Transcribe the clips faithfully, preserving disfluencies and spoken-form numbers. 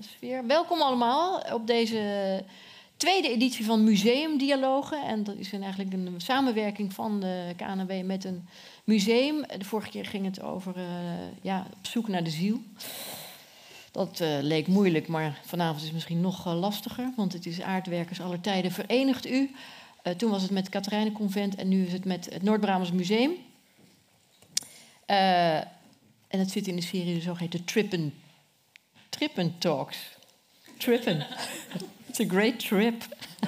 sfeer. Welkom allemaal op deze tweede editie van Museumdialogen. En dat is een, eigenlijk een samenwerking van de K N W met een museum. De vorige keer ging het over uh, ja, op zoek naar de ziel. Dat uh, leek moeilijk, maar vanavond is het misschien nog uh, lastiger. Want het is Aardwerkers aller tijden verenigt u. Uh, toen was het met het Katerijnenconvent en nu is het met het Noord-Brabants Museum. Uh, en het zit in de serie de zogeheten Trippen, Trippen Talks. Trippen. It's a great trip.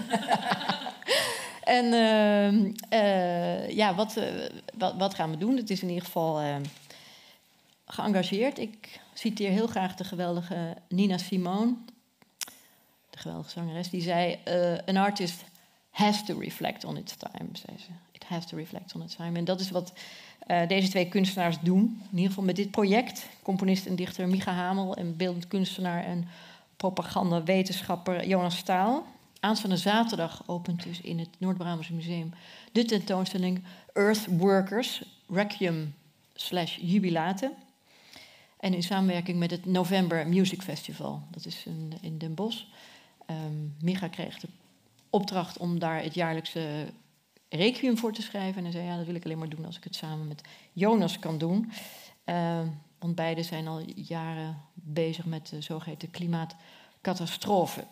En uh, uh, ja, wat, uh, wat, wat gaan we doen? Het is in ieder geval uh, geëngageerd. Ik citeer heel graag de geweldige Nina Simone, de geweldige zangeres, die zei: uh, an artist has to reflect on its time, zei ze. It has to reflect on its time. En dat is wat uh, deze twee kunstenaars doen. In ieder geval met dit project. Componist en dichter Micha Hamel en beeldend kunstenaar en propagandawetenschapper Jonas Staal. Aanstaande zaterdag opent dus in het Noord-Brabants Museum de tentoonstelling Earthworkers, Requiem slash Jubilate. En in samenwerking met het November Music Festival. Dat is in, in Den Bosch. Um, Micha kreeg de opdracht om daar het jaarlijkse requiem voor te schrijven. En hij zei, ja, dat wil ik alleen maar doen als ik het samen met Jonas kan doen. Uh, want beide zijn al jaren bezig met de zogeheten klimaatcatastrofe.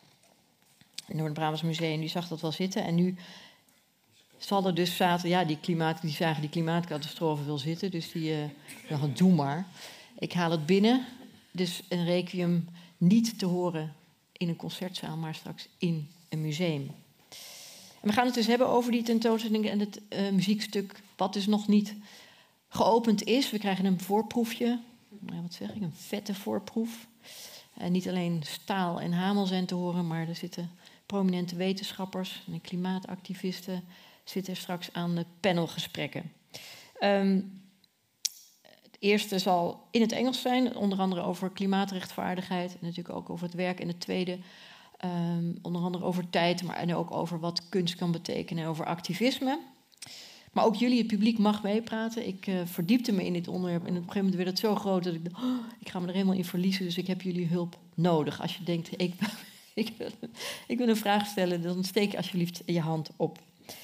Het Noord-Brabants Museum die zag dat wel zitten. En nu zal er dus zaten, ja, die, klimaat, die zagen die klimaatcatastrofe wil zitten. Dus die uh, dachten, doe maar. Ik haal het binnen. Dus een requiem niet te horen in een concertzaal, maar straks in een museum. En we gaan het dus hebben over die tentoonstelling en het uh, muziekstuk wat dus nog niet geopend is. We krijgen een voorproefje. Nou, wat zeg ik? Een vette voorproef. En niet alleen Staal en Hamel zijn te horen, maar er zitten prominente wetenschappers en klimaatactivisten zitten er straks aan de panelgesprekken. Um, het eerste zal in het Engels zijn, onder andere over klimaatrechtvaardigheid en natuurlijk ook over het werk. En het tweede um, onder andere over tijd, maar en ook over wat kunst kan betekenen en over activisme. Maar ook jullie, het publiek, mag meepraten. Ik uh, verdiepte me in dit onderwerp en op een gegeven moment werd het zo groot dat ik dacht, oh, ik ga me er helemaal in verliezen, dus ik heb jullie hulp nodig. Als je denkt, ik, ik, wil, ik wil een vraag stellen, dan steek alsjeblieft je hand op.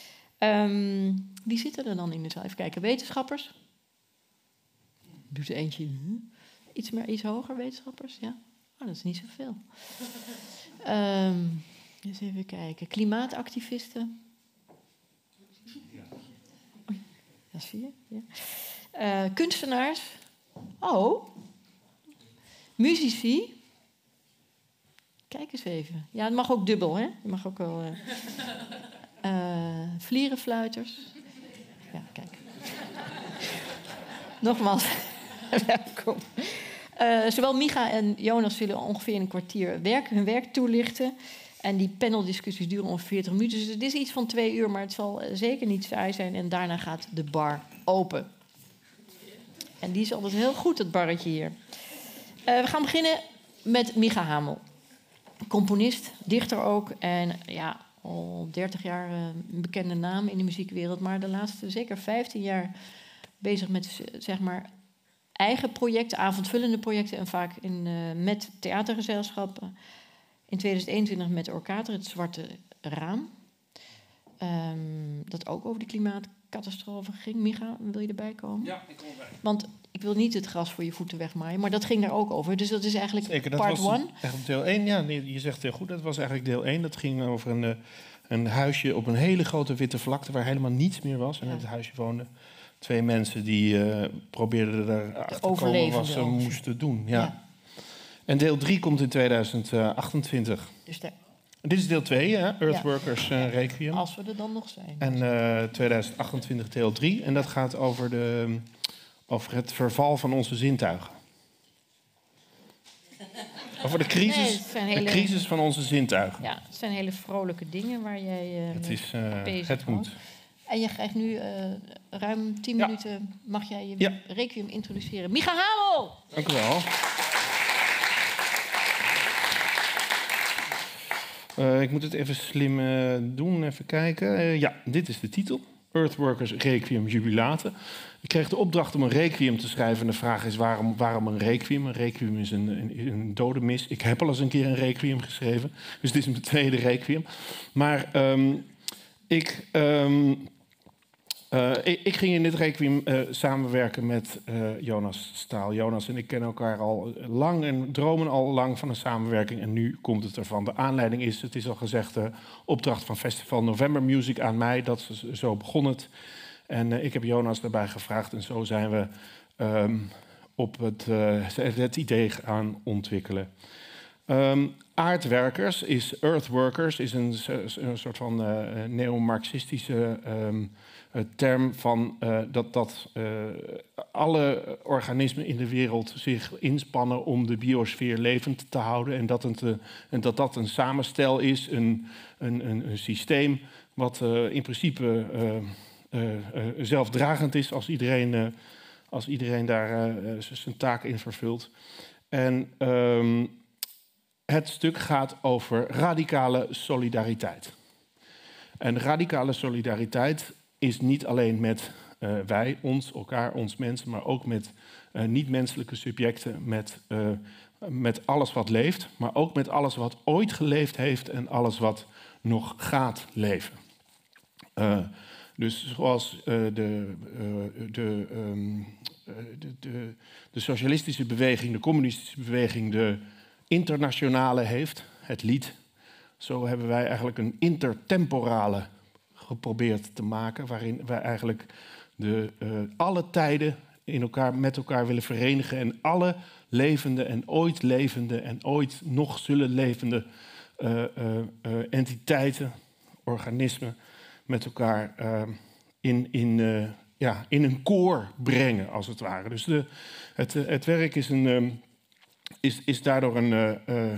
Um, wie zitten er dan in de zaal? Even kijken, wetenschappers? Doet er eentje iets meer, iets hoger, wetenschappers? Ja? Oh, dat is niet zoveel. Um, eens even kijken, klimaatactivisten? Dat zie je. Ja. Uh, kunstenaars. Oh. Muzici. Kijk eens even. Ja, het mag ook dubbel, hè? Je mag ook wel. Uh, uh, vlierenfluiters. Ja, kijk. Nogmaals, welkom. Uh, zowel Micha en Jonas zullen ongeveer in een kwartier werk, hun werk toelichten. En die paneldiscussies duren ongeveer veertig minuten. Dus het is iets van twee uur, maar het zal zeker niet saai zijn. En daarna gaat de bar open. En die is altijd heel goed, het barretje hier. Uh, we gaan beginnen met Micha Hamel. Componist, dichter ook. En ja, al dertig jaar uh, een bekende naam in de muziekwereld. Maar de laatste zeker vijftien jaar bezig met, zeg maar, eigen projecten, avondvullende projecten. En vaak in, uh, met theatergezelschappen. In tweeduizend eenentwintig met Orkater, het Zwarte Raam. Um, dat ook over de klimaatcatastrofe ging. Micha, wil je erbij komen? Ja, ik kom erbij. Want ik wil niet het gras voor je voeten wegmaaien, maar dat ging daar ook over. Dus dat is eigenlijk Zeker, dat part was one. Echt deel één, ja, nee, je zegt heel goed. Dat was eigenlijk deel één. Dat ging over een, een huisje op een hele grote witte vlakte waar helemaal niets meer was. En in Ja. het huisje woonden twee mensen die uh, probeerden erachter te komen wat ze moesten doen. Ja. Ja. En deel drie komt in tweeduizend achtentwintig. Dus daar... Dit is deel twee, hè? Earthworkers ja. uh, Requiem. Als we er dan nog zijn. En uh, tweeduizend achtentwintig deel drie. En dat gaat over, de, over het verval van onze zintuigen. Over de crisis, nee, hele... de crisis van onze zintuigen. Ja, het zijn hele vrolijke dingen waar jij uh, het is, uh, bezig het moet. En je krijgt nu uh, ruim tien ja. minuten, mag jij je ja. Requiem introduceren. Micha Hamel! Dank u wel. Uh, ik moet het even slim uh, doen, even kijken. Uh, ja, dit is de titel. Earthworkers Requiem Jubilate. Ik kreeg de opdracht om een requiem te schrijven. En de vraag is waarom, waarom een requiem? Een requiem is een, een, een dodenmis. Ik heb al eens een keer een requiem geschreven. Dus dit is mijn tweede requiem. Maar um, ik... Um, Uh, ik, ik ging in dit requiem uh, samenwerken met uh, Jonas Staal. Jonas en ik kennen elkaar al lang en dromen al lang van een samenwerking. En nu komt het ervan. De aanleiding is, het is al gezegd, de opdracht van Festival November Music aan mij. Dat is, zo begon het. En uh, ik heb Jonas daarbij gevraagd. En zo zijn we um, op het, uh, het idee gaan ontwikkelen. Um, Aardwerkers is Earthworkers, is een, een soort van uh, neo-marxistische um, term van uh, dat, dat uh, alle organismen in de wereld zich inspannen om de biosfeer levend te houden. En dat het, uh, en dat, dat een samenstel is, een, een, een, een systeem wat uh, in principe uh, uh, uh, zelfdragend is als iedereen, uh, als iedereen daar uh, zijn taak in vervult. En um, het stuk gaat over radicale solidariteit. En radicale solidariteit is niet alleen met uh, wij, ons, elkaar, ons mensen, maar ook met uh, niet-menselijke subjecten, met, uh, met alles wat leeft, maar ook met alles wat ooit geleefd heeft en alles wat nog gaat leven. Uh, dus zoals uh, de, uh, de, um, de, de, de socialistische beweging, de communistische beweging, de internationale heeft, het lied. Zo hebben wij eigenlijk een intertemporale geprobeerd te maken, waarin wij eigenlijk de, uh, alle tijden in elkaar, met elkaar willen verenigen en alle levende en ooit levende en ooit nog zullen levende uh, uh, uh, entiteiten, organismen met elkaar uh, in, in, uh, ja, in een koor brengen, als het ware. Dus de, het, het werk is een... Um, Is, is daardoor een... Uh, uh,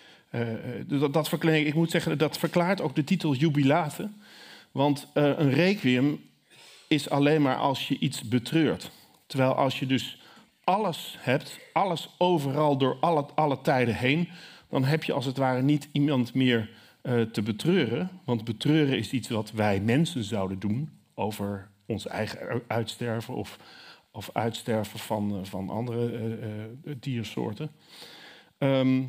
uh, dat, dat verklaart, ik moet zeggen, dat verklaart ook de titel Jubilate. Want uh, een requiem is alleen maar als je iets betreurt. Terwijl als je dus alles hebt, alles overal door alle, alle tijden heen, dan heb je als het ware niet iemand meer uh, te betreuren. Want betreuren is iets wat wij mensen zouden doen over ons eigen uitsterven of... of uitsterven van, van andere uh, uh, diersoorten. Um,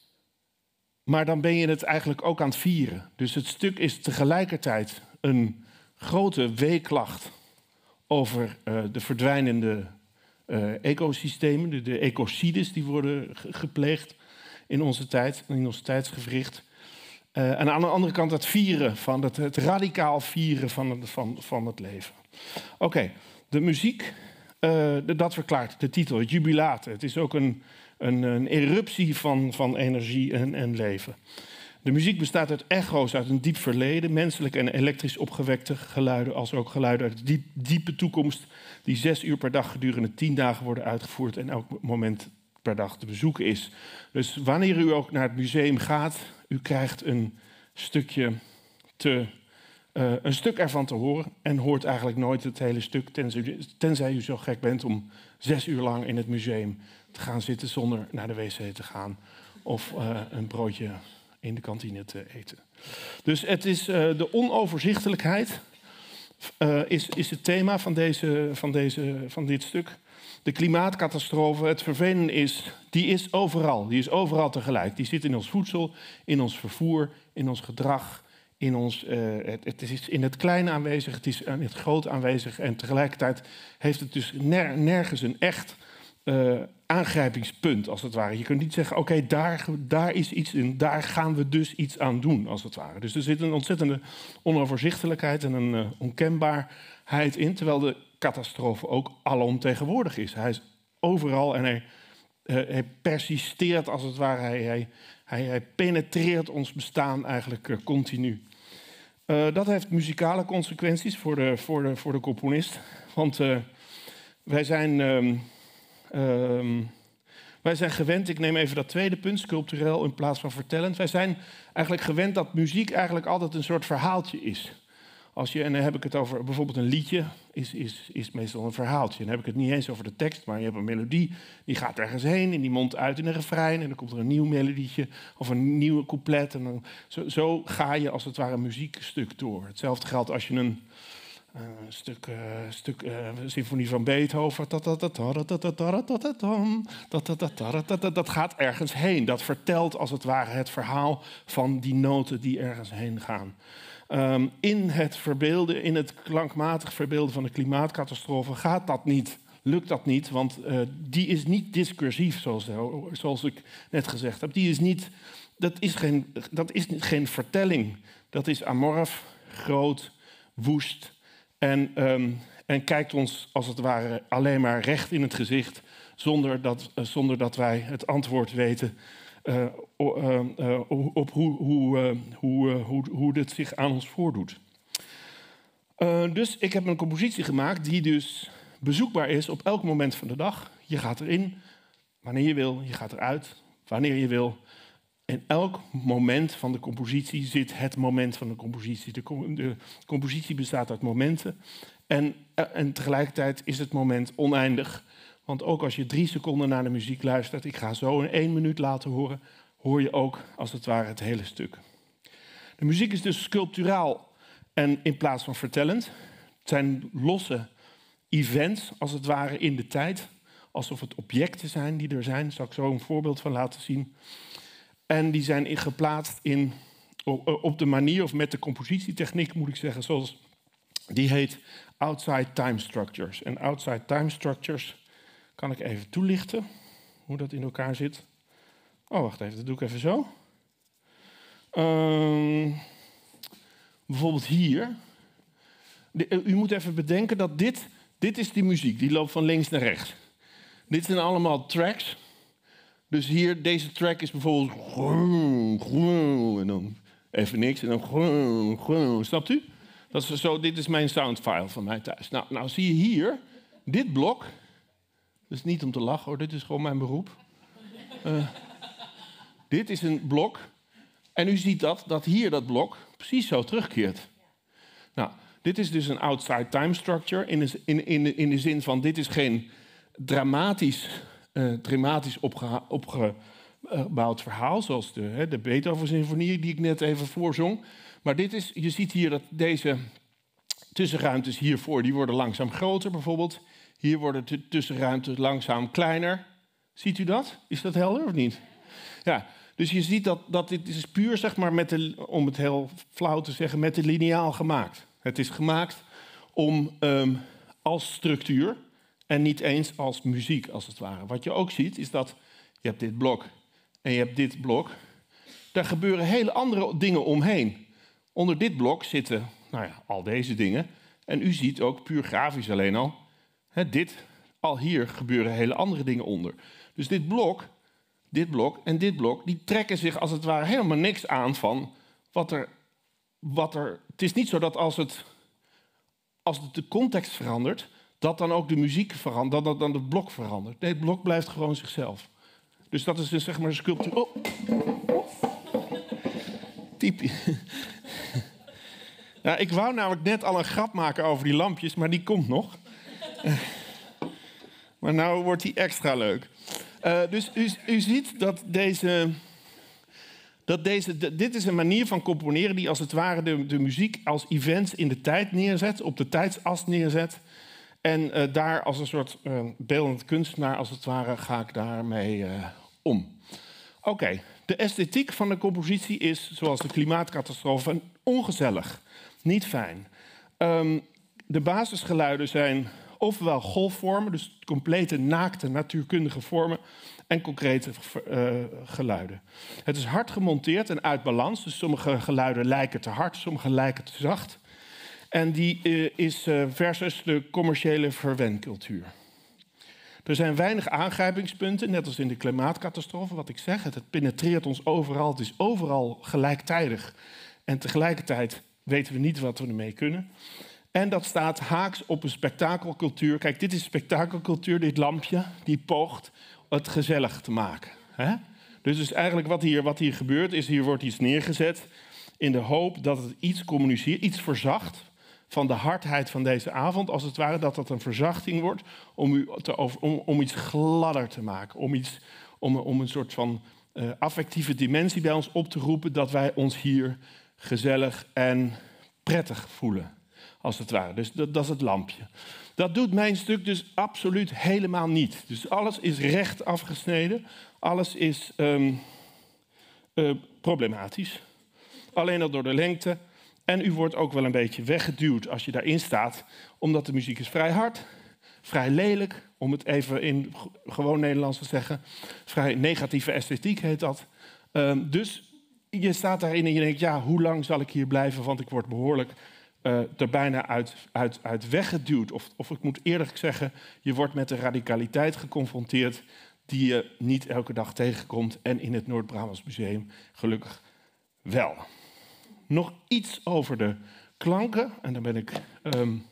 maar dan ben je het eigenlijk ook aan het vieren. Dus het stuk is tegelijkertijd een grote weeklacht over uh, de verdwijnende uh, ecosystemen, de, de ecocides die worden gepleegd in onze tijd, in ons tijdsgewricht. Uh, en aan de andere kant het vieren, van het, het radicaal vieren van het, van, van het leven. Oké, okay, de muziek... Uh, dat verklaart de titel, het jubilate. Het is ook een, een, een eruptie van, van energie en, en leven. De muziek bestaat uit echo's uit een diep verleden, menselijk en elektrisch opgewekte geluiden, als ook geluiden uit de diep, diepe toekomst, die zes uur per dag gedurende tien dagen worden uitgevoerd en elk moment per dag te bezoeken is. Dus wanneer u ook naar het museum gaat, u krijgt een stukje te... Uh, een stuk ervan te horen en hoort eigenlijk nooit het hele stuk, tenzij, tenzij u zo gek bent om zes uur lang in het museum te gaan zitten zonder naar de wc te gaan of uh, een broodje in de kantine te eten. Dus het is uh, de onoverzichtelijkheid uh, is, is het thema van, deze, van, deze, van dit stuk. De klimaatcatastrofe, het vervelende is, die is overal. Die is overal tegelijk. Die zit in ons voedsel, in ons vervoer, in ons gedrag. In, ons, uh, het, het is in het kleine aanwezig, het is in het groot aanwezig. En tegelijkertijd heeft het dus ner, nergens een echt uh, aangrijpingspunt, als het ware. Je kunt niet zeggen, oké, okay, daar, daar is iets in, daar gaan we dus iets aan doen, als het ware. Dus er zit een ontzettende onoverzichtelijkheid en een uh, onkenbaarheid in, terwijl de catastrofe ook alomtegenwoordig is. Hij is overal en hij, uh, hij persisteert, als het ware. Hij, hij, hij, hij penetreert ons bestaan eigenlijk uh, continu. Uh, dat heeft muzikale consequenties voor de, voor de, voor de componist. Want uh, wij zijn... Uh, Um, wij zijn gewend, ik neem even dat tweede punt, sculptureel in plaats van vertellend. Wij zijn eigenlijk gewend dat muziek eigenlijk altijd een soort verhaaltje is. Als je, en dan heb ik het over bijvoorbeeld een liedje, is, is, is meestal een verhaaltje. Dan heb ik het niet eens over de tekst, maar je hebt een melodie, die gaat ergens heen en die mondt uit in een refrein. En dan komt er een nieuw melodietje of een nieuwe couplet. En dan, zo, zo ga je als het ware een muziekstuk door. Hetzelfde geldt als je een... Een stuk, uh, stuk uh, symfonie van Beethoven. Dat gaat ergens heen. Dat vertelt als het ware het verhaal van die noten die ergens heen gaan. Um, in het verbeelden, in het klankmatig verbeelden van de klimaatcatastrofe gaat dat niet. Lukt dat niet, want uh, die is niet discursief, zoals, zoals ik net gezegd heb. Die is niet, dat is geen, dat is geen vertelling. Dat is amorf, groot, woest en, um, en kijkt ons als het ware alleen maar recht in het gezicht, zonder dat, uh, zonder dat wij het antwoord weten uh, uh, uh, op hoe, hoe, uh, hoe, uh, hoe, hoe dit zich aan ons voordoet. Uh, dus ik heb een compositie gemaakt die dus bezoekbaar is op elk moment van de dag. Je gaat erin wanneer je wil, je gaat eruit wanneer je wil. In elk moment van de compositie zit het moment van de compositie. De, com- de compositie bestaat uit momenten. En, en tegelijkertijd is het moment oneindig. Want ook als je drie seconden naar de muziek luistert, ik ga zo in één minuut laten horen, hoor je ook als het ware het hele stuk. De muziek is dus sculpturaal en in plaats van vertellend. Het zijn losse events, als het ware, in de tijd. Alsof het objecten zijn die er zijn. Daar zal ik zo een voorbeeld van laten zien. En die zijn in geplaatst in, op de manier, of met de compositietechniek moet ik zeggen, zoals die heet outside time structures. En outside time structures kan ik even toelichten, hoe dat in elkaar zit. Oh, wacht even, dat doe ik even zo. Um, bijvoorbeeld hier. De, u moet even bedenken dat dit, dit is die muziek, die loopt van links naar rechts. Dit zijn allemaal tracks. Dus hier, deze track is bijvoorbeeld en dan even niks en dan snapt u? Dat is zo, dit is mijn soundfile van mij thuis. Nou, nou zie je hier, dit blok, dat is niet om te lachen hoor, dit is gewoon mijn beroep. Uh, dit is een blok en u ziet dat, dat hier dat blok precies zo terugkeert. Nou, dit is dus een outside time structure in de, in, in, in de zin van dit is geen dramatisch... Uh, dramatisch opgeha- opgebouwd verhaal, zoals de, hè, de Beethoven-symfonie die ik net even voorzong. Maar dit is, je ziet hier dat deze tussenruimtes hiervoor, die worden langzaam groter bijvoorbeeld. Hier worden de tussenruimtes langzaam kleiner. Ziet u dat? Is dat helder of niet? Ja, dus je ziet dat, dat dit is puur, zeg maar, met de, om het heel flauw te zeggen, met de lineaal gemaakt. Het is gemaakt om um, als structuur en niet eens als muziek, als het ware. Wat je ook ziet, is dat je hebt dit blok en je hebt dit blok. Daar gebeuren hele andere dingen omheen. Onder dit blok zitten, nou ja, al deze dingen. En u ziet ook, puur grafisch alleen al, hè, dit, al hier gebeuren hele andere dingen onder. Dus dit blok, dit blok en dit blok, die trekken zich als het ware helemaal niks aan van wat er... Wat er het is niet zo dat als het, als het de context verandert, dat dan ook de muziek verandert, dat dan het blok verandert. Nee, het blok blijft gewoon zichzelf. Dus dat is dus, zeg maar een sculptuur. Oh. Typisch. Ja, ik wou namelijk net al een grap maken over die lampjes, maar die komt nog. Uh, maar nou wordt die extra leuk. Uh, dus u, u ziet dat deze... Dat deze, de, dit is een manier van componeren die als het ware de, de muziek als event in de tijd neerzet, op de tijdsas neerzet. En uh, daar als een soort uh, beeldend kunstenaar, als het ware, ga ik daarmee uh, om. Oké, okay. De esthetiek van de compositie is, zoals de klimaatcatastrofe, ongezellig. Niet fijn. Um, de basisgeluiden zijn ofwel golfvormen, dus complete naakte natuurkundige vormen, en concrete uh, geluiden. Het is hard gemonteerd en uit balans. Dus sommige geluiden lijken te hard, sommige lijken te zacht. En die uh, is uh, versus de commerciële verwencultuur. Er zijn weinig aangrijpingspunten, net als in de klimaatcatastrofe. Wat ik zeg, het penetreert ons overal. Het is overal gelijktijdig. En tegelijkertijd weten we niet wat we ermee kunnen. En dat staat haaks op een spektakelcultuur. Kijk, dit is spektakelcultuur, dit lampje, die poogt het gezellig te maken. Hè? Dus, dus eigenlijk wat hier, wat hier gebeurt, is hier wordt iets neergezet in de hoop dat het iets communiceert, iets verzacht van de hardheid van deze avond. Als het ware dat dat een verzachting wordt om, u te over, om, om iets gladder te maken. Om, iets, om, om een soort van uh, affectieve dimensie bij ons op te roepen dat wij ons hier gezellig en prettig voelen. als het ware. Dus dat, dat is het lampje. Dat doet mijn stuk dus absoluut helemaal niet. Dus alles is recht afgesneden. Alles is um, uh, problematisch. Alleen al door de lengte. En u wordt ook wel een beetje weggeduwd als je daarin staat. Omdat de muziek is vrij hard, vrij lelijk. Om het even in gewoon Nederlands te zeggen. Vrij negatieve esthetiek heet dat. Um, dus je staat daarin en je denkt, ja, hoe lang zal ik hier blijven? Want ik word behoorlijk uh, er bijna uit, uit, uit weggeduwd. Of, of ik moet eerlijk zeggen, je wordt met de radicaliteit geconfronteerd die je niet elke dag tegenkomt. En in het Noord-Brabants Museum gelukkig wel. Nog iets over de klanken. En dan ben ik, um,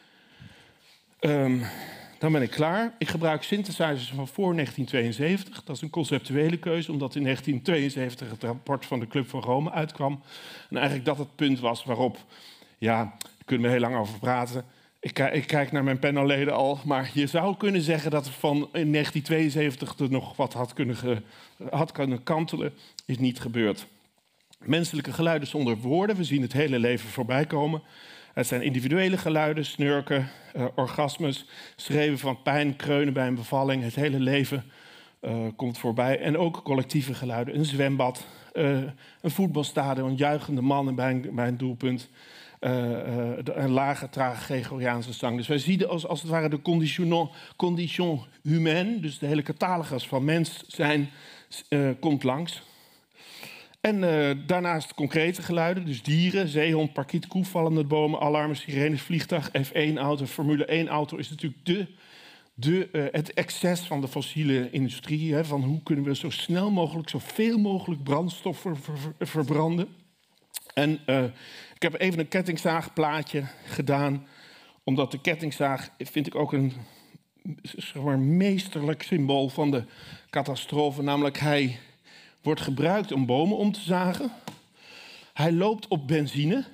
um, dan ben ik klaar. Ik gebruik synthesizers van voor negentien tweeënzeventig. Dat is een conceptuele keuze, omdat in negentien tweeënzeventig het rapport van de Club van Rome uitkwam. En eigenlijk dat het punt was waarop, ja, daar kunnen we heel lang over praten. Ik, ik kijk naar mijn panelleden al, maar je zou kunnen zeggen dat er van in negentien tweeënzeventig er nog wat had kunnen, ge, had kunnen kantelen. Is niet gebeurd. Menselijke geluiden zonder woorden. We zien het hele leven voorbij komen. Het zijn individuele geluiden, snurken, uh, orgasmes, schreeuwen van pijn, kreunen bij een bevalling. Het hele leven uh, komt voorbij. En ook collectieve geluiden. Een zwembad, uh, een voetbalstadion, juichende mannen bij een, bij een doelpunt. Uh, uh, een lage, trage Gregoriaanse zang. Dus wij zien als, als het ware de condition, condition humaine, dus de hele catalogus van mens zijn, uh, komt langs. En uh, daarnaast concrete geluiden, dus dieren, zeehond, parkiet, koe, vallende bomen, alarmen, sirenes, vliegtuig, F één auto, Formule één auto is natuurlijk de, de, uh, het excess van de fossiele industrie. Hè, van hoe kunnen we zo snel mogelijk, zoveel mogelijk brandstof ver, ver, ver, verbranden. En uh, ik heb even een kettingzaagplaatje gedaan, omdat de kettingzaag vind ik ook een zeg maar, meesterlijk symbool van de catastrofe. Namelijk hij wordt gebruikt om bomen om te zagen. Hij loopt op benzine.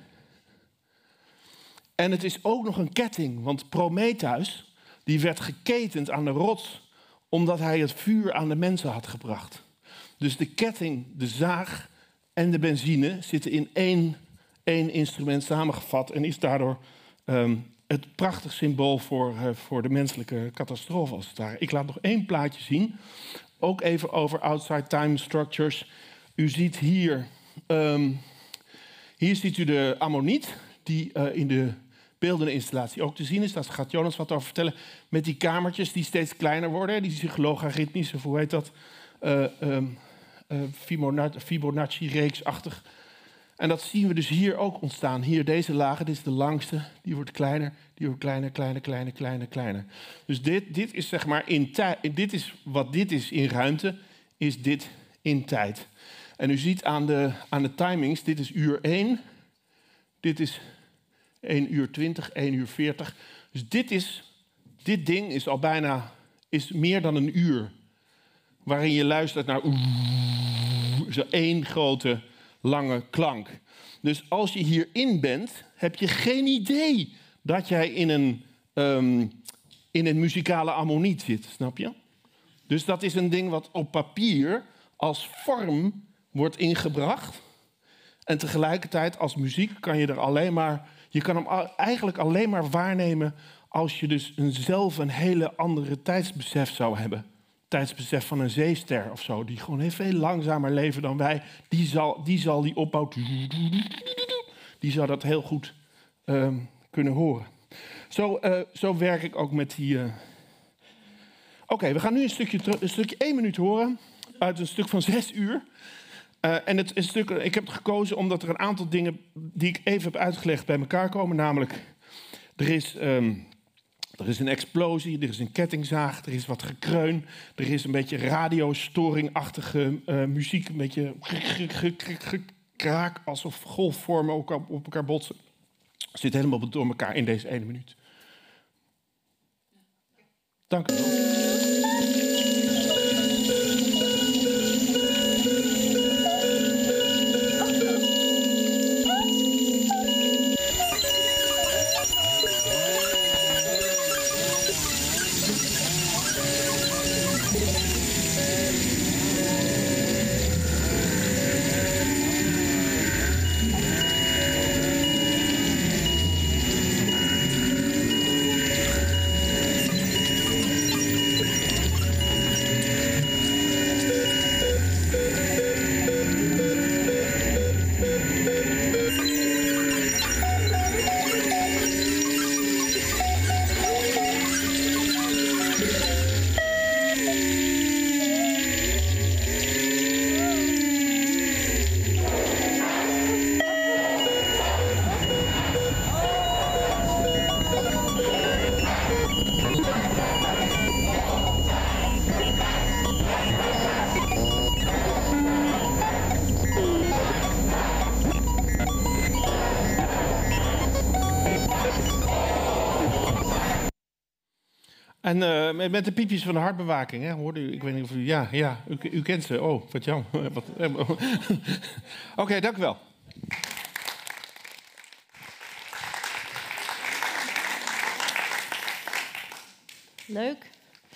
En het is ook nog een ketting, want Prometheus die werd geketend aan de rots omdat hij het vuur aan de mensen had gebracht. Dus de ketting, de zaag en de benzine zitten in één, één instrument samengevat en is daardoor um, het prachtig symbool voor, uh, voor de menselijke catastrofe als het ware. Ik laat nog één plaatje zien. Ook even over outside time structures. U ziet hier, um, hier ziet u de ammoniet die uh, in de beeldende installatie ook te zien is. Daar gaat Jonas wat over vertellen. Met die kamertjes die steeds kleiner worden, die zich logaritmisch, of hoe heet dat, uh, um, uh, Fibonacci-reeksachtig. En dat zien we dus hier ook ontstaan. Hier deze lagen, dit is de langste, die wordt kleiner, die wordt kleiner, kleiner, kleiner, kleiner, kleiner. Dus dit, dit is zeg maar in tijd, dit is wat dit is in ruimte, is dit in tijd. En u ziet aan de, aan de timings, dit is uur één, dit is één uur twintig, één uur veertig. Dus dit, is, dit ding is al bijna, is meer dan een uur. Waarin je luistert naar zo één grote lange klank. Dus als je hierin bent, heb je geen idee dat jij in een, um, in een muzikale ammoniet zit, snap je? Dus dat is een ding wat op papier als vorm wordt ingebracht. En tegelijkertijd als muziek kan je er alleen maar, je kan hem eigenlijk alleen maar waarnemen als je dus een zelf een hele andere tijdsbesef zou hebben. Tijdsbesef van een zeester of zo, die gewoon heel veel langzamer leven dan wij, die zal die, zal die opbouw, die zal dat heel goed um, kunnen horen. Zo, uh, zo werk ik ook met die... Uh... Oké, okay, we gaan nu een stukje, een stukje één minuut horen uit een stuk van zes uur. Uh, en het een stuk, ik heb het gekozen omdat er een aantal dingen die ik even heb uitgelegd bij elkaar komen. Namelijk, er is... Um, Er is een explosie, er is een kettingzaag, er is wat gekreun. Er is een beetje radiostoringachtige uh, muziek. Een beetje kraak, alsof golfvormen ook op elkaar botsen. Het zit helemaal door elkaar in deze ene minuut. Dank u wel. En uh, met, met de piepjes van de hartbewaking, hè? Hoorde u? Ik weet niet of u... Ja, ja u, u kent ze. Oh, wat jammer. Oké, okay, dank u wel. Leuk.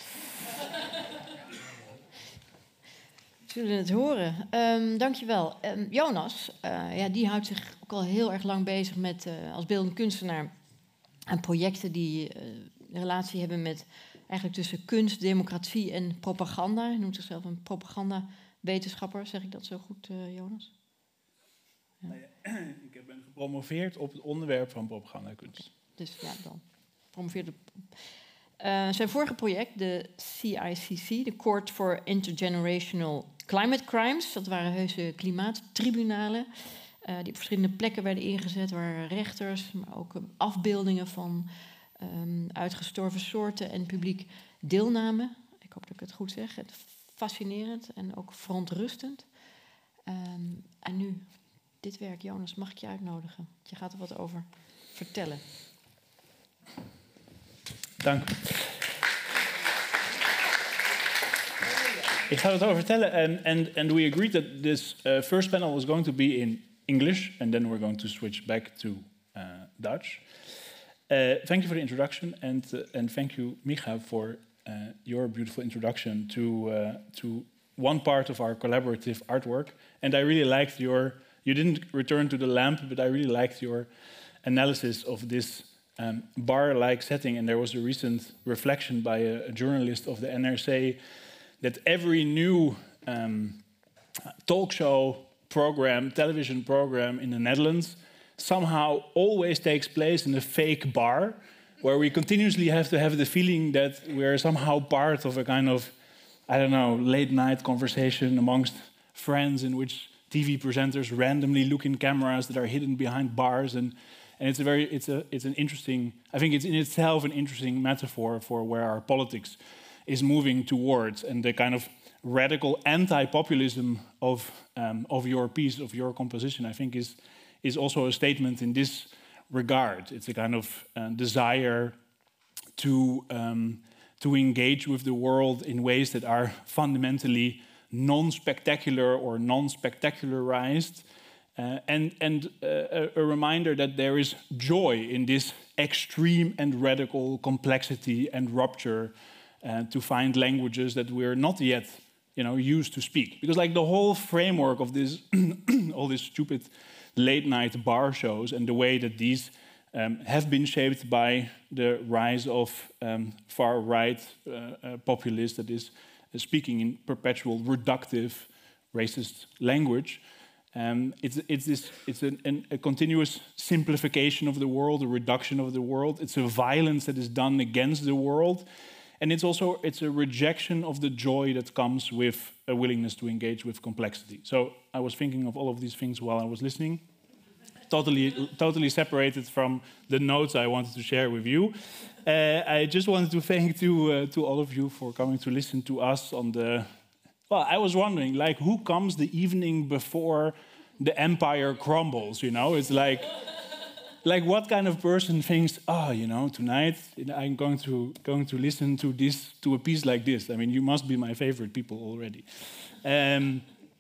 Zullen het horen. Um, dankjewel. Um, Jonas, uh, ja, die houdt zich ook al heel erg lang bezig met, uh, als beeldend kunstenaar, aan projecten die uh, een relatie hebben met eigenlijk tussen kunst, democratie en propaganda. Hij noemt zichzelf een propagandawetenschapper. Zeg ik dat zo goed, uh, Jonas? Ja. Nou ja, ik ben gepromoveerd op het onderwerp van propagandakunst. Okay. Dus ja, dan promoveerde. Uh, zijn vorige project, de C I C C, de Court for Intergenerational Climate Crimes, dat waren heuse klimaattribunalen, uh, die op verschillende plekken werden ingezet, waar rechters, maar ook uh, afbeeldingen van um, uitgestorven soorten en publiek deelnamen. Ik hoop dat ik het goed zeg. Het fascinerend en ook verontrustend. Um, en nu, dit werk, Jonas, mag ik je uitnodigen? Je gaat er wat over vertellen. Dank. Ik ga het over vertellen. And, and, and we agreed that this uh, first panel was going to be in English, and then we're going to switch back to uh, Dutch. Uh, thank you for the introduction, and, uh, and thank you, Micha, for uh, your beautiful introduction to, uh, to one part of our collaborative artwork. And I really liked your, you didn't return to the lamp, but I really liked your analysis of this Um, bar-like setting, and there was a recent reflection by a, a journalist of the N R C that every new um, talk show program, television program in the Netherlands somehow always takes place in a fake bar, where we continuously have to have the feeling that we're somehow part of a kind of, I don't know, late-night conversation amongst friends in which T V presenters randomly look in cameras that are hidden behind bars. And And it's a very, it's a, it's an interesting. I think it's in itself an interesting metaphor for where our politics is moving towards, and the kind of radical anti-populism of um, of your piece, of your composition. I think is is also a statement in this regard. It's a kind of uh, desire to um, to engage with the world in ways that are fundamentally non-spectacular or non-spectacularized. Uh, and and uh, a, a reminder that there is joy in this extreme and radical complexity and rupture, uh, to find languages that we're not yet, you know, used to speak. Because like the whole framework of this, all these stupid late-night bar shows and the way that these um, have been shaped by the rise of um, far-right uh, uh, populists that is uh, speaking in perpetual reductive, racist language. Um, it's it's this it's an, an, a continuous simplification of the world, a reduction of the world. It's a violence that is done against the world, and it's also it's a rejection of the joy that comes with a willingness to engage with complexity. So I was thinking of all of these things while I was listening, totally totally separated from the notes I wanted to share with you. Uh, I just wanted to thank to uh, to all of you for coming to listen to us on the. Well, I was wondering, like, who comes the evening before the empire crumbles, you know? It's like, like what kind of person thinks, oh, you know, tonight I'm going to, going to listen to this, to a piece like this. I mean, you must be my favorite people already. Um,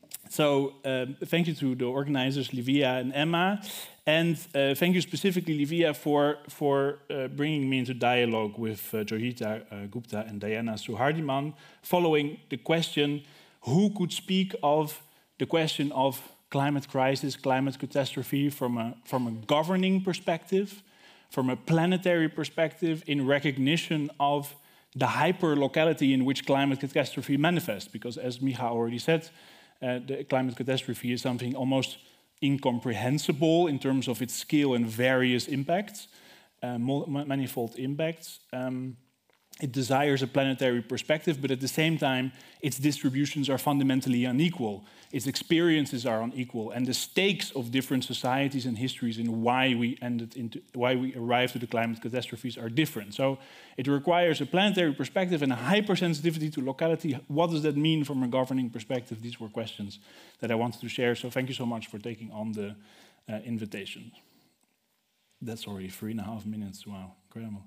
so um, thank you to the organizers, Livia and Emma. And uh, thank you specifically, Livia, for, for uh, bringing me into dialogue with uh, Johita uh, Gupta and Diana Suhardiman, following the question, who could speak of the question of climate crisis, climate catastrophe from a, from a governing perspective, from a planetary perspective, in recognition of the hyper-locality in which climate catastrophe manifests. Because as Micha already said, uh, the climate catastrophe is something almost incomprehensible in terms of its scale and various impacts, uh, manifold impacts. Um, it desires a planetary perspective, but at the same time, its distributions are fundamentally unequal. Its experiences are unequal, and the stakes of different societies and histories in why we ended into why we arrived to the climate catastrophes are different. So it requires a planetary perspective and a hypersensitivity to locality. What does that mean from a governing perspective? These were questions that I wanted to share. So thank you so much for taking on the uh, invitation. That's already three and a half minutes. Wow, incredible.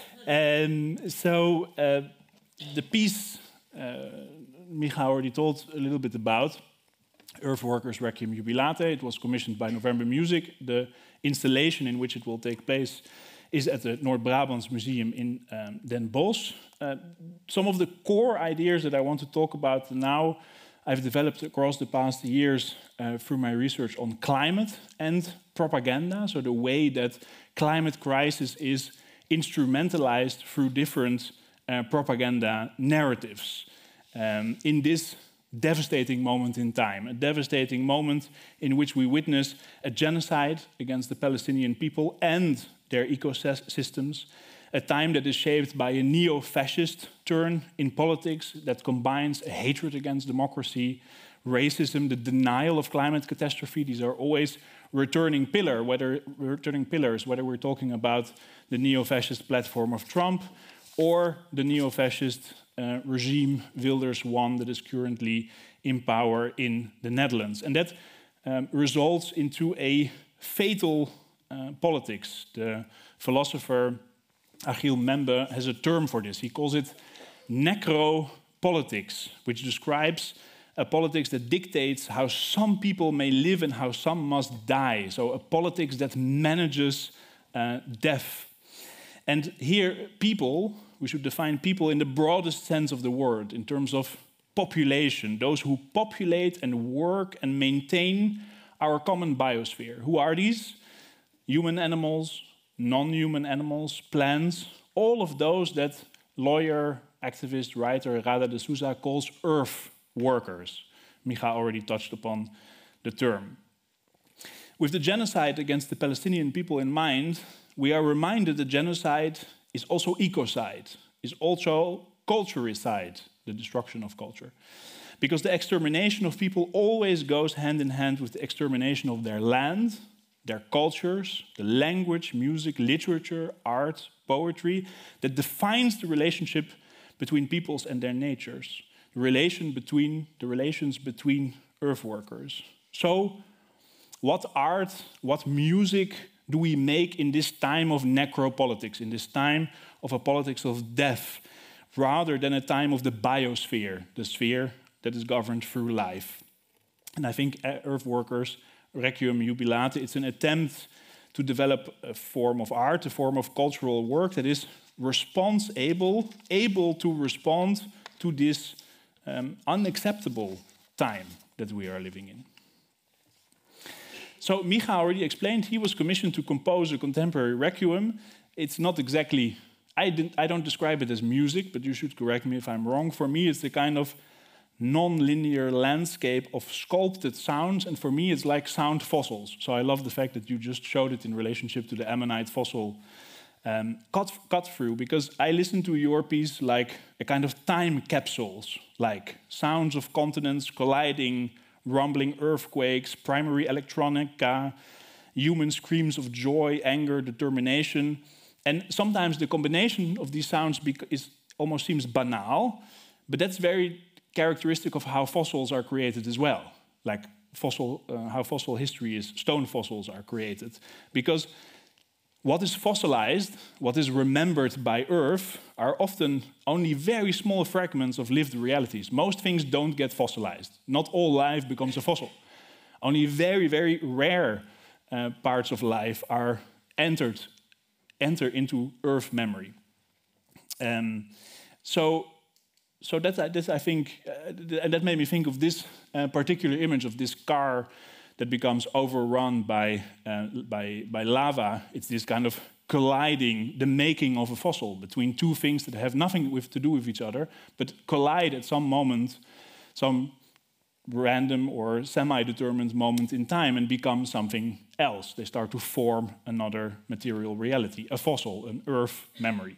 Um, so uh, the piece uh, Micha already told a little bit about, Earthworkers Requiem Jubilate. It was commissioned by November Music. The installation in which it will take place is at the Noord-Brabants Museum in um, Den Bosch. Uh, some of the core ideas that I want to talk about now, I've developed across the past years uh, through my research on climate and propaganda, so the way that climate crisis is instrumentalized through different uh, propaganda narratives. Um, in this devastating moment in time, a devastating moment in which we witness a genocide against the Palestinian people and their ecosystems, a time that is shaped by a neo-fascist turn in politics that combines a hatred against democracy, racism, the denial of climate catastrophe. These are always returning pillar, whether returning pillars, whether we're talking about the neo-fascist platform of Trump or the neo-fascist uh, regime Wilders one that is currently in power in the Netherlands. And that um, results into a fatal uh, politics. The philosopher Achille Mbembe has a term for this. He calls it necropolitics, which describes a politics that dictates how some people may live and how some must die. So a politics that manages uh, death. And here, people, we should define people in the broadest sense of the word, in terms of population, those who populate and work and maintain our common biosphere. Who are these? Human animals, non-human animals, plants, all of those that lawyer, activist, writer Rada de Souza calls earth workers. Micha already touched upon the term. With the genocide against the Palestinian people in mind, we are reminded that genocide is also ecocide, is also culturicide, the destruction of culture. Because the extermination of people always goes hand in hand with the extermination of their land, their cultures, the language, music, literature, art, poetry, that defines the relationship between peoples and their natures, the relation between the relations between earth workers. So, what art, what music do we make in this time of necropolitics, in this time of a politics of death, rather than a time of the biosphere, the sphere that is governed through life? And I think earth workers Requiem Jubilate, it's an attempt to develop a form of art, a form of cultural work that is response able, able to respond to this um, unacceptable time that we are living in. So Micha already explained, he was commissioned to compose a contemporary requiem. It's not exactly, I, didn't, I don't describe it as music, but you should correct me if I'm wrong. For me, it's the kind of non-linear landscape of sculpted sounds, and for me it's like sound fossils. So I love the fact that you just showed it in relationship to the Ammonite fossil um, cut, cut through, because I listen to your piece like a kind of time capsules, like sounds of continents colliding, rumbling earthquakes, primary electronica, human screams of joy, anger, determination. And sometimes the combination of these sounds is, almost seems banal, but that's very characteristic of how fossils are created as well, like fossil, uh, how fossil history is, stone fossils are created. Because what is fossilized, what is remembered by Earth, are often only very small fragments of lived realities. Most things don't get fossilized. Not all life becomes a fossil. Only very, very rare uh, parts of life are entered, enter into Earth memory. Um, so, So that, that I think, uh, and that made me think of this uh, particular image of this car that becomes overrun by, uh, by, by lava. It's this kind of colliding, the making of a fossil between two things that have nothing with, to do with each other, but collide at some moment, some random or semi-determined moment in time, and become something else. They start to form another material reality, a fossil, an earth memory.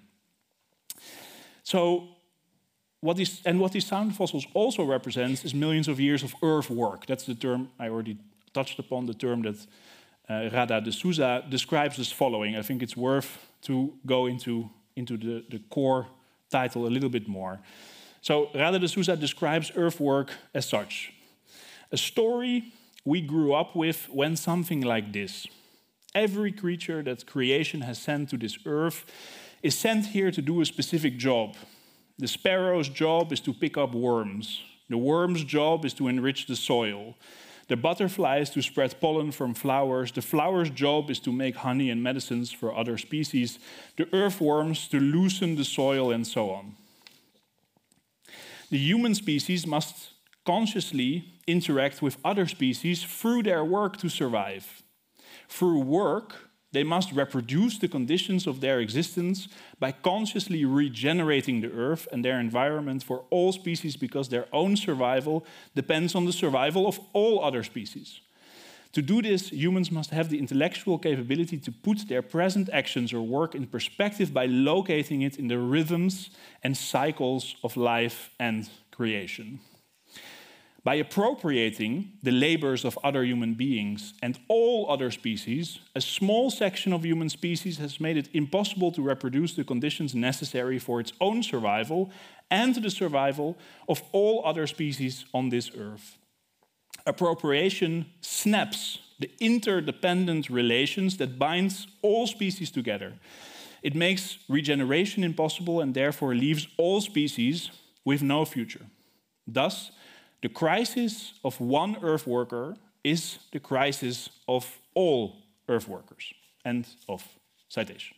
So, What is, and what these sound fossils also represents is millions of years of earth work. That's the term I already touched upon, the term that uh, Rada de Souza describes as following. I think it's worth to go into, into the, the core title a little bit more. So Rada de Souza describes earth work as such. A story we grew up with went something like this. Every creature that creation has sent to this earth is sent here to do a specific job. The sparrow's job is to pick up worms. The worm's job is to enrich the soil. The butterfly is to spread pollen from flowers. The flower's job is to make honey and medicines for other species. The earthworms to loosen the soil, and so on. The human species must consciously interact with other species through their work to survive. Through work, they must reproduce the conditions of their existence by consciously regenerating the earth and their environment for all species, because their own survival depends on the survival of all other species. To do this, humans must have the intellectual capability to put their present actions or work in perspective by locating it in the rhythms and cycles of life and creation. By appropriating the labors of other human beings and all other species, a small section of human species has made it impossible to reproduce the conditions necessary for its own survival and the survival of all other species on this earth. Appropriation snaps the interdependent relations that binds all species together. It makes regeneration impossible and therefore leaves all species with no future. Thus, the crisis of one earth worker is the crisis of all earth workers. End of citation.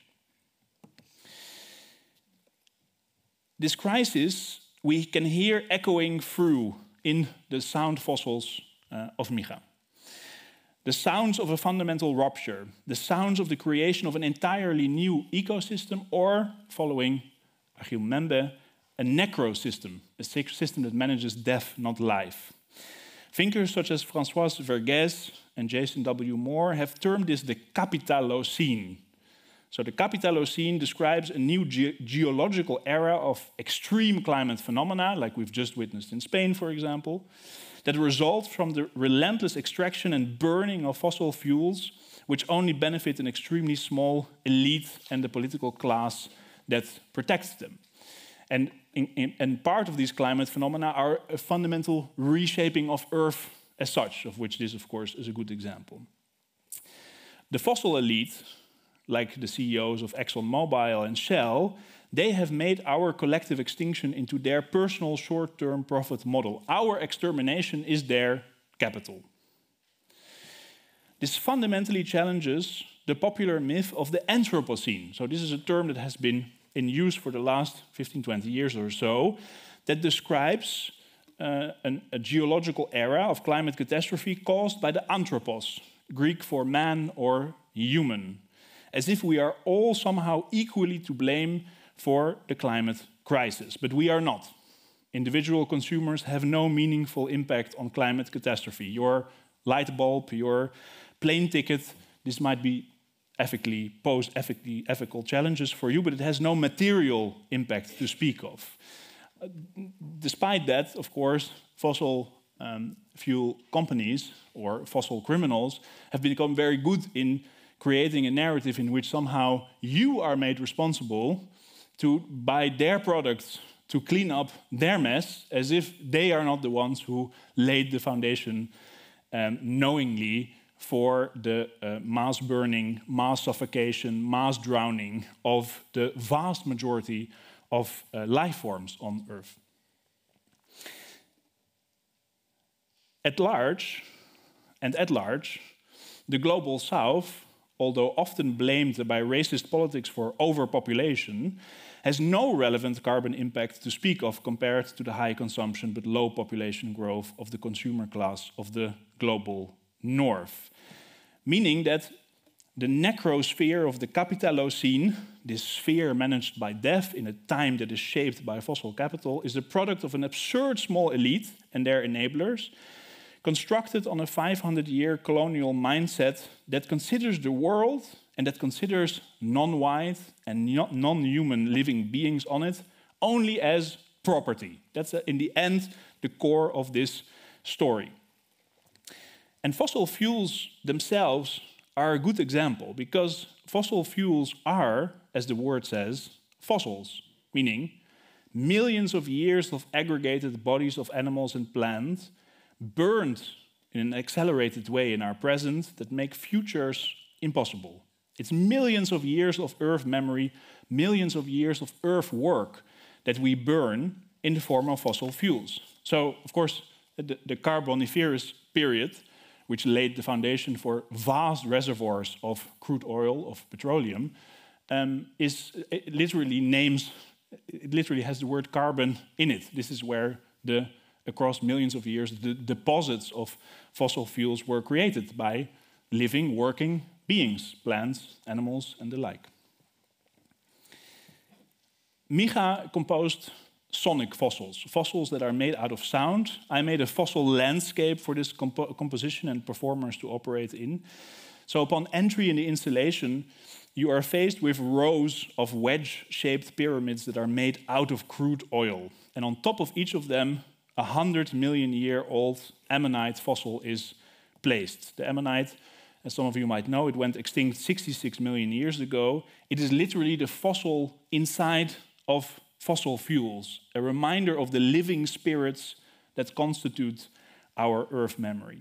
This crisis we can hear echoing through in the sound fossils uh, of Micha. The sounds of a fundamental rupture, the sounds of the creation of an entirely new ecosystem, or, following Achille Mbembe, a necrosystem, a system that manages death, not life. Thinkers such as François Vergès and Jason W. Moore have termed this the Capitalocene. So the Capitalocene describes a new ge geological era of extreme climate phenomena, like we've just witnessed in Spain, for example, that result from the relentless extraction and burning of fossil fuels, which only benefit an extremely small elite and the political class that protects them. And, in, in, and part of these climate phenomena are a fundamental reshaping of Earth as such, of which this, of course, is a good example. The fossil elite, like the C E Os of ExxonMobil and Shell, they have made our collective extinction into their personal short-term profit model. Our extermination is their capital. This fundamentally challenges the popular myth of the Anthropocene. So this is a term that has been in use for the last fifteen, twenty years or so, that describes uh, an, a geological era of climate catastrophe caused by the anthropos, Greek for man or human, as if we are all somehow equally to blame for the climate crisis. But we are not. Individual consumers have no meaningful impact on climate catastrophe. Your light bulb, your plane ticket, this might be ethically pose ethically ethical challenges for you, but it has no material impact to speak of. Uh, despite that, of course, fossil um, fuel companies or fossil criminals have become very good in creating a narrative in which somehow you are made responsible to buy their products to clean up their mess, as if they are not the ones who laid the foundation um, knowingly for the uh, mass burning, mass suffocation, mass drowning of the vast majority of uh, life forms on Earth. At large, and at large, the global South, although often blamed by racist politics for overpopulation, has no relevant carbon impact to speak of compared to the high consumption but low population growth of the consumer class of the global North. Meaning that the necrosphere of the Capitalocene, this sphere managed by death in a time that is shaped by fossil capital, is the product of an absurd small elite and their enablers, constructed on a five hundred year colonial mindset that considers the world and that considers non-white and non-human living beings on it only as property. That's, uh, in the end, the core of this story. And fossil fuels themselves are a good example, because fossil fuels are, as the word says, fossils, meaning millions of years of aggregated bodies of animals and plants burned in an accelerated way in our present that make futures impossible. It's millions of years of Earth memory, millions of years of Earth work that we burn in the form of fossil fuels. So, of course, the, the Carboniferous period, which laid the foundation for vast reservoirs of crude oil, of petroleum, um, is it literally names, it literally has the word carbon in it. This is where the, across millions of years, the deposits of fossil fuels were created by living, working beings, plants, animals, and the like. Micha composed sonic fossils, fossils that are made out of sound. I made a fossil landscape for this compo composition and performers to operate in. So upon entry in the installation, you are faced with rows of wedge-shaped pyramids that are made out of crude oil. And on top of each of them, a hundred million year old ammonite fossil is placed. The ammonite, as some of you might know, it went extinct sixty-six million years ago. It is literally the fossil inside of fossil fuels, a reminder of the living spirits that constitute our Earth memory.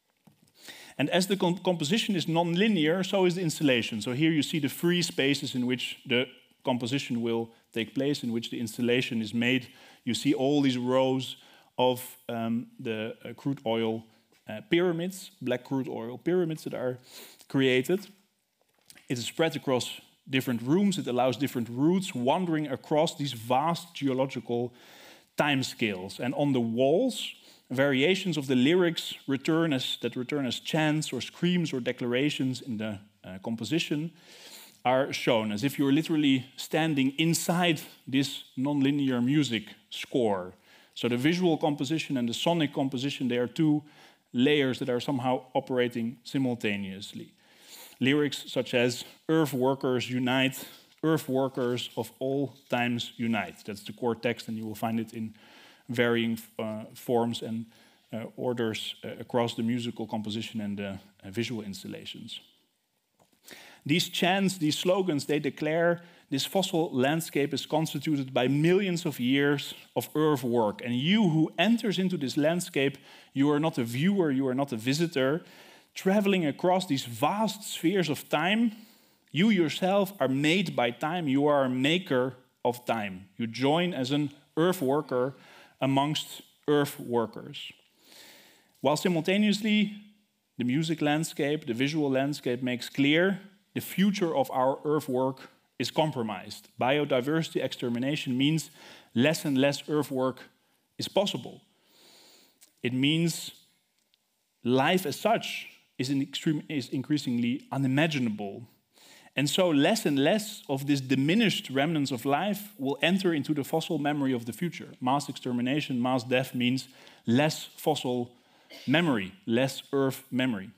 And as the comp composition is non-linear, so is the installation. So here you see the free spaces in which the composition will take place, in which the installation is made. You see all these rows of um, the uh, crude oil uh, pyramids, black crude oil pyramids that are created. It is spread across different rooms. It allows different routes wandering across these vast geological timescales. And on the walls, variations of the lyrics return as, that return as chants or screams or declarations in the uh, composition are shown, as if you're literally standing inside this nonlinear music score. So the visual composition and the sonic composition, they are two layers that are somehow operating simultaneously. Lyrics such as "Earth workers unite, Earth workers of all times unite." That's the core text, and you will find it in varying uh, forms and uh, orders uh, across the musical composition and the uh, visual installations. These chants, these slogans, they declare this fossil landscape is constituted by millions of years of Earth work. And you who enters into this landscape, you are not a viewer, you are not a visitor. Traveling across these vast spheres of time, you yourself are made by time. You are a maker of time. You join as an Earth worker amongst Earth workers. While simultaneously, the music landscape, the visual landscape makes clear the future of our Earth work is compromised. Biodiversity extermination means less and less Earth work is possible. It means life as such is, in extreme, is increasingly unimaginable. And so less and less of this diminished remnants of life will enter into the fossil memory of the future. Mass extermination, mass death means less fossil memory, less Earth memory.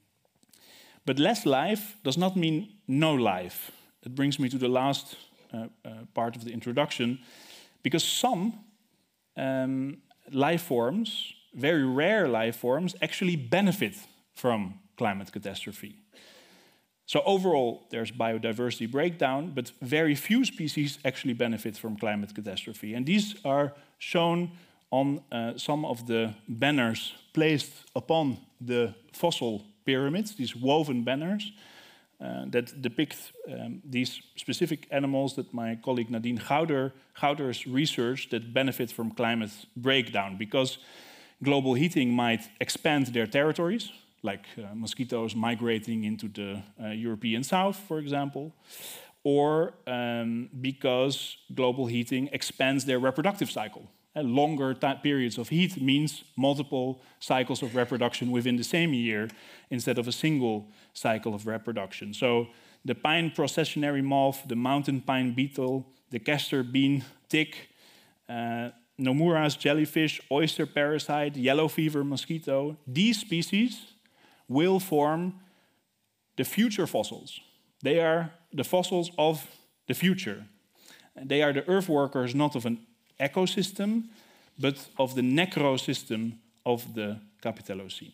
But less life does not mean no life. That brings me to the last uh, uh, part of the introduction, because some um, life forms, very rare life forms, actually benefit from climate catastrophe. So overall, there's biodiversity breakdown, but very few species actually benefit from climate catastrophe. And these are shown on uh, some of the banners placed upon the fossil pyramids, these woven banners uh, that depict um, these specific animals that my colleague Nadine Gouder, Gouder's research that benefit from climate breakdown, because global heating might expand their territories, like uh, mosquitoes migrating into the uh, European South, for example, or um, because global heating expands their reproductive cycle. Uh, longer periods of heat means multiple cycles of reproduction within the same year instead of a single cycle of reproduction. So the pine processionary moth, the mountain pine beetle, the castor bean tick, uh, Nomura's jellyfish, oyster parasite, yellow fever mosquito, these species will form the future fossils. They are the fossils of the future. They are the earth workers not of an ecosystem, but of the necrosystem of the Capitolocene.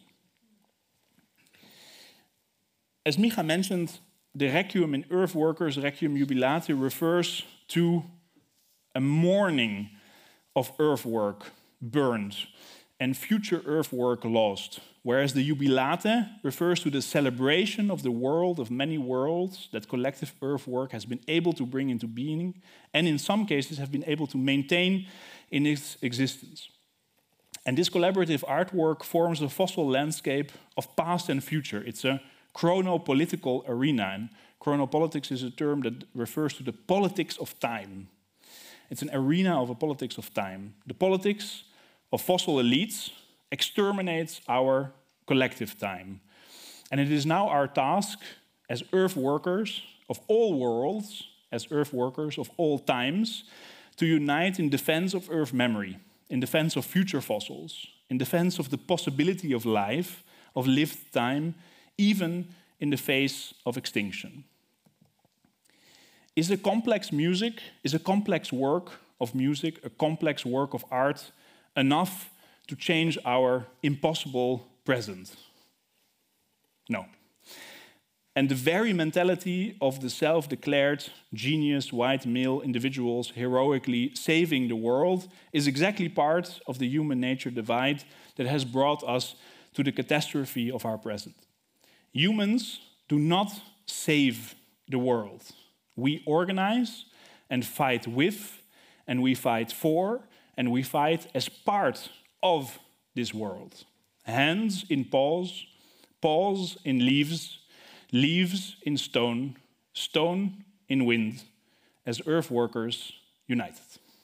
As Micha mentioned, the requiem in Earth Workers, Requiem Jubilate, refers to a mourning of earth work burned. and future earthwork lost, whereas the Jubilate refers to the celebration of the world of many worlds that collective earthwork has been able to bring into being, and in some cases have been able to maintain in its existence. And this collaborative artwork forms a fossil landscape of past and future. It's a chronopolitical arena, and chronopolitics is a term that refers to the politics of time. It's an arena of a politics of time. The politics of fossil elites exterminates our collective time. And it is now our task as earth workers of all worlds, as earth workers of all times, to unite in defense of earth memory, in defense of future fossils, in defense of the possibility of life, of lived time, even in the face of extinction. Is a complex music, is a complex work of music, a complex work of art, enough to change our impossible present? No. And the very mentality of the self-declared genius white male individuals heroically saving the world is exactly part of the human nature divide that has brought us to the catastrophe of our present. Humans do not save the world. We organize and fight with, and we fight for, and we fight as part of this world. Hands in paws, paws in leaves, leaves in stone, stone in wind, as earth workers united.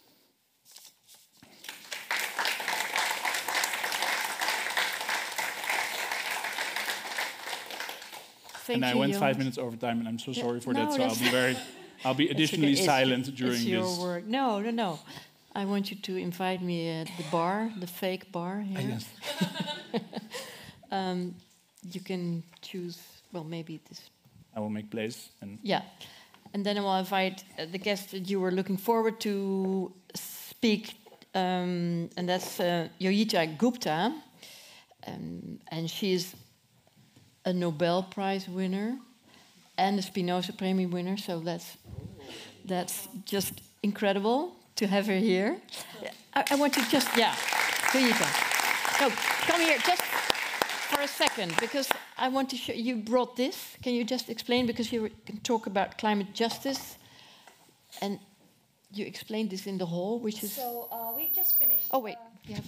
Thank and I you, went Joost. five minutes over time, and I'm so sorry for no, that. So I'll be very, I'll be additionally okay. silent it's, during it's your this. Work. No, no, no. I want you to invite me at the bar, the fake bar here. Yes. um, you can choose. Well, maybe this. I will make place and. Yeah, and then I will invite uh, the guest that you were looking forward to speak, um, and that's uh, Yoyita Gupta, um, and she's a Nobel Prize winner and a Spinoza Premie winner. So that's that's just incredible to have her here. I, I want to just yeah, Yoyita, so come here just for a second, because I want to show you brought this. Can you just explain, because you can talk about climate justice, and you explained this in the hall, which is. So uh, we just finished. Oh wait, uh, you have.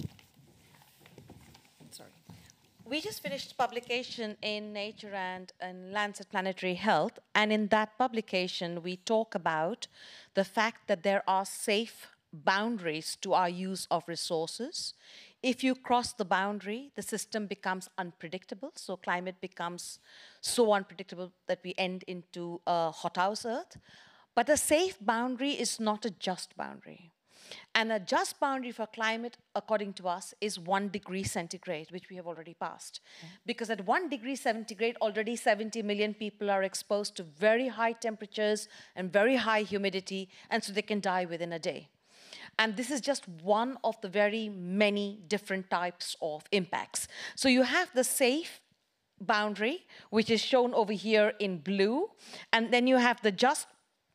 Sorry. We just finished publication in Nature and, and Lancet Planetary Health, and in that publication we talk about the fact that there are safe boundaries to our use of resources. If you cross the boundary, the system becomes unpredictable, so climate becomes so unpredictable that we end into a hothouse Earth. But a safe boundary is not a just boundary. And a just boundary for climate, according to us, is one degree centigrade, which we have already passed. Mm-hmm. Because at one degree centigrade, already seventy million people are exposed to very high temperatures and very high humidity, and so they can die within a day. And this is just one of the very many different types of impacts. So you have the safe boundary, which is shown over here in blue, and then you have the just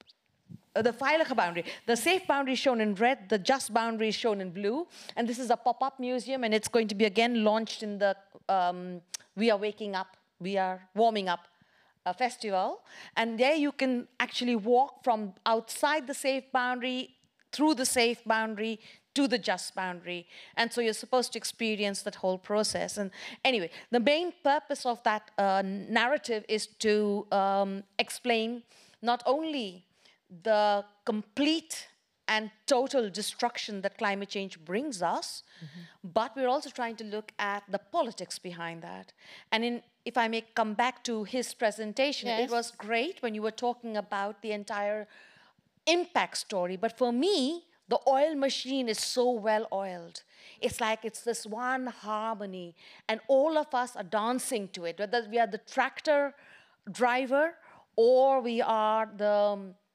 Uh, the veilige boundary. The safe boundary is shown in red, the just boundary is shown in blue, and this is a pop-up museum, and it's going to be again launched in the um, We Are Waking Up, We Are Warming Up uh, festival. And there you can actually walk from outside the safe boundary, through the safe boundary, to the just boundary. And so you're supposed to experience that whole process. And anyway, the main purpose of that uh, narrative is to um, explain not only the complete and total destruction that climate change brings us, mm-hmm. but we're also trying to look at the politics behind that. And in, if I may come back to his presentation, yes. It was great when you were talking about the entire impact story, but for me, the oil machine is so well oiled. It's like it's this one harmony, and all of us are dancing to it, whether we are the tractor driver or we are the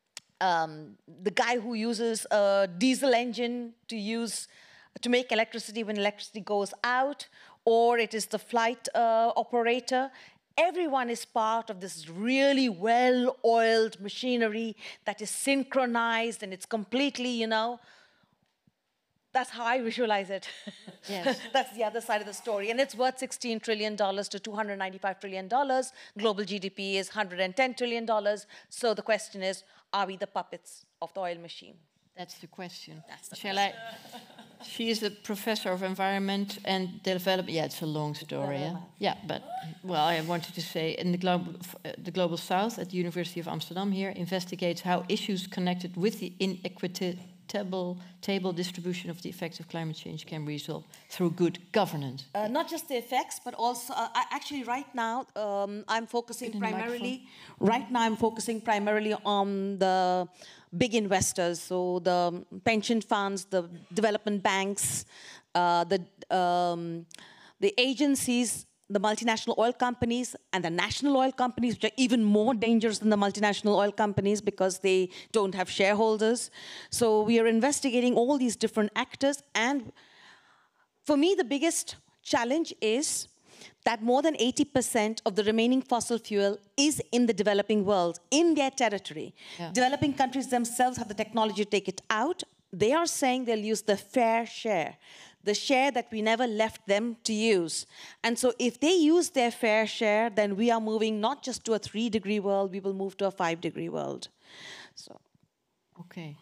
Um, the guy who uses a diesel engine to use to make electricity when electricity goes out, or it is the flight uh, operator. Everyone is part of this really well-oiled machinery that is synchronized, and it's completely, you know, that's how I visualize it. Yes. That's the other side of the story. And it's worth sixteen trillion dollars to two hundred ninety-five trillion dollars. Global G D P is one hundred ten trillion dollars. So the question is, are we the puppets of the oil machine? That's the question. That's the Shall I? She is a professor of environment and development. Yeah, it's a long story. Yeah, yeah, but well, I wanted to say in the global, uh, the global South at the University of Amsterdam here investigates how issues connected with the inequitable table distribution of the effects of climate change can be resolved through good governance. Uh, not just the effects, but also uh, I, actually right now um, I'm focusing Put in the primarily. Right now I'm focusing primarily on the big investors, so the pension funds, the development banks, uh, the um, the agencies, the multinational oil companies, and the national oil companies, which are even more dangerous than the multinational oil companies because they don't have shareholders. So we are investigating all these different actors, and for me, the biggest challenge is that more than eighty percent of the remaining fossil fuel is in the developing world, in their territory. Yeah. Developing countries themselves have the technology to take it out. They are saying they'll use the fair share, the share that we never left them to use. And so if they use their fair share, then we are moving not just to a three-degree world, we will move to a five-degree world. So. Okay.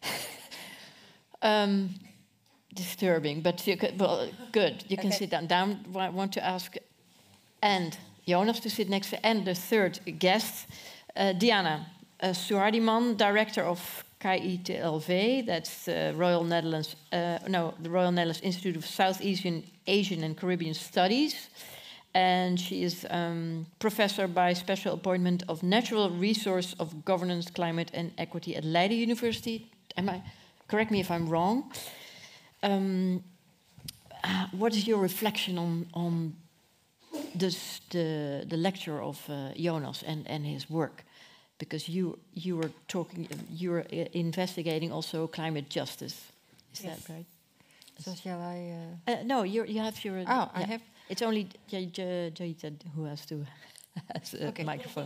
um, disturbing, but you could, well, good. You can Okay. sit down. Down. I want to ask, and Jonas to sit next to, and the third guest, uh, Diana uh, Suhardiman, director of K I T L V. That's the Royal Netherlands. Uh, no, the Royal Netherlands Institute of Southeast Asian, Asian and Caribbean Studies. And she is um, professor by special appointment of Natural Resource of Governance, Climate and Equity at Leiden University. Am I? Correct me if I'm wrong. Um, uh, what is your reflection on on this, the the lecture of uh, Jonas and, and his work? Because you you were talking, you were uh, investigating also climate justice. Is Yes. that right? So shall I? Uh... Uh, no, you you have your. Oh, yeah. I have. It's only J- J- Joyita who has to has a Okay. microphone.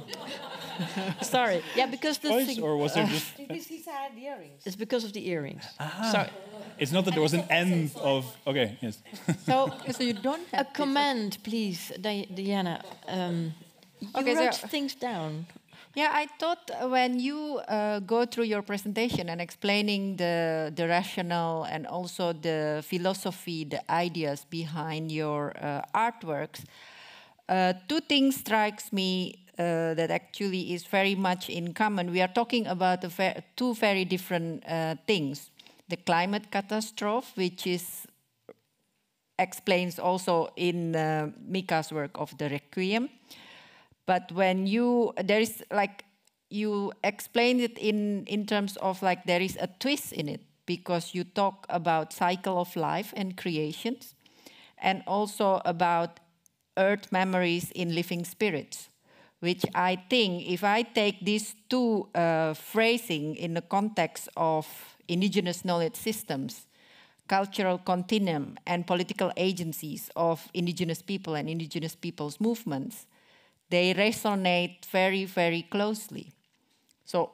Sorry. Yeah, because the Choice, thing, or was there just? Because he's had earrings. it's because of the earrings. Ah. Sorry. It's not that there was an end of. Okay, yes. So So you don't a have comment, please, Di- Diana. Um, you Okay, so- wrote things down. Yeah, I thought when you uh, go through your presentation and explaining the the rationale and also the philosophy, the ideas behind your uh, artworks, uh, two things strikes me uh, that actually is very much in common. We are talking about a ver- two very different uh, things: the climate catastrophe, which is explains also in uh, Mika's work of the Requiem. But when you, there is like, you explain it in, in terms of like there is a twist in it because you talk about cycle of life and creations and also about earth memories in living spirits, which I think if I take these two uh, phrasing in the context of indigenous knowledge systems, cultural continuum and political agencies of indigenous people and indigenous people's movements, they resonate very, very closely. So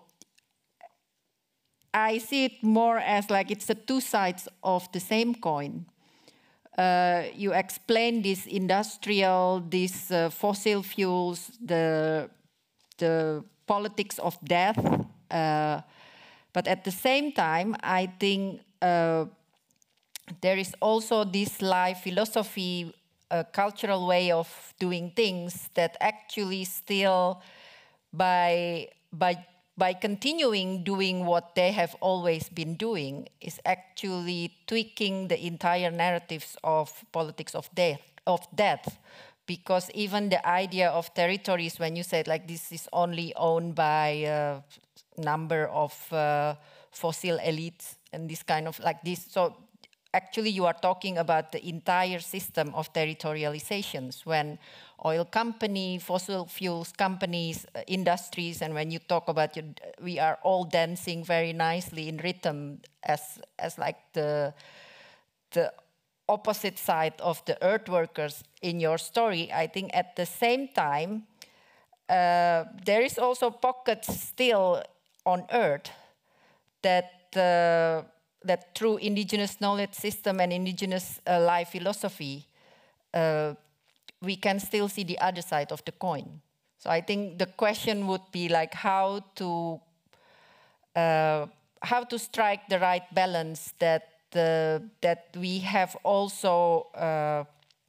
I see it more as like it's the two sides of the same coin. Uh, you explain this industrial, these uh, fossil fuels, the, the politics of death. Uh, but at the same time, I think uh, there is also this life philosophy, a cultural way of doing things that actually still, by by by continuing doing what they have always been doing, is actually tweaking the entire narratives of politics of death of death. Because even the idea of territories, when you said like this is only owned by a number of uh, fossil elites and this kind of like this, so. Actually, you are talking about the entire system of territorializations when oil company, fossil fuels companies, uh, industries, and when you talk about, your, we are all dancing very nicely in rhythm as as like the the opposite side of the earth workers in your story. I think at the same time, uh, there is also pockets still on earth that. Uh, that through indigenous knowledge system and indigenous uh, life philosophy, uh, we can still see the other side of the coin. So I think the question would be like how to uh, how to strike the right balance that uh, that we have also. Uh,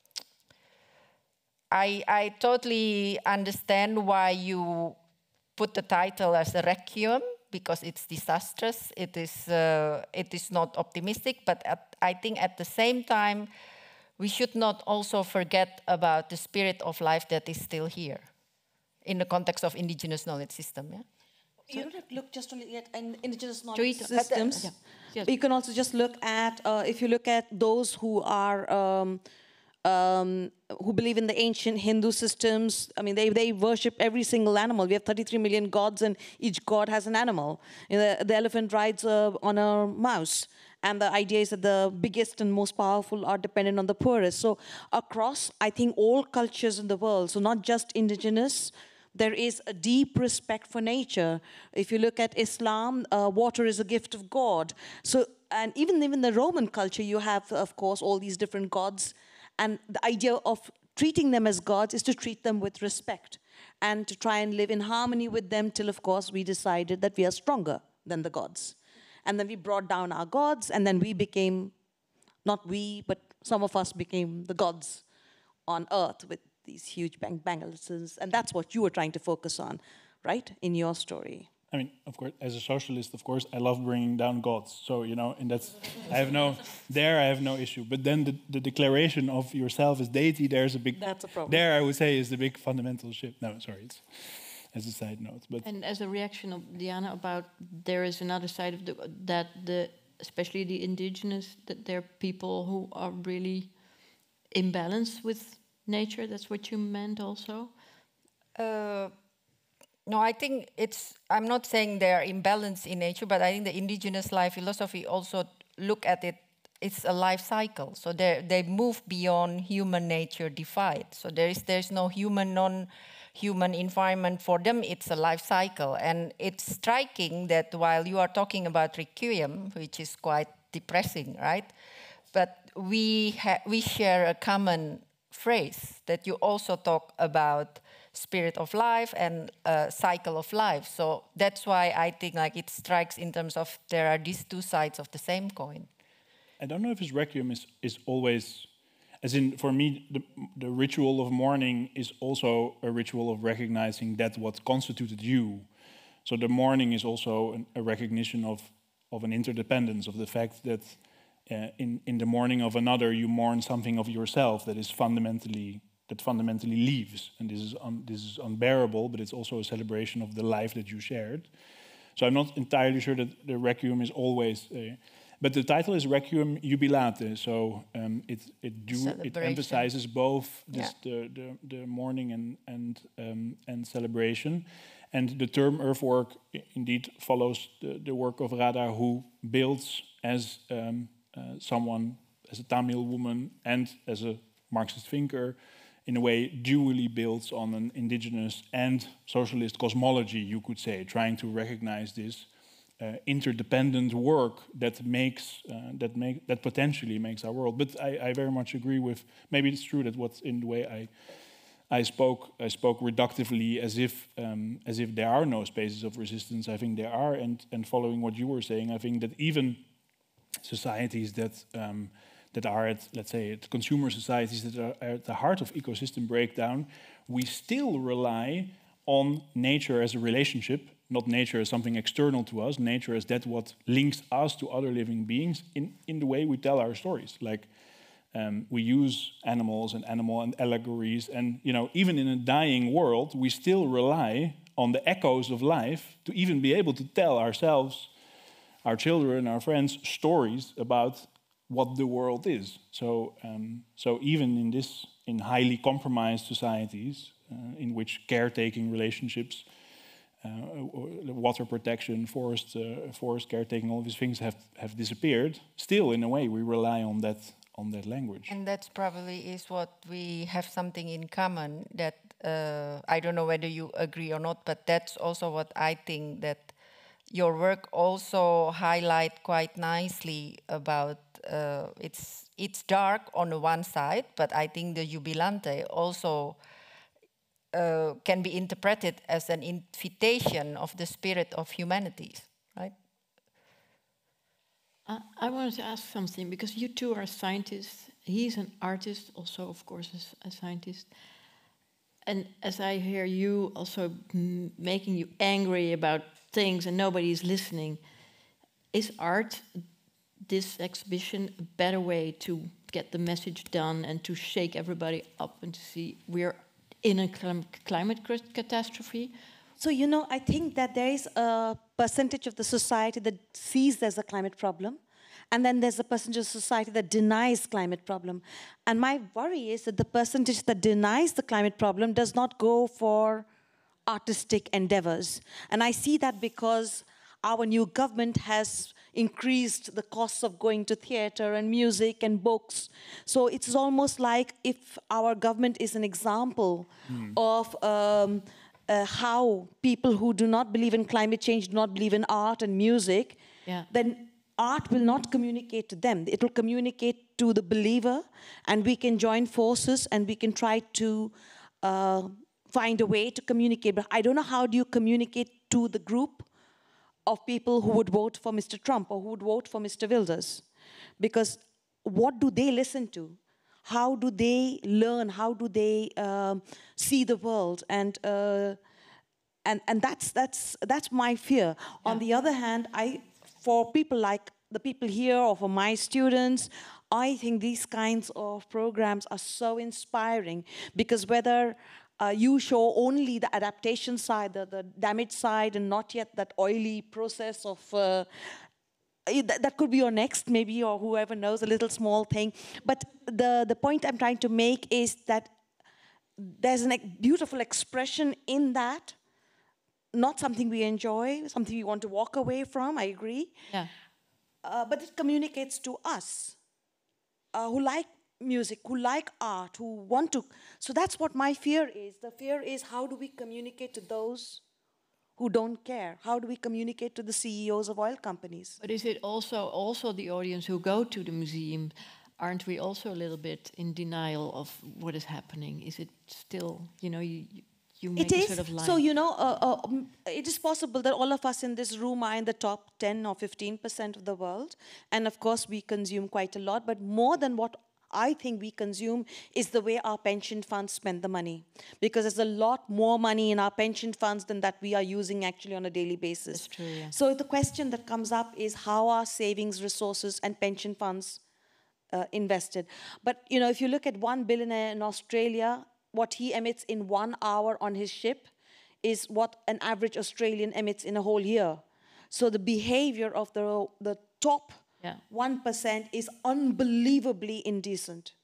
I I totally understand why you put the title as a requiem, because it's disastrous. It is uh, it is not optimistic, but at, I think at the same time, we should not also forget about the spirit of life that is still here, in the context of indigenous knowledge system. Yeah. You don't have to look just only at in- indigenous Treat- knowledge uh, systems. yeah. Yes. You can also just look at, uh, if you look at those who are, um, um, who believe in the ancient Hindu systems, I mean, they, they worship every single animal. We have thirty-three million gods and each god has an animal. You know, the, the elephant rides uh, on a mouse. And the idea is that the biggest and most powerful are dependent on the poorest. So across, I think, all cultures in the world, so not just indigenous, there is a deep respect for nature. If you look at Islam, uh, water is a gift of God. So, and even in the Roman culture, you have, of course, all these different gods. And the idea of treating them as gods is to treat them with respect and to try and live in harmony with them till, of course, we decided that we are stronger than the gods. And then we brought down our gods, and then we became, not we, but some of us became the gods on earth with these huge bang banglases. And that's what you were trying to focus on, right, in your story. I mean, of course, as a socialist, of course, I love bringing down gods. So, you know, and that's, I have no, there I have no issue. But then the, the declaration of yourself as deity, there's a big, That's a problem. there I would say is the big fundamental shift. No, sorry, it's as a side note. But And as a reaction of Diana about there is another side of the that the especially the indigenous, that there are people who are really in balance with nature. That's what you meant also. Uh, no, I think it's, I'm not saying they are imbalanced in nature, but I think the indigenous life philosophy also look at it, it's a life cycle. So they they move beyond human nature divide. So there is there's no human, non-human environment for them, it's a life cycle. And it's striking that while you are talking about requiem, which is quite depressing, right? But we, ha we share a common phrase that you also talk about spirit of life and uh, cycle of life. So that's why I think like it strikes in terms of there are these two sides of the same coin. I don't know if his requiem is, is always, as in, for me, the, the ritual of mourning is also a ritual of recognizing that what constituted you. So the mourning is also an, a recognition of, of an interdependence, of the fact that uh, in, in the mourning of another, you mourn something of yourself that is fundamentally, that fundamentally leaves. And this is, un, this is unbearable, but it's also a celebration of the life that you shared. So I'm not entirely sure that the requiem is always... Uh, But the title is Requiem Jubilate, so um, it it do it emphasizes both this, yeah. the, the the mourning and and um, and celebration, and the term earthwork indeed follows the, the work of Radha, who builds as um, uh, someone, as a Tamil woman, and as a Marxist thinker, in a way dually builds on an indigenous and socialist cosmology, you could say, trying to recognize this. Uh, interdependent work that makes uh, that make that potentially makes our world. But I, I very much agree with. Maybe it's true that what's in the way I I spoke I spoke reductively as if um, as if there are no spaces of resistance. I think there are, and and following what you were saying, I think that even societies that um, that are at, let's say, at consumer societies that are at the heart of ecosystem breakdown, we still rely on nature as a relationship. Not nature as something external to us, nature as that what links us to other living beings in, in the way we tell our stories. Like um, we use animals and animal and allegories, and you know, even in a dying world, we still rely on the echoes of life to even be able to tell ourselves, our children, our friends, stories about what the world is. So, um, so even in this, in highly compromised societies, uh, in which caretaking relationships, Uh, water protection, forest, uh, forest caretaking, all these things have, have disappeared. Still, in a way, we rely on that on that language. And that's probably is what we have something in common. That uh, I don't know whether you agree or not, but that's also what I think that your work also highlight quite nicely about uh, it's it's dark on the one side, but I think the Jubilante also uh, can be interpreted as an invitation of the spirit of humanities, right? Uh, I wanted to ask something, because you two are scientists. He's an artist, also, of course, as a scientist. And as I hear you also m making you angry about things and nobody's listening, is art, this exhibition, a better way to get the message done and to shake everybody up and to see we're in a clim climate catastrophe? So, you know, I think that there is a percentage of the society that sees there's a climate problem, and then there's a percentage of society that denies climate problem. And my worry is that the percentage that denies the climate problem does not go for artistic endeavors. And I see that because our new government has increased the costs of going to theater and music and books. So it's almost like if our government is an example mm. of um, uh, how people who do not believe in climate change, do not believe in art and music, yeah. then art will not communicate to them. It will communicate to the believer, and we can join forces and we can try to uh, find a way to communicate. But I don't know, how do you communicate to the group of people who would vote for Mister Trump or who would vote for Mister Wilders? Because what do they listen to? How do they learn? How do they um, see the world? And uh, and and that's that's that's my fear. Yeah. On the other hand, I for people like the people here or for my students, I think these kinds of programs are so inspiring, because whether Uh, you show only the adaptation side, the, the damage side, and not yet that oily process of, uh, that, that could be your next maybe, or whoever knows, a little small thing. But the, the point I'm trying to make is that there's a beautiful expression in that, not something we enjoy, something we want to walk away from, I agree. Yeah. Uh, but it communicates to us uh, who like music, who like art, who want to. So that's what my fear is. The fear is, how do we communicate to those who don't care? How do we communicate to the C E Os of oil companies? But is it also also the audience who go to the museum? Aren't we also a little bit in denial of what is happening? Is it still, you know, you, you make it a is. sort of line? So, you know, uh, uh, it is possible that all of us in this room are in the top ten or fifteen percent of the world. And of course, we consume quite a lot, but more than what I think we consume is the way our pension funds spend the money. Because there's a lot more money in our pension funds than that we are using actually on a daily basis. That's true, yeah. So the question that comes up is, how are savings, resources, and pension funds uh, invested? But, you know, if you look at one billionaire in Australia, what he emits in one hour on his ship is what an average Australian emits in a whole year. So the behavior of the, the top Yeah. one percent is unbelievably indecent.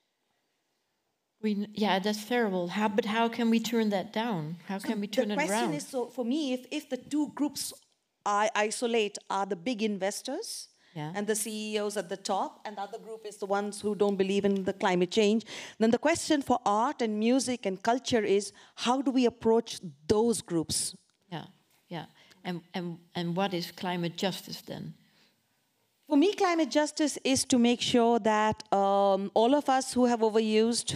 We, yeah, that's terrible. How, but how can we turn that down? How so can we turn it around? The question is, so for me, if, if the two groups I isolate are the big investors yeah. and the C E Os at the top, and the other group is the ones who don't believe in the climate change, then the question for art and music and culture is, how do we approach those groups? Yeah, yeah. And, and, and what is climate justice then? For me, climate justice is to make sure that um, all of us who have overused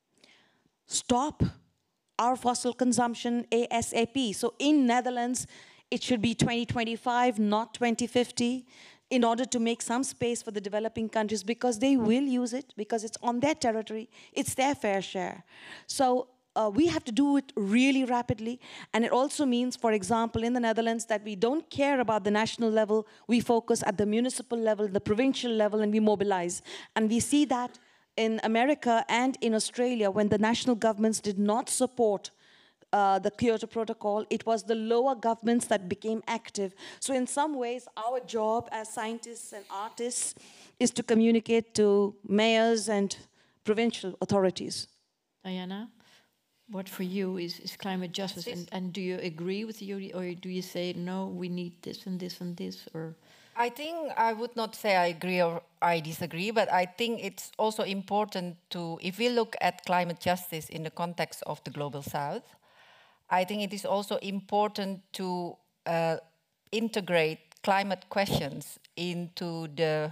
stop our fossil consumption ASAP. So in Netherlands, it should be twenty twenty-five, not twenty fifty, in order to make some space for the developing countries, because they will use it, because it's on their territory, it's their fair share. So Uh, we have to do it really rapidly. And it also means, for example, in the Netherlands, that we don't care about the national level. We focus at the municipal level, the provincial level, and we mobilize. And we see that in America and in Australia, when the national governments did not support uh, the Kyoto Protocol, it was the lower governments that became active. So in some ways, our job as scientists and artists is to communicate to mayors and provincial authorities. Diana? What for you is, is climate justice, and, and do you agree with you, or do you say, no, we need this and this and this, or? I think I would not say I agree or I disagree, but I think it's also important to, if we look at climate justice in the context of the Global South, I think it is also important to uh, integrate climate questions into the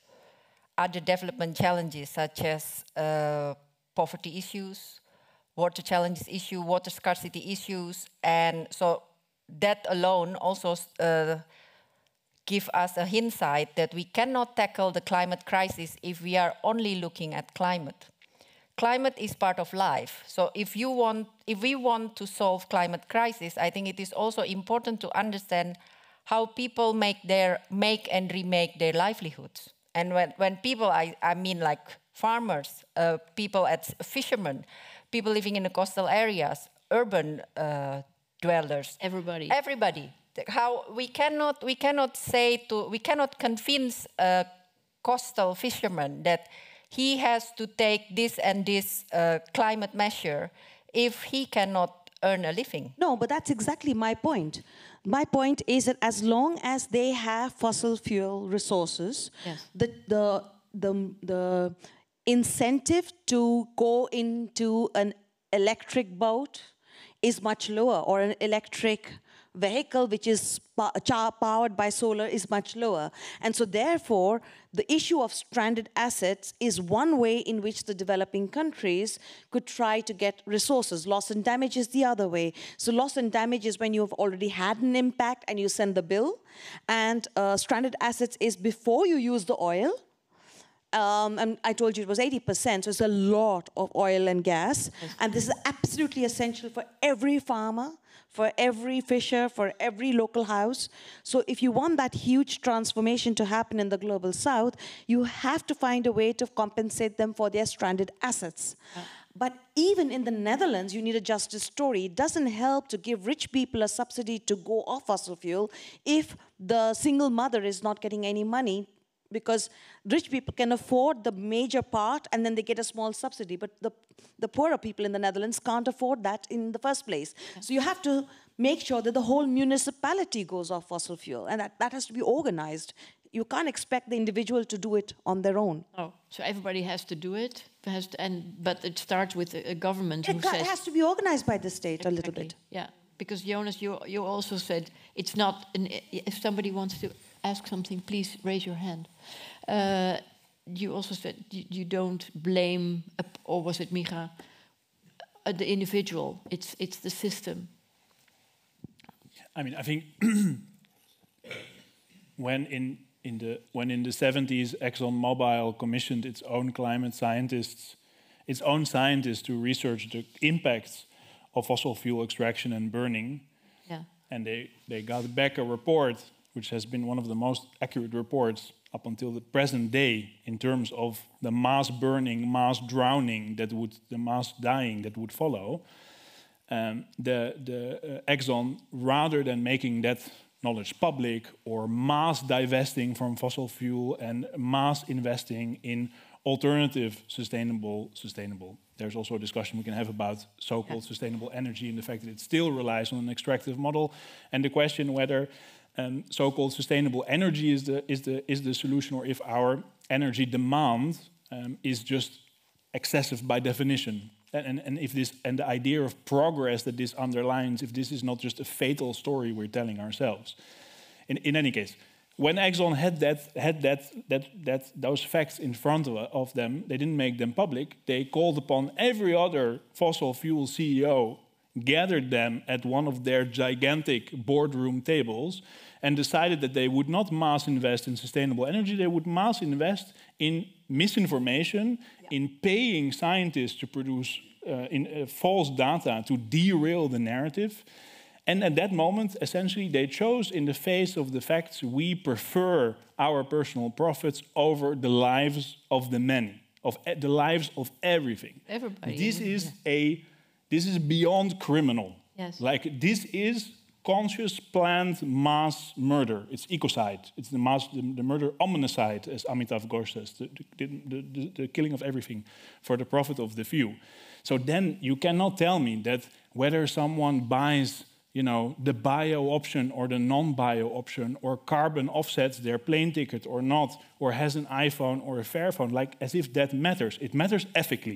other development challenges, such as uh, poverty issues, water challenges issue, water scarcity issues, and so that alone also uh, give us a insight that we cannot tackle the climate crisis if we are only looking at climate. Climate is part of life. So if you want, if we want to solve climate crisis, I think it is also important to understand how people make their make and remake their livelihoods. And when, when people, I, I mean like farmers, uh, people as fishermen, people living in the coastal areas, urban uh, dwellers. Everybody. Everybody. How we cannot, we cannot say to, we cannot convince a coastal fisherman that he has to take this and this uh, climate measure if he cannot earn a living. No, but that's exactly my point. My point is that as long as they have fossil fuel resources, yes. the, the, the, the incentive to go into an electric boat is much lower, or an electric vehicle which is powered by solar is much lower. And so therefore, the issue of stranded assets is one way in which the developing countries could try to get resources. Loss and damage is the other way. So loss and damage is when you've already had an impact and you send the bill. And uh, stranded assets is before you use the oil. Um, and I told you it was eighty percent, so it's a lot of oil and gas. Yes. And this is absolutely essential for every farmer, for every fisher, for every local house. So if you want that huge transformation to happen in the global south, you have to find a way to compensate them for their stranded assets. Yeah. But even in the Netherlands, you need a justice story. It doesn't help to give rich people a subsidy to go off fossil fuel if the single mother is not getting any money, because rich people can afford the major part and then they get a small subsidy. But the, the poorer people in the Netherlands can't afford that in the first place. Yeah. So you have to make sure that the whole municipality goes off fossil fuel, and that, that has to be organized. You can't expect the individual to do it on their own. Oh, so everybody has to do it, has to, and but it starts with a, a government it who ca- says... It has to be organized by the state exactly. a little bit. Yeah, because Jonas, you, you also said it's not... An, if somebody wants to ask something, please raise your hand. Uh, you also said you, you don't blame, uh, or was it Micha, uh, the individual. It's it's the system. I mean, I think when in in the when in the seventies ExxonMobil commissioned its own climate scientists, its own scientists to research the impacts of fossil fuel extraction and burning, yeah, and they they got back a report which has been one of the most accurate reports up until the present day in terms of the mass burning, mass drowning that would, the mass dying that would follow. Um, the the uh, Exxon, rather than making that knowledge public or mass divesting from fossil fuel and mass investing in alternative sustainable, sustainable. There's also a discussion we can have about so-called yeah. sustainable energy and the fact that it still relies on an extractive model, and the question whether Um, so-called sustainable energy is the is the is the solution, or if our energy demand um, is just excessive by definition, and, and and if this and the idea of progress that this underlines, if this is not just a fatal story we're telling ourselves. In in any case, when Exxon had that had that that that those facts in front of, of them, they didn't make them public. They called upon every other fossil fuel C E O, gathered them at one of their gigantic boardroom tables, and decided that they would not mass invest in sustainable energy, they would mass invest in misinformation, yeah. in paying scientists to produce uh, in, uh, false data to derail the narrative. And at that moment, essentially, they chose, in the face of the facts, we prefer our personal profits over the lives of the many, of e- the lives of everything. Everybody. This is yeah. a This is beyond criminal. Yes. Like, this is conscious, planned mass murder. It's ecocide. It's the mass, the, the murder omnicide, as Amitav Ghosh says, the, the, the, the killing of everything for the profit of the few. So then you cannot tell me that whether someone buys, you know, the bio option or the non-bio option, or carbon offsets their plane ticket or not, or has an iPhone or a Fairphone, like as if that matters. It matters ethically.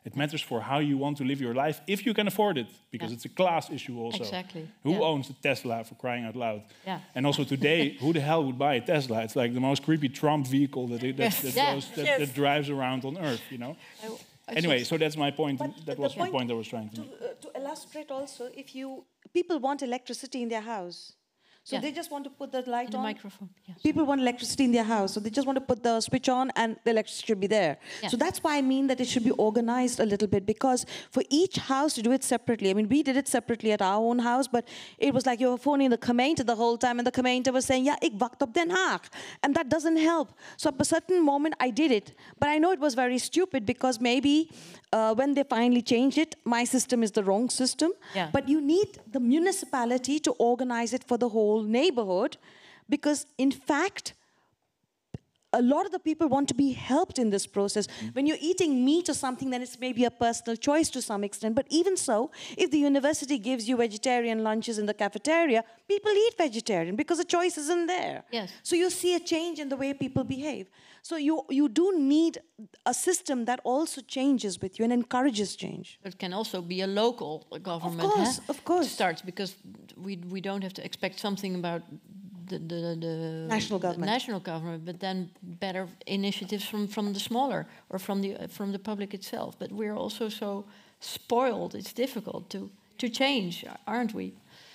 It matters for how you want to live your life, if you can afford it, because Yeah. it's a class issue also. Exactly. Who Yeah. owns a Tesla, for crying out loud? Yeah. And also today, who the hell would buy a Tesla? It's like the most creepy Trump vehicle that, that, Yes. that, Yeah. goes, that, Yes. that drives around on Earth, you know? I Anyway, just- so that's my point. But That the was my point point I was trying to To, make. uh, to illustrate also, if you people want electricity in their house, so Yeah. they just want to put the light And the on. microphone. Yes. People want electricity in their house, so they just want to put the switch on and the electricity should be there. Yeah. So that's why I mean that it should be organized a little bit, because for each house to do it separately, I mean, we did it separately at our own house, but it was like you were phoning the gemeente the whole time, and the gemeente was saying, yeah, ik wacht op Den Haag. And that doesn't help. So at a certain moment, I did it. But I know it was very stupid, because maybe uh, when they finally changed it, my system is the wrong system. Yeah. But you need the municipality to organize it for the whole neighborhood, because in fact, a lot of the people want to be helped in this process. When you're eating meat or something, then it's maybe a personal choice to some extent. But even so, if the university gives you vegetarian lunches in the cafeteria, people eat vegetarian because the choice isn't there. Yes. So you see a change in the way people behave. So you, you do need a system that also changes with you and encourages change. It can also be a local government. course, huh? of course. Starts because we we don't have to expect something about the the, the National the government. national government, but then better initiatives from, from the smaller or from the uh, from the public itself. But we're also so spoiled; it's difficult to to change, aren't we,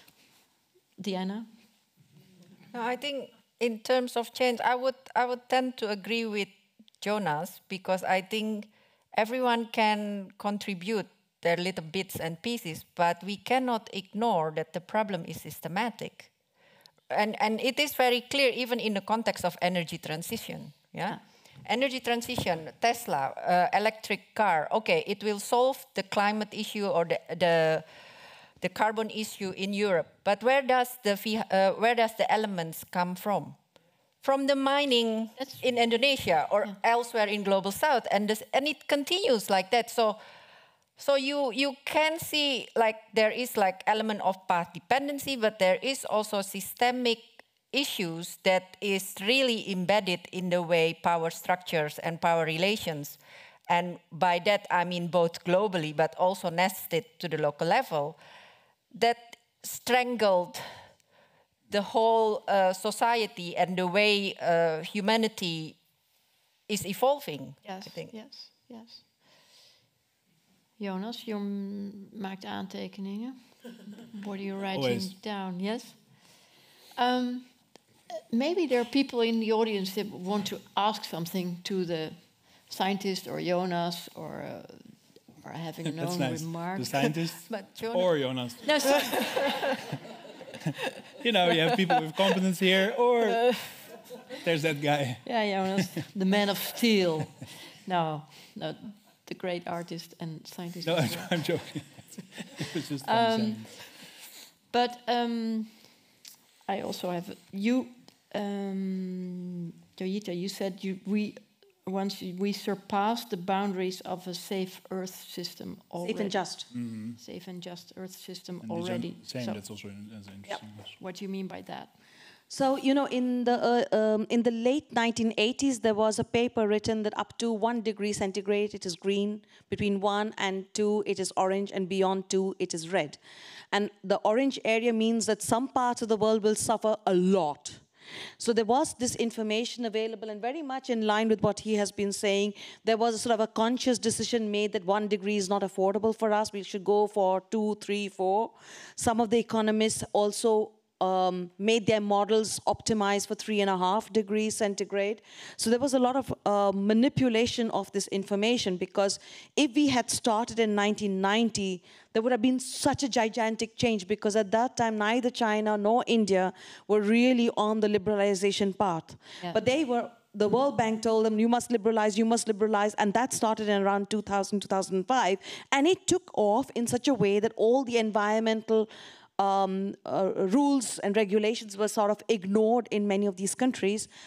Diana? No, I think in terms of change, I would I would tend to agree with Jonas, because I think everyone can contribute their little bits and pieces, but we cannot ignore that the problem is systematic. And and it is very clear even in the context of energy transition. Yeah, energy transition, Tesla, uh, electric car. Okay, it will solve the climate issue or the the the carbon issue in Europe. But where does the uh, where does the elements come from? From the mining That's in Indonesia or yeah. elsewhere in global south, and this, and it continues like that. So. So you, you can see like there is like element of path dependency, but there is also systemic issues that is really embedded in the way power structures and power relations. And by that I mean both globally, but also nested to the local level, that strangled the whole uh, society and the way uh, humanity is evolving, Yes. I think. Yes. Yes. Jonas, je m- maakt aantekeningen. What are you writing Always. down? Yes. Um, maybe there are people in the audience that want to ask something to the scientist or Jonas, or uh, or having an That's own nice. remark. The scientist But Jonas, or Jonas. No, so- You know, you have people with competence here, or there's that guy. yeah, Jonas, the man of steel. No, no, the great artist and scientist. No, as I'm, well. I'm joking. It was just Um, um, But um, I also have you, um, Joyita. You said you we once you- we surpassed the boundaries of a safe Earth system already. Safe and just. Safe and just Earth system and the gen- already. Same, So that's also in- that's interesting. what do you mean by that? So, you know, in the, uh, um, in the late nineteen eighties, there was a paper written that up to one degree centigrade, it is green. Between one and two, it is orange. And beyond two, it is red. And the orange area means that some parts of the world will suffer a lot. So there was this information available, and very much in line with what he has been saying, there was a sort of a conscious decision made that one degree is not affordable for us. We should go for two, three, four. Some of the economists also Um, made their models optimize for three and a half degrees centigrade. So there was a lot of uh, manipulation of this information, because if we had started in nineteen ninety, there would have been such a gigantic change, because at that time, neither China nor India were really on the liberalization path. Yeah. But they were, the World Bank told them, you must liberalize, you must liberalize, and that started in around two thousand, two thousand five. And it took off in such a way that all the environmental Um, uh, rules and regulations were sort of ignored in many of these countries.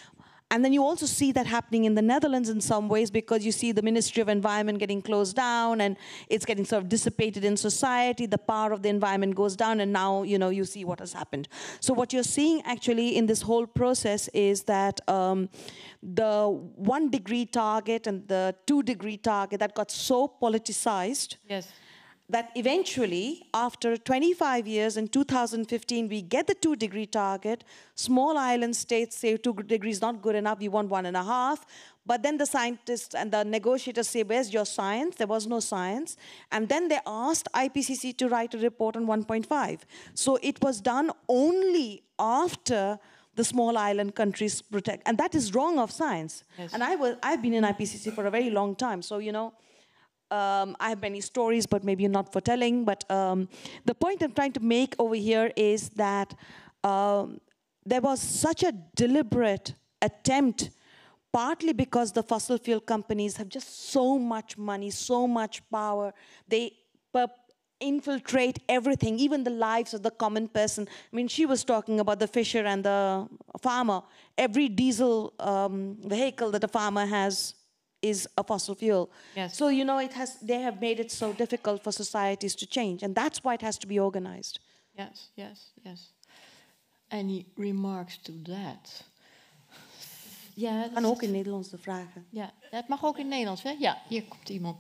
And then you also see that happening in the Netherlands in some ways, because you see the Ministry of Environment getting closed down and it's getting sort of dissipated in society. The power of the environment goes down, and now, you know, you see what has happened. So what you're seeing actually in this whole process is that um, the one degree target and the two degree target that got so politicized. Yes. That eventually, after twenty-five years, in two thousand fifteen, we get the two degree target. Small island states say two degrees not good enough, we want one and a half. But then the scientists and the negotiators say, where's your science? There was no science. And then they asked I P C C to write a report on one point five. So it was done only after the small island countries protect. And that is wrong of science. Yes. And I was, I've been in I P C C for a very long time. So, you know, Um, I have many stories, but maybe not for telling. But um, the point I'm trying to make over here is that um, there was such a deliberate attempt, partly because the fossil fuel companies have just so much money, so much power. They infiltrate everything, even the lives of the common person. I mean, she was talking about the fisher and the farmer. Every diesel um, vehicle that a farmer has is a fossil fuel. Yes. So, you know, it has, they have made it so difficult for societies to change, and that's why it has to be organized. Yes, yes, yes. Any remarks to that? Ja, dat kan ook in Nederlands de vragen. Ja, het mag ook in Nederlands, hè? Ja, hier komt iemand.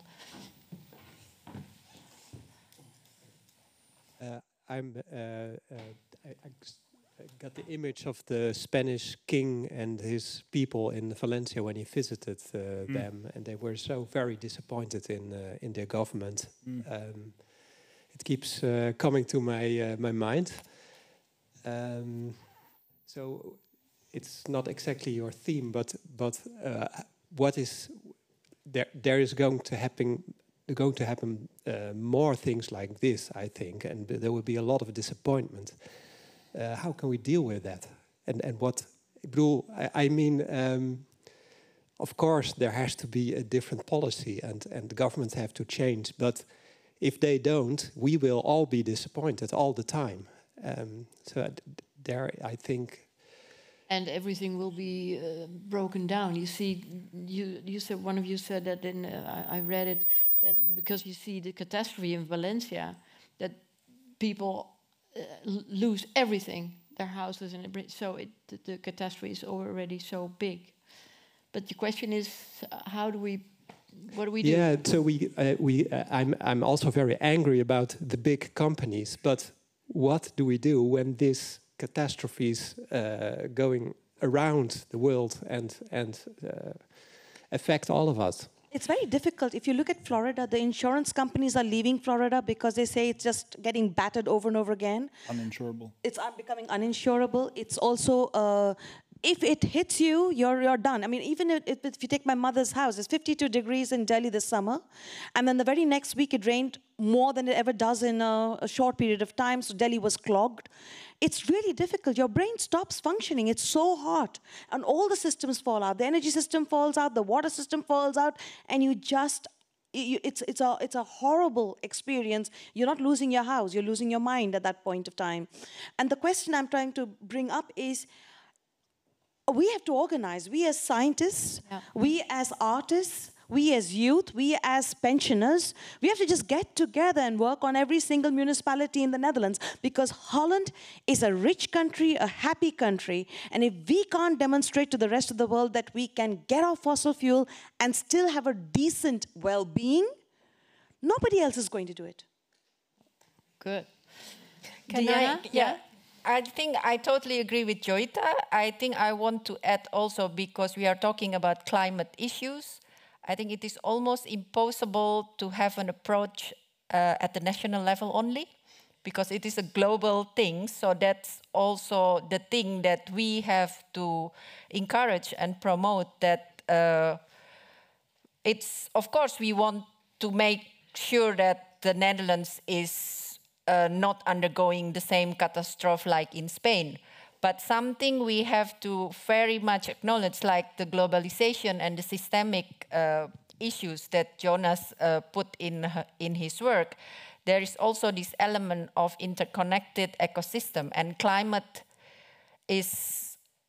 Uh, I'm, uh, uh, I, I got the image of the Spanish king and his people in Valencia when he visited uh, mm. them, and they were so very disappointed in uh, in their government. Mm. Um, it keeps uh, coming to my uh, my mind. Um, so it's not exactly your theme, but but uh, what is there? There is going to happen. Going to happen uh, more things like this, I think, and there will be a lot of disappointment. Uh, how can we deal with that? And and what? Ik bedoel, I, I mean, um, of course, there has to be a different policy, and and the governments have to change. But if they don't, we will all be disappointed all the time. Um, so there, I think. And everything will be uh, broken down. You see, you you said one of you said that in uh, I, I read it that because you see the catastrophe in Valencia, that people uh, lose everything, their houses and everything. So it, the, the catastrophe is already so big. But the question is, how do we? What do we do? Yeah, so we uh, we uh, I'm I'm also very angry about the big companies. But what do we do when this catastrophes uh, going around the world and and uh, affect all of us? It's very difficult. If you look at Florida, the insurance companies are leaving Florida because they say it's just getting battered over and over again. Uninsurable. It's becoming uninsurable. It's also, uh, if it hits you, you're you're done. I mean, even if, if you take my mother's house, it's fifty-two degrees in Delhi this summer, and then the very next week it rained more than it ever does in a, a short period of time, so Delhi was clogged. It's really difficult. Your brain stops functioning. It's so hot. And all the systems fall out. The energy system falls out. The water system falls out. And you just, you, it's, it's, a, it's a horrible experience. You're not losing your house. You're losing your mind at that point of time. And the question I'm trying to bring up is, we have to organize. We as scientists, yeah. we as artists, we as youth, we as pensioners, we have to just get together and work on every single municipality in the Netherlands, because Holland is a rich country, a happy country, and if we can't demonstrate to the rest of the world that we can get off fossil fuel and still have a decent well-being, nobody else is going to do it. Good. Can Diana? I? Yeah. I think I totally agree with Joyita. I think I want to add also, because we are talking about climate issues, I think it is almost impossible to have an approach uh, at the national level only, because it is a global thing. So that's also the thing that we have to encourage and promote, that uh, it's, of course, we want to make sure that the Netherlands is uh, not undergoing the same catastrophe like in Spain. But something we have to very much acknowledge, like the globalization and the systemic uh, issues that Jonas uh, put in, in his work, there is also this element of interconnected ecosystem, and climate is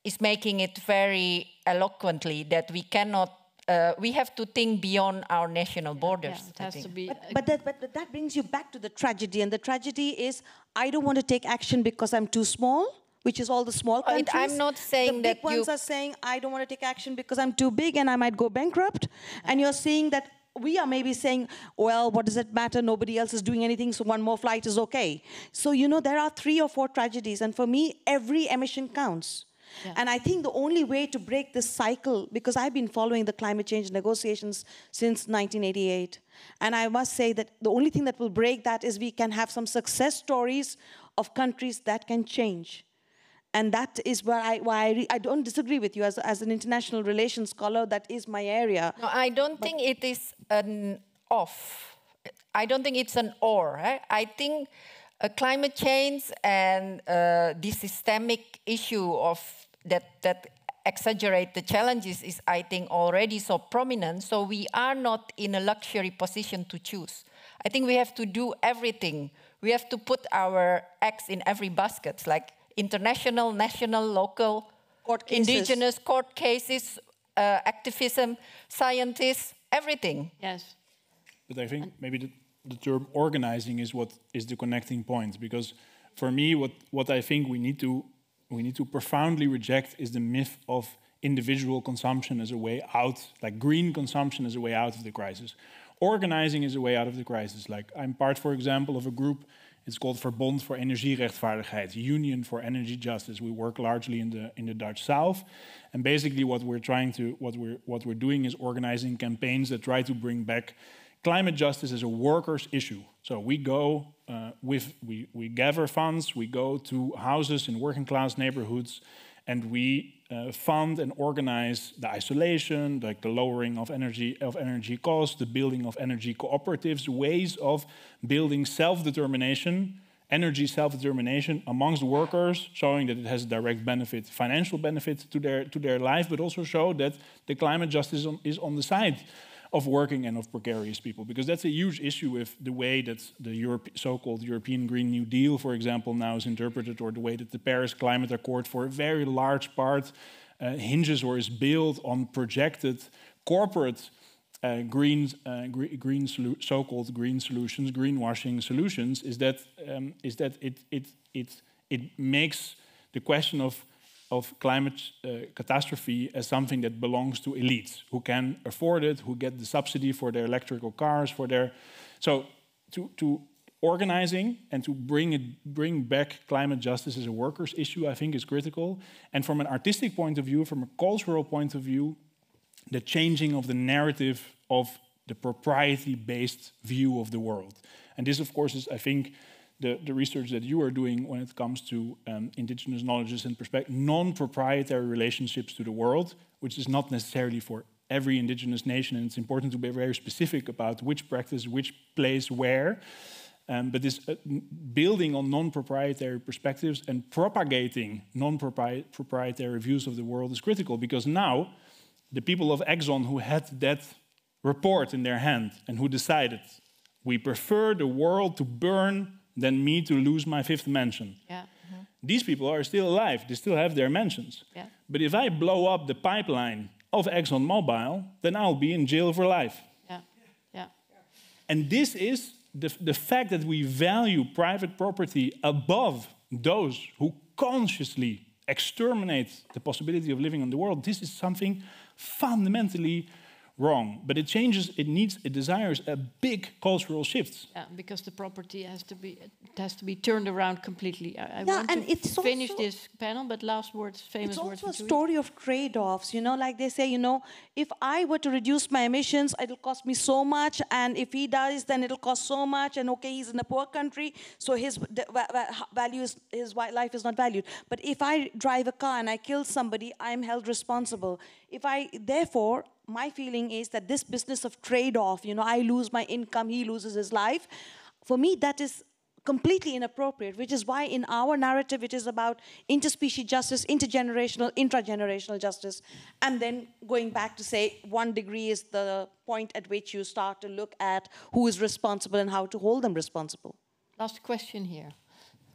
is making it very eloquently that we cannot, uh, we have to think beyond our national borders. Yeah, it has to be. But, but, that, but, but that brings you back to the tragedy, and the tragedy is I don't want to take action because I'm too small, which is all the small Oh, it- countries. I'm not saying the big that ones you- are saying I don't want to take action because I'm too big and I might go bankrupt. And you're seeing that we are maybe saying, well, what does it matter? Nobody else is doing anything, so one more flight is okay. So, you know, there are three or four tragedies, and for me, every emission counts. Yeah. And I think the only way to break this cycle, because I've been following the climate change negotiations since nineteen eighty-eight, and I must say that the only thing that will break that is we can have some success stories of countries that can change. And that is where I, why I, re, I don't disagree with you as, as an international relations scholar. That is my area. No, I don't think it is an off. I don't think it's an or. Eh? I think uh, climate change and uh, the systemic issue of that that exaggerate the challenges is, I think, already so prominent. So we are not in a luxury position to choose. I think we have to do everything. We have to put our eggs in every basket, like international, national, local, Court cases. indigenous court cases, uh, activism, scientists, everything. Yes. But I think maybe the, the term organizing is what is the connecting point, because for me, what, what I think we need to we need to profoundly reject is the myth of individual consumption as a way out, like green consumption as a way out of the crisis. Organizing is a way out of the crisis. Like I'm part, for example, of a group. It's called Verbond voor Energierechtvaardigheid, Union for Energy Justice. We work largely in the in the Dutch South, and basically what we're trying to what we're what we're doing is organizing campaigns that try to bring back climate justice as a workers' issue. So we go uh, with we we gather funds, we go to houses in working class neighborhoods, and we uh, fund and organize the isolation, like the lowering of energy of energy costs, the building of energy cooperatives, ways of building self-determination, energy self-determination amongst workers, showing that it has a direct benefit, financial benefit to their to their life, but also show that the climate justice is on, is on the side of working and of precarious people, because that's a huge issue with the way that the Europe, so-called European Green New Deal, for example, now is interpreted, or the way that the Paris Climate Accord, for a very large part, uh, hinges or is built on projected corporate uh, green, uh, green, green so-called green solutions, greenwashing solutions. Is that um, is that it it it it makes the question of of climate uh, catastrophe as something that belongs to elites who can afford it, who get the subsidy for their electrical cars, for their... So to, to organizing and to bring it, bring back climate justice as a workers' issue, I think is critical. And from an artistic point of view, from a cultural point of view, the changing of the narrative of the propriety-based view of the world. And this, of course, is, I think, The, the research that you are doing when it comes to um, indigenous knowledges and perspective, non-proprietary relationships to the world, which is not necessarily for every indigenous nation, and it's important to be very specific about which practice, which place, where. Um, but this uh, building on non-proprietary perspectives and propagating non-proprietary views of the world is critical, because now the people of Exxon who had that report in their hand and who decided, we prefer the world to burn than me to lose my fifth mansion. Yeah. Mm-hmm. These people are still alive. They still have their mansions. Yeah. But if I blow up the pipeline of ExxonMobil, then I'll be in jail for life. Yeah. Yeah. And this is the, the fact that we value private property above those who consciously exterminate the possibility of living on the world. This is something fundamentally wrong, but it changes. It needs, it desires a big cultural shift. Yeah, because the property has to be it has to be turned around completely. I, I Yeah, want and to it's finish also- this panel, but last words, famous It's words. also a from Tui. story of trade-offs, you know, like they say, you know, if I were to reduce my emissions, it'll cost me so much, and if he does, then it'll cost so much, and okay, he's in a poor country, so his the va- va- value is, his wi- life is not valued. But if I drive a car and I kill somebody, I'm held responsible. If I, therefore, my feeling is that this business of trade-off, you know, I lose my income, he loses his life, for me, that is completely inappropriate, which is why in our narrative it is about interspecies justice, intergenerational, intragenerational justice, and then going back to say one degree is the point at which you start to look at who is responsible and how to hold them responsible. Last question here.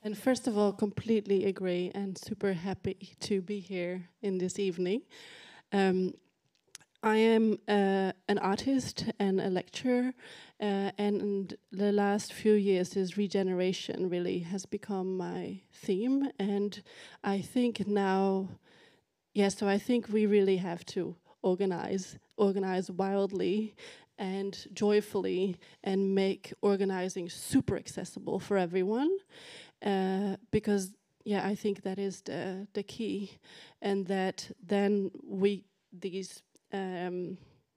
And first of all, completely agree and super happy to be here in this evening. Um, I am uh, an artist and a lecturer, uh, and the last few years, this regeneration really has become my theme. And I think now, yes, so I think we really have to organize, organize wildly and joyfully, and make organizing super accessible for everyone. Uh, because, yeah, I think that is the, the key, and that then we, these um,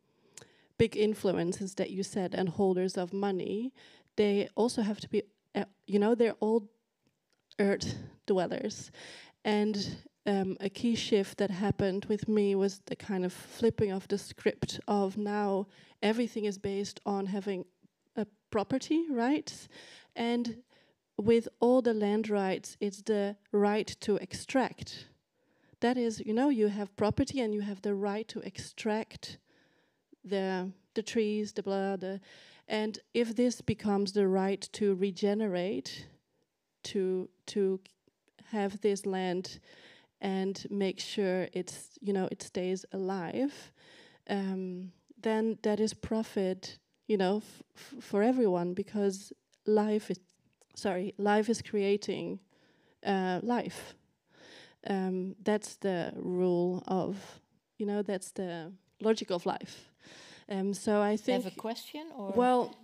big influences that you said and holders of money, they also have to be, uh, you know, they're all earth dwellers. And um, a key shift that happened with me was the kind of flipping of the script of now everything is based on having a property rights, and with all the land rights, it's the right to extract. That is, you know, you have property and you have the right to extract the the trees, the blah, the, and if this becomes the right to regenerate, to to have this land and make sure it's, you know, it stays alive, um, then that is profit, you know, f f for everyone, because life is. Sorry, life is creating uh, life. Um, that's the rule of, you know, that's the logic of life. Um, so I think. Have a question or? Well,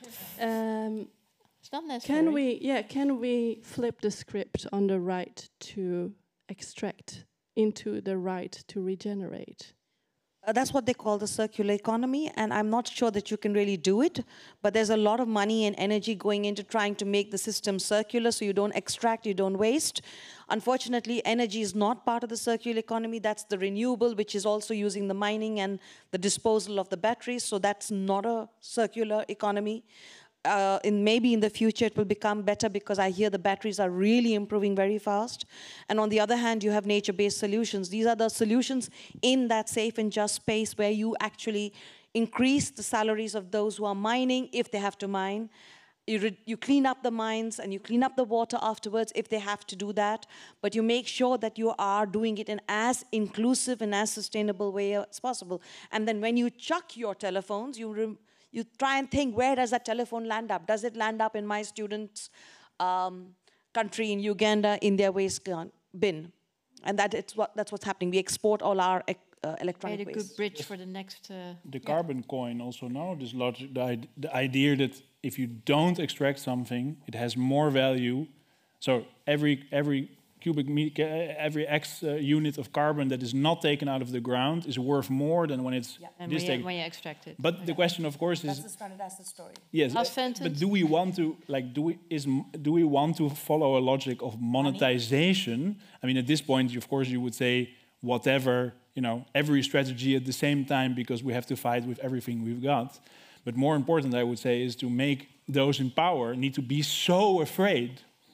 um, it's not necessary. Can we, yeah, can we flip the script on the right to extract into the right to regenerate? Uh, that's what they call the circular economy, and I'm not sure that you can really do it, but there's a lot of money and energy going into trying to make the system circular so you don't extract, you don't waste. Unfortunately, energy is not part of the circular economy. That's the renewable, which is also using the mining and the disposal of the batteries, so that's not a circular economy. Uh, in maybe in the future it will become better, because I hear the batteries are really improving very fast. And on the other hand, you have nature-based solutions. These are the solutions in that safe and just space where you actually increase the salaries of those who are mining if they have to mine. You, re you clean up the mines and you clean up the water afterwards if they have to do that. But you make sure that you are doing it in as inclusive and as sustainable way as possible. And then when you chuck your telephones, you rem You try and think, where does that telephone land up? Does it land up in my students' um, country in Uganda in their waste bin? And that it's what, that's what's happening. We export all our uh, electronic Made a waste. good bridge for the next... Uh, the yeah. carbon coin also now, this logic, the, the idea that if you don't extract something, it has more value. So every, every cubic meter, every X uh, unit of carbon that is not taken out of the ground is worth more than when it's yeah. and this when, you, when you extract it. But okay. the question, of course, is that's the, that's the story. Yes, Last uh, sentence. But do we want to like do we is do we want to follow a logic of monetization? Money? I mean, at this point, of course, you would say whatever, you know, every strategy at the same time, because we have to fight with everything we've got. But more important, I would say, is to make those in power need to be so afraid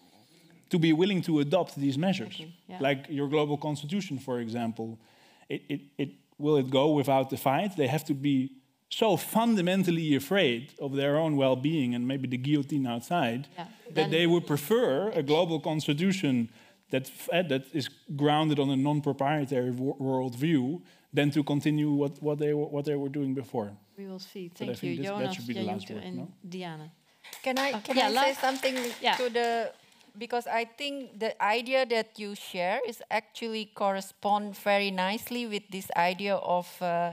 to be willing to adopt these measures. Okay, yeah. Like your global constitution, for example. It, it, it, will it go without the fight? They have to be so fundamentally afraid of their own well-being and maybe the guillotine outside, yeah. that they would prefer a global constitution that, uh, that is grounded on a non-proprietary worldview than to continue what, what, they, what they were doing before. We will see. Thank but you, this, Jonas, that should be the last word, and no? Diana. Can I, can uh, yeah, I say something yeah. to the... Because I think the idea that you share is actually correspond very nicely with this idea of uh,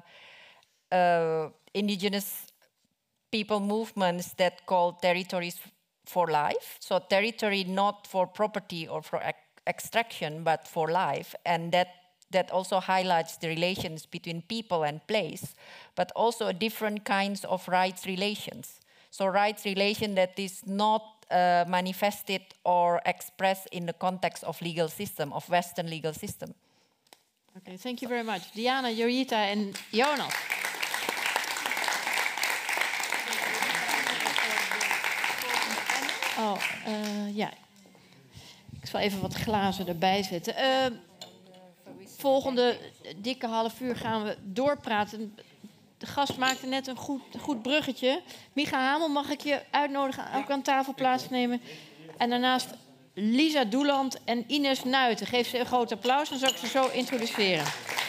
uh, indigenous people movements that call territories for life. So territory not for property or for ex extraction, but for life. And that, that also highlights the relations between people and place, but also different kinds of rights relations. So rights relation that is not uh, manifested or expressed in the context of legal system, of Western legal system. Okay, thank you very much. Diana, Jorita en Jonas. Oh, uh, ja. Ik zal even wat glazen erbij zetten. Uh, volgende dikke half uur gaan we doorpraten. De gast maakte net een goed, goed bruggetje. Micha Hamel, mag ik je uitnodigen ook aan tafel plaatsnemen? En daarnaast Lisa Doeland en Ines Nuiten. Geef ze een groot applaus, dan zal ik ze zo introduceren.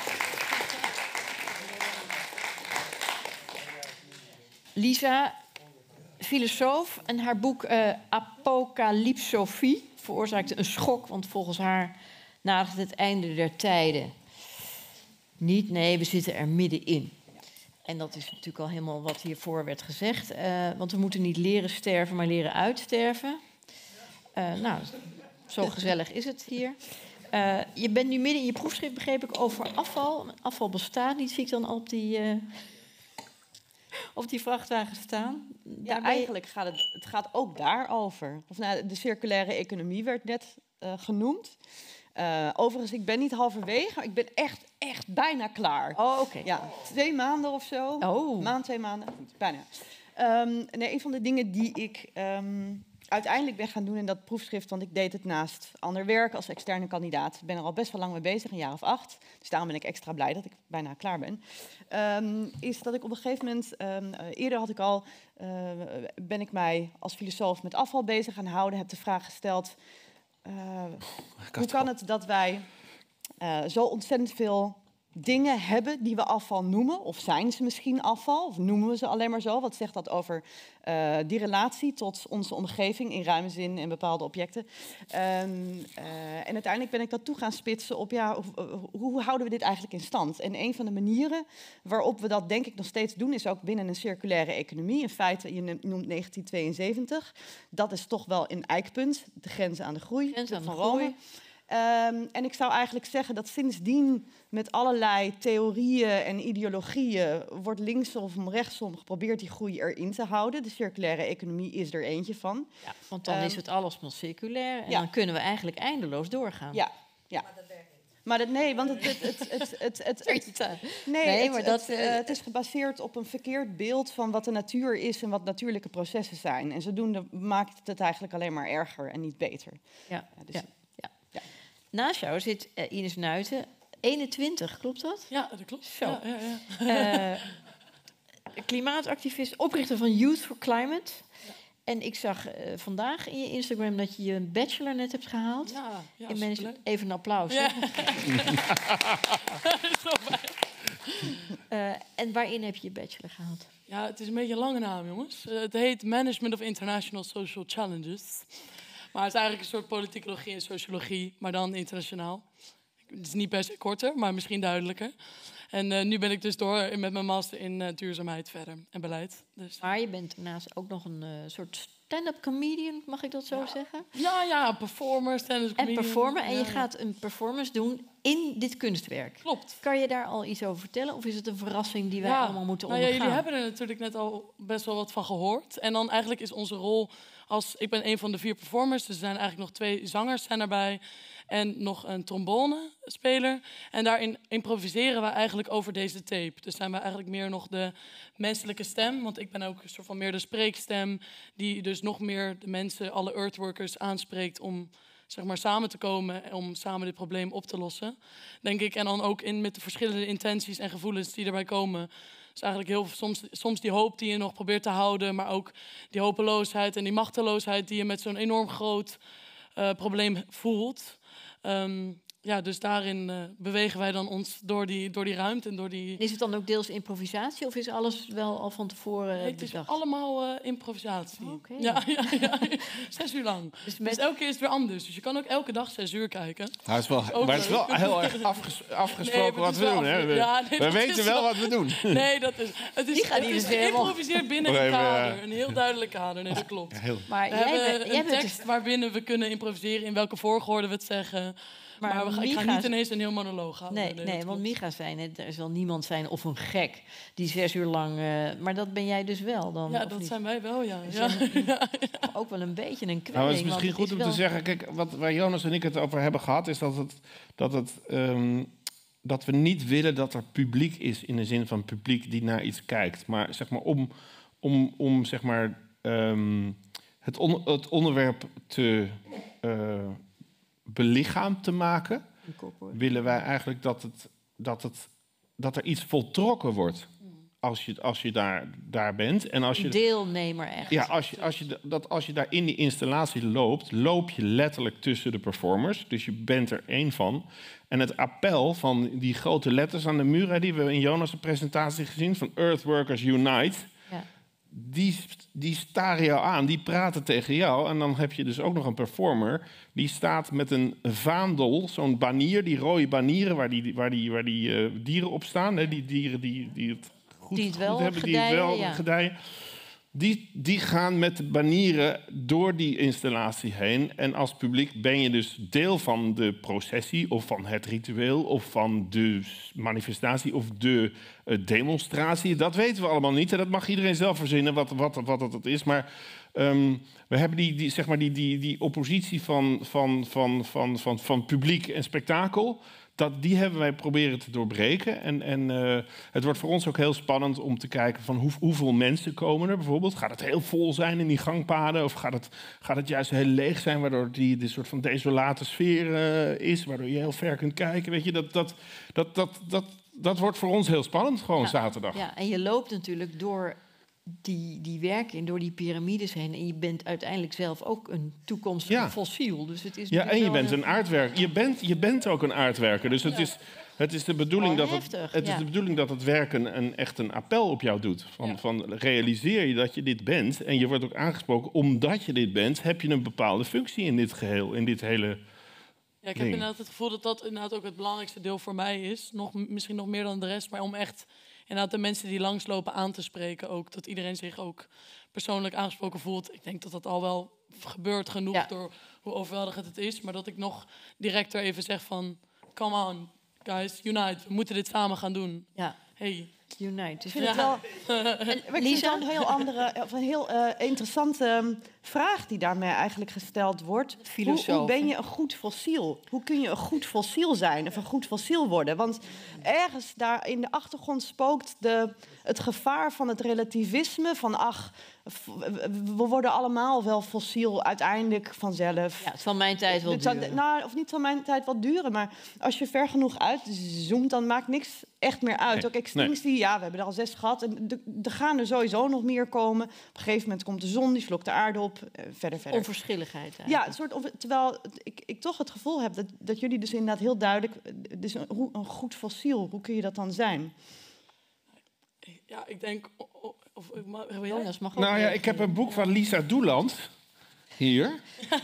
Lisa, filosoof, en haar boek uh, Apocalypsofie veroorzaakte een schok, want volgens haar nadert het einde der tijden. Niet, nee, we zitten er middenin. En dat is natuurlijk al helemaal wat hiervoor werd gezegd. Uh, want we moeten niet leren sterven, maar leren uitsterven. Uh, nou, zo gezellig is het hier. Uh, je bent nu midden in je proefschrift, begreep ik, over afval. Afval bestaat niet, zie ik dan op die, uh, op die vrachtwagen staan. Ja, je... eigenlijk gaat het, het gaat ook daarover. Of, nou, de circulaire economie werd net uh, genoemd. Uh, overigens, ik ben niet halverwege, maar ik ben echt, echt bijna klaar. Oh, oké. Okay. Ja, twee maanden of zo. Oh. Maand, twee maanden. Goed, bijna. Um, nee, een van de dingen die ik um, uiteindelijk ben gaan doen in dat proefschrift, want ik deed het naast ander werk als externe kandidaat. Ik ben er al best wel lang mee bezig, een jaar of acht. Dus daarom ben ik extra blij dat ik bijna klaar ben. Um, is dat ik op een gegeven moment, um, uh, eerder had ik al, uh, ben ik mij als filosoof met afval bezig gaan houden, heb de vraag gesteld, Uh, hoe kan het dat wij uh, zo ontzettend veel dingen hebben die we afval noemen? Of zijn ze misschien afval? Of noemen we ze alleen maar zo? Wat zegt dat over uh, die relatie tot onze omgeving in ruime zin en bepaalde objecten? Um, uh, en uiteindelijk ben ik dat toe gaan spitsen op, ja, hoe, hoe houden we dit eigenlijk in stand? En een van de manieren waarop we dat denk ik nog steeds doen, is ook binnen een circulaire economie. In feite, je noemt negentien tweeënzeventig. Dat is toch wel een eikpunt, de grenzen aan de groei Grens aan van de Rome. groei. Um, en ik zou eigenlijk zeggen dat sindsdien met allerlei theorieën en ideologieën wordt linksom of rechtsom geprobeerd die groei erin te houden. De circulaire economie is er eentje van. Ja, want dan um, is het alles maar circulair en ja. dan kunnen we eigenlijk eindeloos doorgaan. Ja, ja. Maar dat werkt niet. Maar dat, nee, want het, het, het, het, het, het, het, het, nee, nee, het, maar dat, het, uh, het is gebaseerd op een verkeerd beeld van wat de natuur is en wat natuurlijke processen zijn. En zodoende maakt het eigenlijk alleen maar erger en niet beter. Ja, ja, dus, ja. Ja. Naast jou zit uh, Ines Nuiten, eenentwintig, klopt dat? Ja, dat klopt. Zo. Ja, ja, ja. Uh, klimaatactivist, oprichter van Youth for Climate. Ja. En ik zag uh, vandaag in je Instagram dat je je bachelor net hebt gehaald. Ja, ja, in mensen, even een applaus. Ja. uh, en waarin heb je je bachelor gehaald? Ja, het is een beetje een lange naam, jongens. Uh, het heet Management of International Social Challenges. Maar het is eigenlijk een soort politicologie en sociologie, maar dan internationaal. Het is niet per se korter, maar misschien duidelijker. En uh, nu ben ik dus door met mijn master in uh, duurzaamheid verder en beleid. Dus. Maar je bent daarnaast ook nog een uh, soort stand-up comedian, mag ik dat zo ja. zeggen? Ja, ja, performer, stand-up comedian. En performer, en ja, je ja. gaat een performance doen in dit kunstwerk. Klopt. Kan je daar al iets over vertellen? Of is het een verrassing die wij ja. allemaal moeten nou, ondergaan? Ja, jullie hebben er natuurlijk net al best wel wat van gehoord. En dan eigenlijk is onze rol als... Ik ben een van de vier performers, dus er zijn eigenlijk nog twee zangers zijn erbij. En nog een trombonespeler. En daarin improviseren we eigenlijk over deze tape. Dus zijn we eigenlijk meer nog de menselijke stem. Want ik ben ook een soort van meer de spreekstem. Die dus nog meer de mensen, alle earthworkers aanspreekt om zeg maar samen te komen. En om samen dit probleem op te lossen. Denk ik. En dan ook in met de verschillende intenties en gevoelens die erbij komen. Dus eigenlijk heel soms, soms die hoop die je nog probeert te houden. Maar ook die hopeloosheid en die machteloosheid die je met zo'n enorm groot uh, probleem voelt. Um, ja, dus daarin uh, bewegen wij dan ons door die, door die ruimte en door die... Is het dan ook deels improvisatie of is alles wel al van tevoren nee, het bedacht? is allemaal uh, improvisatie. Oh, okay. ja, ja, ja, zes uur lang. Dus, met... dus elke keer is het weer anders. Dus je kan ook elke dag zes uur kijken. Nou, het is wel, maar het is wel heel erg afges, afgesproken nee, wat we doen. Hè? We, ja, nee, we weten wel wat we doen. Nee, dat is... Het is, Die gaat het is geïmproviseerd binnen een kader. Een heel duidelijk kader. Nee, dat klopt. Ja, heel. Maar we jij hebben bent, een jij tekst bent... waarbinnen we kunnen improviseren in welke volgorde we het zeggen. Maar, maar we gaan, ik ga niet ineens een heel monoloog houden. Nee, nee, nee want Miga zei net, er zal niemand zijn of een gek die zes uur lang... Uh, maar dat ben jij dus wel dan? Ja, dat niet? zijn wij wel, ja. ja. ja, ja. Ook wel een beetje een kwelling. Nou, het is misschien goed is om wel... te zeggen, kijk, wat, waar Jonas en ik het over hebben gehad, is dat, het, dat, het, um, dat we niet willen dat er publiek is in de zin van publiek die naar iets kijkt. Maar zeg maar om, om, om zeg maar, um, het, on, het onderwerp te... Uh, belichaamd te maken, willen wij eigenlijk dat, het, dat, het, dat er iets voltrokken wordt. als je, als je daar, daar bent. En als je, deelnemer echt. Ja, als je, als, je, dat, als je daar in die installatie loopt, loop je letterlijk tussen de performers. Dus je bent er één van. En het appel van die grote letters aan de muur, hè, die we in Jonas' presentatie gezien, van Earthworkers Unite, ja. die, die staren jou aan, die praten tegen jou. En dan heb je dus ook nog een performer, die staat met een vaandel, zo'n banier, die rode banieren waar die, waar die, waar die uh, dieren op staan, hè, die dieren die, die het goed, die het wel goed hebben, gedijen, die het wel ja. gedijen. Die, die gaan met de banieren door die installatie heen. En als publiek ben je dus deel van de processie of van het ritueel of van de manifestatie of de uh, demonstratie. Dat weten we allemaal niet en dat mag iedereen zelf verzinnen wat, wat, wat het is. Maar um, we hebben die, die, zeg maar die, die, die oppositie van, van, van, van, van, van publiek en spektakel. Dat, die hebben wij proberen te doorbreken. En, en uh, het wordt voor ons ook heel spannend om te kijken van hoe, hoeveel mensen komen er bijvoorbeeld. Gaat het heel vol zijn in die gangpaden? Of gaat het, gaat het juist heel leeg zijn, waardoor die, die soort van desolate sfeer uh, is, waardoor je heel ver kunt kijken? Weet je, dat, dat, dat, dat, dat, dat wordt voor ons heel spannend, gewoon ja, zaterdag. Ja, en je loopt natuurlijk door die, die werken in, door die piramides heen. En je bent uiteindelijk zelf ook een toekomstig ja. fossiel. Dus het is ja, en je bent heel... een aardwerker. Je bent, je bent ook een aardwerker. Dus het ja. is, het is de bedoeling, oh, dat, heftig, het, het ja. is de bedoeling dat het werken een, echt een appel op jou doet. Van, ja. van realiseer je dat je dit bent. En je wordt ook aangesproken, omdat je dit bent, heb je een bepaalde functie in dit geheel, in dit hele... Ja, ik heb inderdaad het gevoel dat dat inderdaad ook het belangrijkste deel voor mij is. Nog, misschien nog meer dan de rest, maar om echt inderdaad de mensen die langslopen aan te spreken ook. Dat iedereen zich ook persoonlijk aangesproken voelt. Ik denk dat dat al wel gebeurt genoeg ja. door hoe overweldigend het is. Maar dat ik nog directer even zeg van, come on, guys, unite. We moeten dit samen gaan doen. Ja. Hey. Unite. Ik vind het wel en, ik vind het een heel andere, of een heel uh, interessante um, vraag die daarmee eigenlijk gesteld wordt. Hoe, hoe ben je een goed fossiel? Hoe kun je een goed fossiel zijn of een goed fossiel worden? Want ergens daar in de achtergrond spookt de, het gevaar van het relativisme. Van ach, we worden allemaal wel fossiel uiteindelijk vanzelf. Ja, het zal mijn tijd wel zal, duren. Nou, of niet zal mijn tijd wel duren, maar als je ver genoeg uitzoomt, dan maakt niks echt meer uit. Nee. Ook extinctie, nee. ja, we hebben er al zes gehad. En er gaan er sowieso nog meer komen. Op een gegeven moment komt de zon, die slokt de aarde op. Uh, verder, verder. Onverschilligheid eigenlijk. Ja, een soort, terwijl ik, ik toch het gevoel heb dat, dat jullie dus inderdaad heel duidelijk... Dus een, hoe, een goed fossiel, hoe kun je dat dan zijn? Ja, ik denk... Of, of, Jonas mag ook nou ja, ik heb een boek van Lisa Doeland... Hier.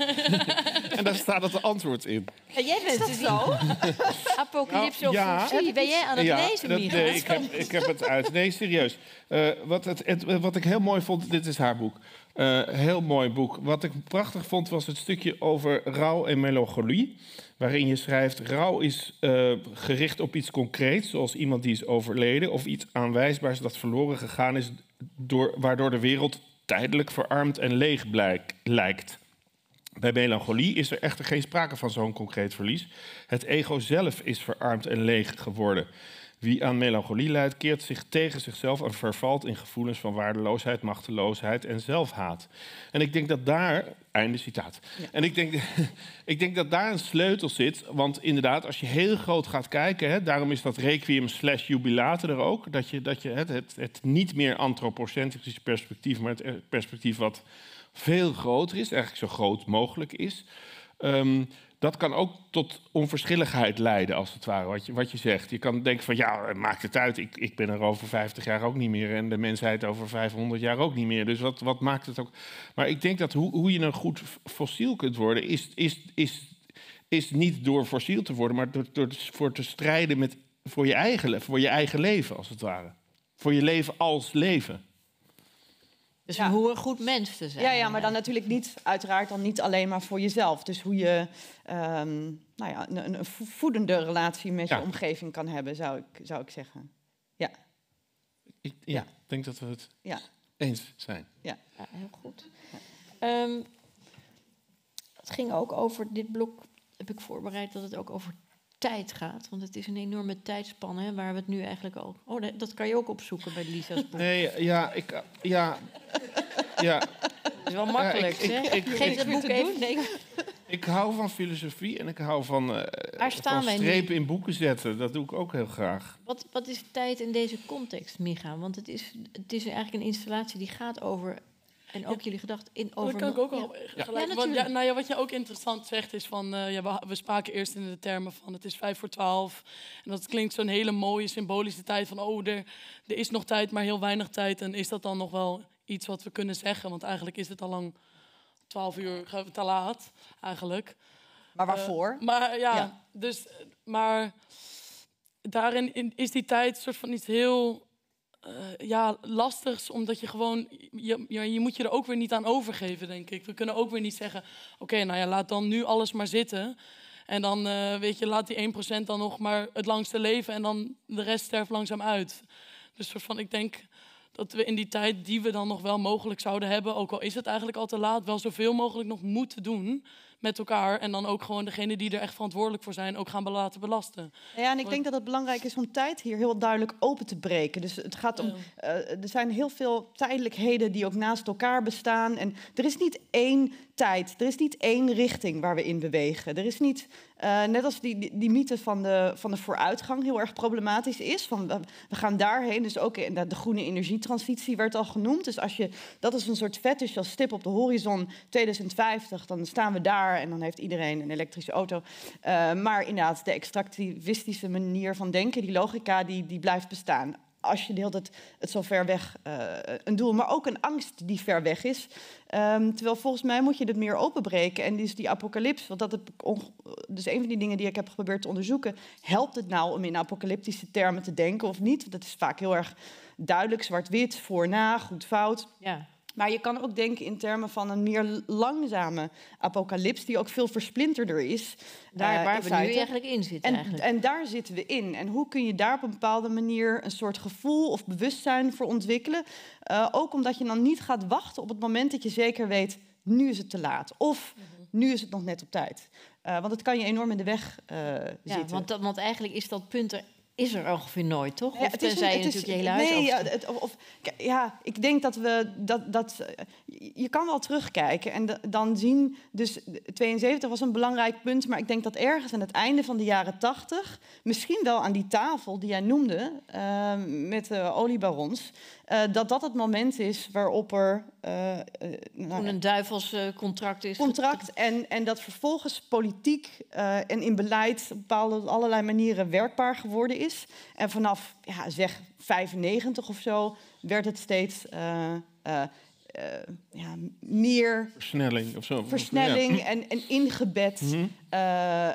En daar staat het antwoord in. Ja, jij bent het zo. Apocalypse of ja. functie. Ben jij aan het ja, lezen, dat, Micha? Nee, ik heb, ik heb het uit. Nee, serieus. Uh, wat, het, het, wat ik heel mooi vond, dit is haar boek. Uh, heel mooi boek. Wat ik prachtig vond, was het stukje over rouw en melancholie. Waarin je schrijft, rouw is uh, gericht op iets concreets, zoals iemand die is overleden, of iets aanwijsbaars dat verloren gegaan is, door, waardoor de wereld tijdelijk verarmd en leeg blijk, lijkt. Bij melancholie is er echter geen sprake van zo'n concreet verlies. Het ego zelf is verarmd en leeg geworden. Wie aan melancholie lijdt, keert zich tegen zichzelf en vervalt in gevoelens van waardeloosheid, machteloosheid en zelfhaat. En ik denk dat daar, einde citaat. Ja. En ik denk, ik denk dat daar een sleutel zit, want inderdaad, als je heel groot gaat kijken, hè, daarom is dat requiem slash jubilate er ook, dat je, dat je het, het, het niet meer antropocentrische perspectief, maar het perspectief wat veel groter is, eigenlijk zo groot mogelijk is. Um, Dat kan ook tot onverschilligheid leiden, als het ware, wat je, wat je zegt. Je kan denken van, ja, maakt het uit, ik, ik ben er over vijftig jaar ook niet meer... en de mensheid over vijfhonderd jaar ook niet meer. Dus wat, wat maakt het ook... Maar ik denk dat hoe, hoe je een goed fossiel kunt worden... is, is, is, is niet door fossiel te worden, maar door, door voor te strijden met, voor, je eigen, voor je eigen leven, als het ware. Voor je leven als leven. Dus ja. hoe een goed mens te zijn. Ja, ja, maar dan natuurlijk niet, uiteraard dan niet alleen maar voor jezelf. Dus hoe je um, nou ja, een, een voedende relatie met ja. je omgeving kan hebben, zou ik, zou ik zeggen. Ja. Ik ja, ja. denk dat we het ja. eens zijn. Ja, ja heel goed. Ja. Um, het ging ook over, dit blok heb ik voorbereid, dat het ook over tijd gaat. Want het is een enorme tijdspanne, hè, waar we het nu eigenlijk al... Oh, dat kan je ook opzoeken bij Lisa's boek. Nee, ja, ik... Ja, ja. Dat is wel makkelijk, ja, ik, hè? ik, ik, Geef ik, dat boek even... Nee. Ik, Ik hou van filosofie en ik hou van, uh, Waar staan van wij strepen nu? in boeken zetten. Dat doe ik ook heel graag. Wat, wat is tijd in deze context, Micha? Want het is, het is eigenlijk een installatie die gaat over... En ook jullie gedachten in over... Dat kan ik ook al ja. gelijk. Ja, want, ja, nou ja, wat je ook interessant zegt is van... Uh, ja, we, we spraken eerst in de termen van het is vijf voor twaalf. En dat klinkt zo'n hele mooie symbolische tijd van... oh, er, er is nog tijd, maar heel weinig tijd. En is dat dan nog wel iets wat we kunnen zeggen? Want eigenlijk is het al lang twaalf uur te laat, eigenlijk. Maar waarvoor? Uh, maar ja, ja, dus... Maar daarin in, is die tijd soort van iets heel... Uh, ja, lastigs, omdat je gewoon... Je, je, je moet je er ook weer niet aan overgeven, denk ik. We kunnen ook weer niet zeggen... Oké, okay, nou ja, laat dan nu alles maar zitten. En dan, uh, weet je, laat die één procent dan nog maar het langste leven... en dan de rest sterft langzaam uit. Dus soort van, ik denk dat we in die tijd die we dan nog wel mogelijk zouden hebben... ook al is het eigenlijk al te laat... wel zoveel mogelijk nog moeten doen... met elkaar en dan ook gewoon degene die er echt verantwoordelijk voor zijn... ook gaan laten belasten. Ja, en ik denk dat het belangrijk is om tijd hier heel duidelijk open te breken. Dus het gaat om... Uh, er zijn heel veel tijdelijkheden die ook naast elkaar bestaan. En er is niet één tijd, er is niet één richting waar we in bewegen. Er is niet... Uh, net als die, die, die mythe van de, van de vooruitgang heel erg problematisch is. Van, we, we gaan daarheen, dus ook in de, de groene energietransitie werd al genoemd. Dus als je, dat is een soort fetish als stip op de horizon tweeduizend vijftig... dan staan we daar en dan heeft iedereen een elektrische auto. Uh, maar inderdaad, de extractivistische manier van denken, die logica, die, die blijft bestaan. Als je de hele tijd het zo ver weg uh, een doel, maar ook een angst die ver weg is. Um, terwijl volgens mij moet je het meer openbreken. En dus die apocalyps, want dat heb ik dus een van die dingen die ik heb geprobeerd te onderzoeken. Helpt het nou om in apocalyptische termen te denken of niet? Want dat is vaak heel erg duidelijk, zwart-wit, voor, na, goed, fout. Ja. Maar je kan ook denken in termen van een meer langzame apocalyps... die ook veel versplinterder is. Daar uh, waar in we feite. nu eigenlijk in zitten. En, eigenlijk. en daar zitten we in. En hoe kun je daar op een bepaalde manier... een soort gevoel of bewustzijn voor ontwikkelen? Uh, ook omdat je dan niet gaat wachten op het moment dat je zeker weet... nu is het te laat. Of mm-hmm. nu is het nog net op tijd. Uh, want het kan je enorm in de weg uh, ja, zitten. Want, want eigenlijk is dat punt... er is er ongeveer nooit, toch? Ja, of tenzij je natuurlijk je hele huis nee, ja, het, of, of, ja, ik denk dat we... Dat, dat, je kan wel terugkijken en de, dan zien... Dus tweeënzeventig was een belangrijk punt... maar ik denk dat ergens aan het einde van de jaren tachtig... misschien wel aan die tafel die jij noemde... Uh, met de oliebarons... Uh, dat dat het moment is waarop er... Uh, uh, nou, een duivels uh, contract is. Contract en, en dat vervolgens politiek uh, en in beleid... op bepaalde allerlei manieren werkbaar geworden is. En vanaf, ja, zeg, vijfennegentig of zo... werd het steeds... Uh, uh, Uh, ja, meer versnelling of zo. Versnelling ja. en, en ingebed. Mm-hmm. uh, uh,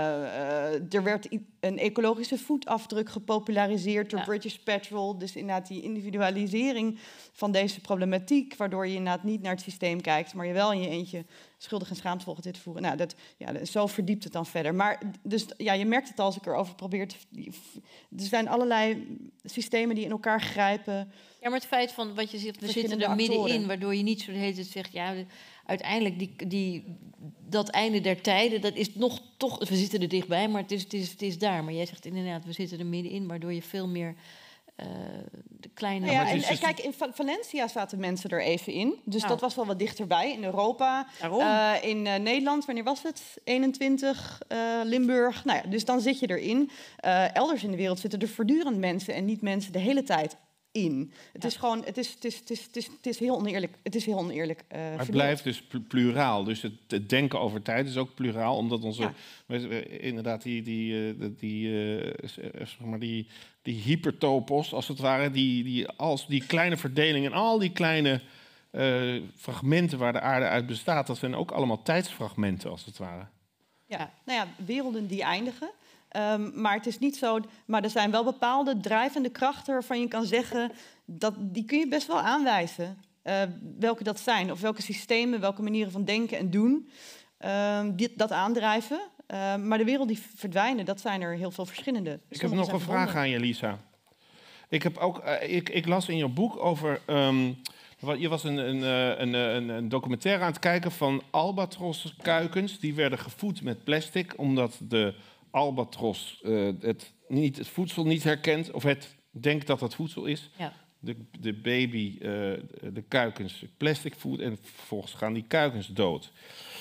uh, er werd een ecologische voetafdruk gepopulariseerd door ja. British Petrol. Dus inderdaad die individualisering van deze problematiek, waardoor je inderdaad niet naar het systeem kijkt, maar je wel in je eentje schuldig en schaamtevol dit voeren. Nou, dat, ja, zo verdiept het dan verder. Maar dus, ja, je merkt het als ik erover probeer te... Er zijn allerlei systemen die in elkaar grijpen. Ja, maar het feit van wat je zegt, we zitten er middenin, waardoor je niet zo de hele tijd zegt, ja, uiteindelijk die, die, dat einde der tijden, dat is nog toch, we zitten er dichtbij, maar het is, het is, het is daar. Maar jij zegt inderdaad, we zitten er middenin, waardoor je veel meer uh, de kleine... Nou ja, en, en kijk, in Valencia zaten mensen er even in, dus nou. dat was wel wat dichterbij. In Europa, uh, in uh, Nederland, wanneer was het? eenentwintig, uh, Limburg, nou ja, dus dan zit je erin. Uh, elders in de wereld zitten er voortdurend mensen en niet mensen de hele tijd in. Het ja. is gewoon, het is, het is, het is, het is, het is heel oneerlijk. Het is heel oneerlijk. Uh, maar het blijft dus pluraal. Dus het, het denken over tijd is ook pluraal, omdat onze, ja. we, we, inderdaad, die, die, die, die, uh, zeg maar die, die hypertopos, als het ware, die, die, als die kleine verdeling en al die kleine uh, fragmenten waar de aarde uit bestaat, dat zijn ook allemaal tijdsfragmenten, als het ware. Ja, nou ja, werelden die eindigen. Um, maar het is niet zo. Maar er zijn wel bepaalde drijvende krachten waarvan je kan zeggen dat die kun je best wel aanwijzen. Uh, welke dat zijn, of welke systemen, welke manieren van denken en doen um, die, dat aandrijven. Uh, maar de wereld die verdwijnen, dat zijn er heel veel verschillende. Ik heb nog een vraag aan je, Lisa. Ik heb ook, uh, ik, ik las in je boek over. Um, je was een, een, een, een, een documentaire aan het kijken van albatroskuikens. Die werden gevoed met plastic, omdat de albatros uh, het, niet, het voedsel niet herkent, of het denkt dat het voedsel is. Ja. De, de baby, uh, de kuikens, plastic voedt en vervolgens gaan die kuikens dood.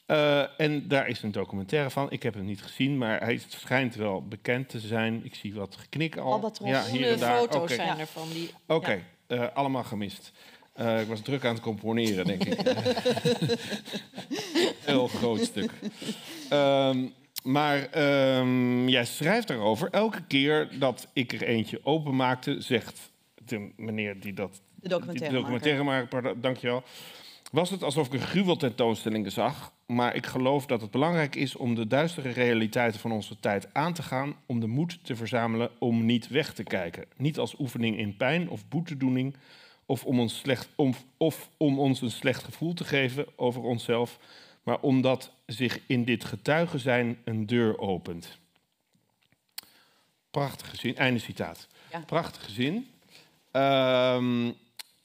Uh, en daar is een documentaire van. Ik heb hem niet gezien, maar hij schijnt wel bekend te zijn. Ik zie wat geknik al. Albatros. Ja, hier en daar. foto's okay. zijn er van. Die... Oké, okay. ja. uh, allemaal gemist. Uh, ik was druk aan het componeren, denk ik. Heel groot stuk. Um, maar um, jij schrijft daarover. Elke keer dat ik er eentje openmaakte, zegt de meneer die dat... De documentaire, de documentaire maker, maker dankjewel. Was het alsof ik een gruweltentoonstelling zag. Maar ik geloof dat het belangrijk is om de duistere realiteiten van onze tijd aan te gaan. Om de moed te verzamelen om niet weg te kijken. Niet als oefening in pijn of boetedoening. Of om ons, slecht, om, of om ons een slecht gevoel te geven over onszelf. Maar omdat zich in dit getuigen zijn een deur opent. Prachtige zin, einde citaat. Ja. Prachtige zin. Um,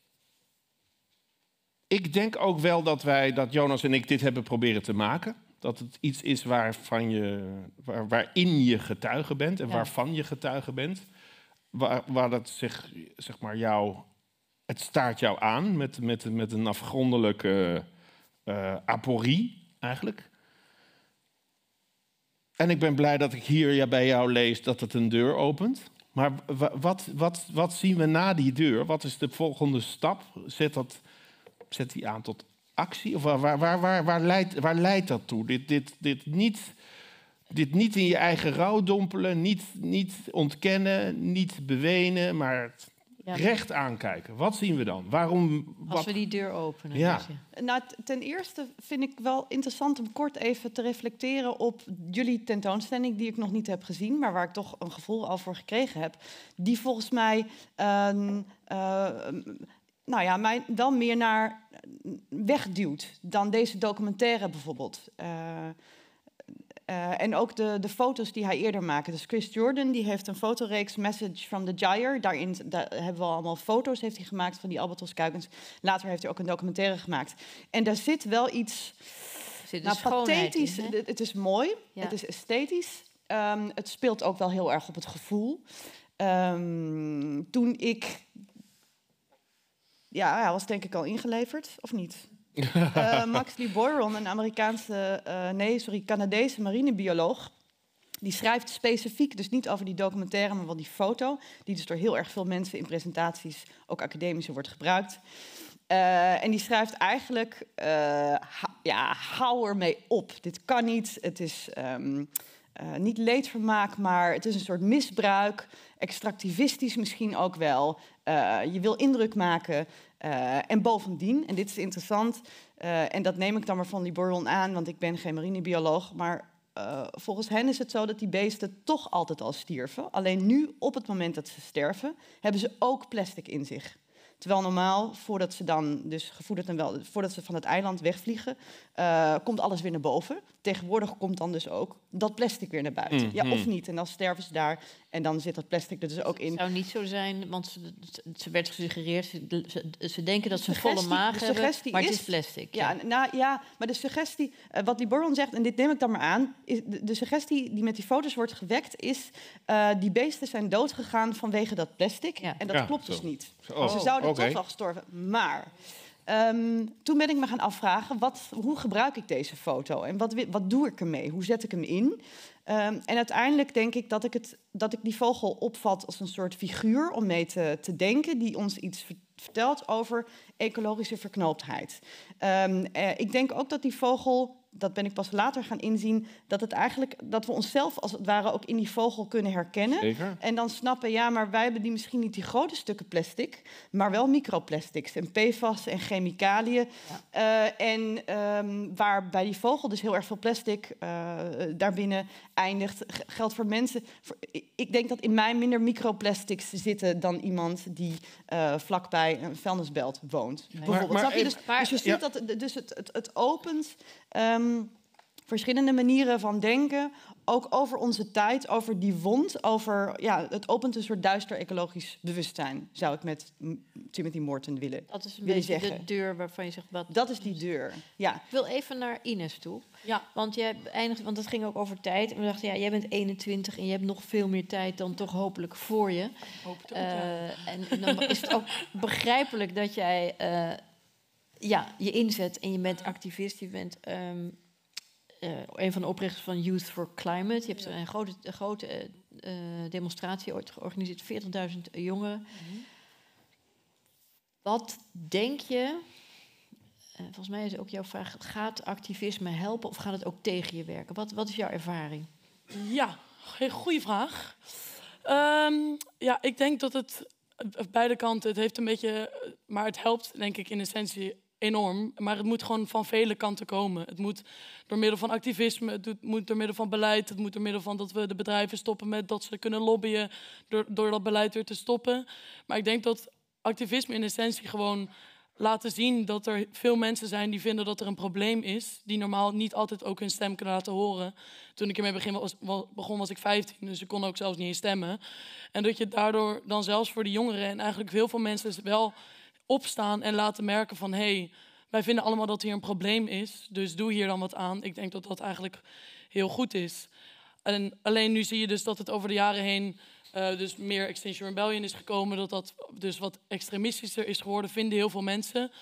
ik denk ook wel dat wij, dat Jonas en ik dit hebben proberen te maken. Dat het iets is waarvan je, waar, waarin je getuige bent en ja. waarvan je getuige bent. Waar, waar dat zich, zeg maar, jou, het staart jou aan met, met, met een afgrondelijke uh, aporie eigenlijk. En ik ben blij dat ik hier ja, bij jou lees dat het een deur opent. Maar wat, wat, wat zien we na die deur? Wat is de volgende stap? Zet, dat, zet die aan tot actie? Of waar, waar, waar, waar, leidt, waar leidt dat toe? Dit, dit, dit, niet, dit niet in je eigen rouw dompelen, niet, niet ontkennen, niet bewenen, maar ja, recht aankijken. Wat zien we dan? Waarom? Wat... Als we die deur openen. Ja. Dus ja. Nou, ten eerste vind ik wel interessant om kort even te reflecteren op jullie tentoonstelling, die ik nog niet heb gezien, maar waar ik toch een gevoel al voor gekregen heb. Die volgens mij, uh, uh, nou ja, mij dan meer naar wegduwt dan deze documentaire bijvoorbeeld. Uh, Uh, en ook de, de foto's die hij eerder maakte. Dus Chris Jordan die heeft een fotoreeks Message from the Gyre. Daarin daar hebben we allemaal foto's heeft hij gemaakt van die albatroskuikens. Later heeft hij ook een documentaire gemaakt. En daar zit wel iets zit nou, pathetisch. In, het, het is mooi, ja. Het is esthetisch. Um, het speelt ook wel heel erg op het gevoel. Um, toen ik... Ja, hij was denk ik al ingeleverd, of niet? uh, Max Lee Boyron, een Amerikaanse, uh, nee, sorry, Canadese marinebioloog, die schrijft specifiek, dus niet over die documentaire, maar wel die foto, die dus door heel erg veel mensen in presentaties, ook academische, wordt gebruikt. Uh, en die schrijft eigenlijk, uh, ha, ja, hou ermee op. Dit kan niet, het is um, uh, niet leedvermaak, maar het is een soort misbruik, extractivistisch misschien ook wel. Uh, je wil indruk maken. Uh, en bovendien, en dit is interessant, uh, en dat neem ik dan maar van die Boyron aan, want ik ben geen marinebioloog, maar uh, volgens hen is het zo dat die beesten toch altijd al stierven. Alleen nu, op het moment dat ze sterven, hebben ze ook plastic in zich. Terwijl normaal, voordat ze dan dus gevoederd en wel, voordat ze van het eiland wegvliegen, uh, komt alles weer naar boven. Tegenwoordig komt dan dus ook dat plastic weer naar buiten. Mm, ja, mm. Of niet. En dan sterven ze daar en dan zit dat plastic er dus ook in. Het zou niet zo zijn, want ze, ze werd gesuggereerd, ze, ze, ze denken dat ze een volle maag hebben, maar het is plastic. Ja, ja, nou, ja maar de suggestie, uh, wat die Boyron zegt, en dit neem ik dan maar aan, is de, de suggestie die met die foto's wordt gewekt is, uh, die beesten zijn doodgegaan vanwege dat plastic. Ja. En dat ja, klopt zo. Dus niet. Oh, ze zouden okay. toch wel gestorven. Maar um, toen ben ik me gaan afvragen, wat, hoe gebruik ik deze foto? En wat, wat doe ik ermee? Hoe zet ik hem in? Um, en uiteindelijk denk ik dat ik, het, dat ik die vogel opvat als een soort figuur om mee te, te denken, die ons iets vertelt over ecologische verknooptheid. Um, uh, ik denk ook dat die vogel, dat ben ik pas later gaan inzien, dat het eigenlijk dat we onszelf als het ware ook in die vogel kunnen herkennen. Zeker. En dan snappen, ja, maar wij hebben die misschien niet die grote stukken plastic, maar wel microplastics en P F A S en chemicaliën. Ja. Uh, en um, waar bij die vogel dus heel erg veel plastic uh, daarbinnen eindigt, geldt voor mensen. Voor, ik denk dat in mij minder microplastics zitten dan iemand die uh, vlakbij een vuilnisbelt woont. Nee. Bijvoorbeeld. Maar, maar, je? Dus, maar, dus je ziet ja. dat dus het, het, het opent um, verschillende manieren van denken, ook over onze tijd, over die wond, over ja, het opent een soort duister ecologisch bewustzijn, zou ik met Timothy Morton willen Dat is een willen beetje zeggen. de deur waarvan je zegt, wat... Dat is die deur, ja. Ik wil even naar Ines toe. Ja. Want jij eindigt, want het ging ook over tijd. En we dachten, ja, jij bent eenentwintig en je hebt nog veel meer tijd dan toch hopelijk voor je. Hoop het ook, uh, ja. en, en dan is het ook begrijpelijk dat jij uh, ja, je inzet en je bent activist, je bent... Um, uh, een van de oprichters van Youth for Climate. Je hebt een grote, een grote uh, demonstratie ooit georganiseerd, veertigduizend jongeren. Mm-hmm. Wat denk je, uh, volgens mij is ook jouw vraag, gaat activisme helpen of gaat het ook tegen je werken? Wat, wat is jouw ervaring? Ja, een goede vraag. Um, ja, ik denk dat het beide kanten, het heeft een beetje, maar het helpt denk ik in essentie enorm. Maar het moet gewoon van vele kanten komen. Het moet door middel van activisme, het moet door middel van beleid, het moet door middel van dat we de bedrijven stoppen met dat ze kunnen lobbyen, door, door dat beleid weer te stoppen. Maar ik denk dat activisme in essentie gewoon laten zien dat er veel mensen zijn die vinden dat er een probleem is, die normaal niet altijd ook hun stem kunnen laten horen. Toen ik ermee begin was, begon was ik vijftien, dus ik kon ook zelfs niet eens stemmen. En dat je daardoor dan zelfs voor de jongeren en eigenlijk heel veel mensen wel opstaan en laten merken van, hé, hey, wij vinden allemaal dat hier een probleem is, dus doe hier dan wat aan. Ik denk dat dat eigenlijk heel goed is. En alleen nu zie je dus dat het over de jaren heen Uh, dus meer Extinction Rebellion is gekomen, dat dat dus wat extremistischer is geworden, vinden heel veel mensen.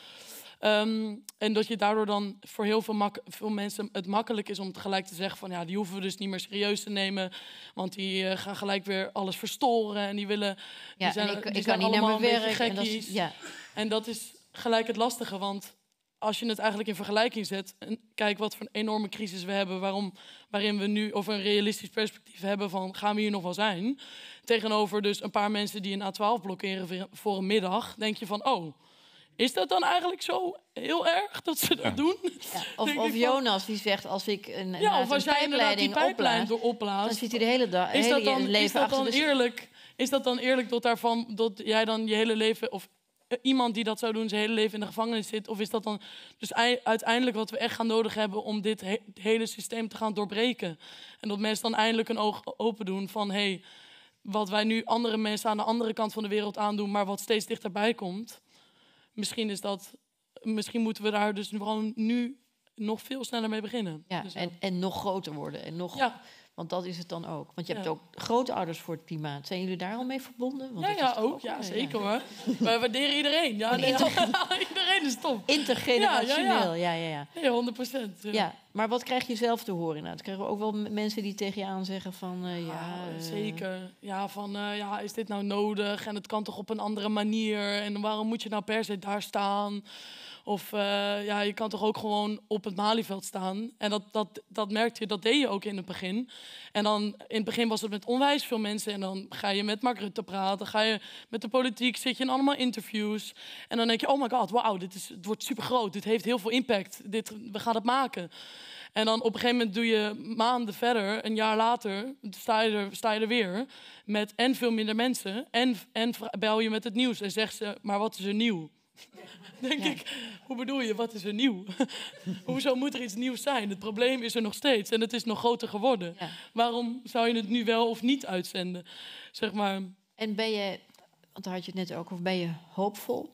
Um, en dat je daardoor dan voor heel veel, mak- veel mensen het makkelijk is om tegelijk te zeggen van ja, die hoeven we dus niet meer serieus te nemen, want die uh, gaan gelijk weer alles verstoren en die willen, die ja, zijn, en ik, die ik zijn kan niet allemaal naar mijn een beetje werk. gekkies. En dat is, ja. En dat is gelijk het lastige, want als je het eigenlijk in vergelijking zet en kijk wat voor een enorme crisis we hebben, waarom, waarin we nu over een realistisch perspectief hebben van gaan we hier nog wel zijn, tegenover dus een paar mensen die een A twaalf blokkeren voor een middag, denk je van oh, is dat dan eigenlijk zo heel erg dat ze dat ja. doen? Ja, of of Jonas die zegt als ik een, ja, of als een jij inderdaad die pijplijn opblaas, opblaast, dan zit hij de hele dag is dat dan, leven is dat dan achter de... eerlijk? Is dat dan eerlijk dat daarvan dat jij dan je hele leven of iemand die dat zou doen zijn hele leven in de gevangenis zit? Of is dat dan dus uiteindelijk wat we echt gaan nodig hebben om dit he- hele systeem te gaan doorbreken? En dat mensen dan eindelijk een oog open doen van hé, hey, wat wij nu andere mensen aan de andere kant van de wereld aandoen, maar wat steeds dichterbij komt. Misschien is dat, misschien moeten we daar dus gewoon nu nog veel sneller mee beginnen. Ja, dus, en, en nog groter worden. En nog, ja. Want dat is het dan ook. Want je hebt Ja. ook grootouders voor het klimaat. Zijn jullie daar al mee verbonden? Want Ja, dat ja, is toch ook. Ja, ja, zeker ja. hoor. Wij waarderen iedereen. Ja, nee, iedereen is top. Intergenerationeel, ja, ja, ja. ja. Ja, honderd procent. Ja. Ja, maar wat krijg je zelf te horen? Nou, dan krijgen we ook wel m- mensen die tegen je aan zeggen van... Uh, ja, Ah, uh, zeker. Ja, van uh, ja, is dit nou nodig? En het kan toch op een andere manier? En waarom moet je nou per se daar staan? Of uh, ja, je kan toch ook gewoon op het Malieveld staan. En dat, dat, dat merkte je, dat deed je ook in het begin. En dan in het begin was het met onwijs veel mensen. En dan ga je met Mark Rutte praten. Ga je met de politiek, zit je in allemaal interviews. En dan denk je, oh my god, wauw, dit is, het wordt super groot. Dit heeft heel veel impact. Dit, we gaan het maken. En dan op een gegeven moment doe je maanden verder, een jaar later, sta je er, sta je er weer. Met en veel minder mensen. En, en bel je met het nieuws en zegt ze, maar wat is er nieuw? Denk ja. ik, hoe bedoel je, wat is er nieuw? Hoezo moet er iets nieuws zijn? Het probleem is er nog steeds en het is nog groter geworden. Ja. Waarom zou je het nu wel of niet uitzenden? Zeg maar. En ben je, want daar had je het net ook over, ben je hoopvol?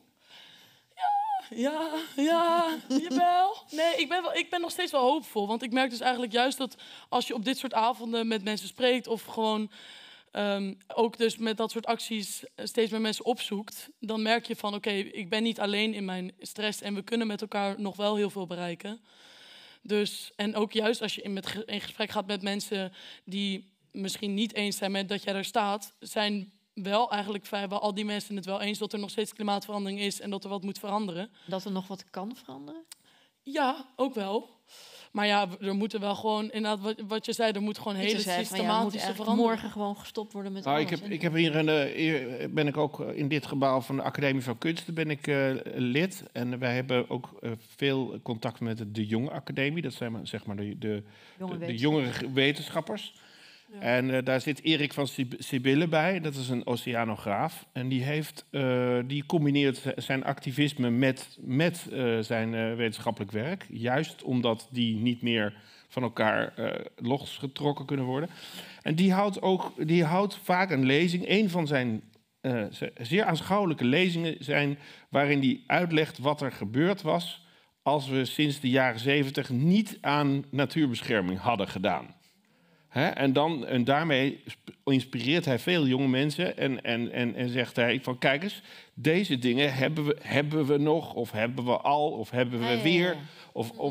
Ja, ja, ja, jawel. Nee, ik ben, wel, ik ben nog steeds wel hoopvol. Want ik merk dus eigenlijk juist dat als je op dit soort avonden met mensen spreekt of gewoon... Um, ook dus met dat soort acties steeds meer mensen opzoekt, dan merk je van oké, okay, ik ben niet alleen in mijn stress en we kunnen met elkaar nog wel heel veel bereiken. Dus, en ook juist als je in, met, in gesprek gaat met mensen die misschien niet eens zijn met dat jij daar staat, zijn wel eigenlijk vrijwel al die mensen het wel eens dat er nog steeds klimaatverandering is en dat er wat moet veranderen. Dat er nog wat kan veranderen? Ja, ook wel. Maar ja, er moeten wel gewoon, inderdaad, wat, wat je zei, er moet gewoon hele systematische ja, veranderingen. Morgen gewoon gestopt worden met nou, alles. Ik heb, ik heb hier een, uh, ben ik ook in dit gebouw van de Academie van Kunsten ben ik uh, lid. En wij hebben ook uh, veel contact met de Jonge Academie. Dat zijn maar, zeg maar de, de, jonge, de, de jongere wetenschappers. Ja. En uh, daar zit Erik van Sibylle bij. Dat is een oceanograaf. En die, heeft, uh, die combineert zijn activisme met, met uh, zijn uh, wetenschappelijk werk. Juist omdat die niet meer van elkaar uh, losgetrokken kunnen worden. En die houdt, ook, die houdt vaak een lezing. Een van zijn uh, zeer aanschouwelijke lezingen zijn waarin hij uitlegt wat er gebeurd was als we sinds de jaren zeventig niet aan natuurbescherming hadden gedaan. He, en, dan, en daarmee inspireert hij veel jonge mensen en, en, en, en zegt hij van kijk eens, deze dingen hebben we, hebben we nog of hebben we al of hebben we weer. Of, of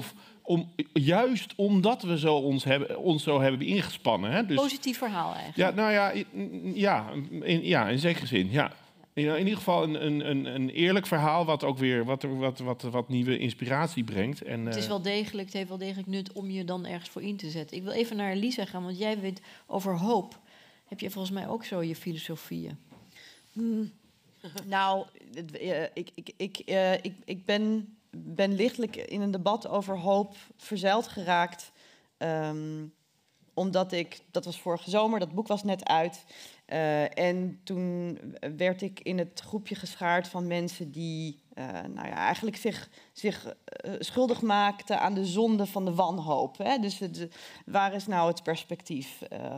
om, juist omdat we zo ons, hebben, ons zo hebben ingespannen. Hè? Dus, Positief verhaal eigenlijk. ja, nou ja, ja, in, ja, in zekere zin, ja. In, in ieder geval een, een, een eerlijk verhaal wat ook weer wat, wat, wat, wat nieuwe inspiratie brengt. En, Het is uh, wel degelijk, het heeft wel degelijk nut om je dan ergens voor in te zetten. Ik wil even naar Lisa gaan, want jij weet over hoop. Heb je volgens mij ook zo je filosofieën? Hmm. Nou, het, uh, ik, ik, ik, uh, ik, ik ben, ben lichtelijk in een debat over hoop verzeild geraakt. Um, omdat ik, dat was vorige zomer, dat boek was net uit. Uh, en toen werd ik in het groepje geschaard van mensen die uh, nou ja, eigenlijk zich, zich uh, schuldig maakten aan de zonde van de wanhoop. Hè? Dus het, waar is nou het perspectief? Uh,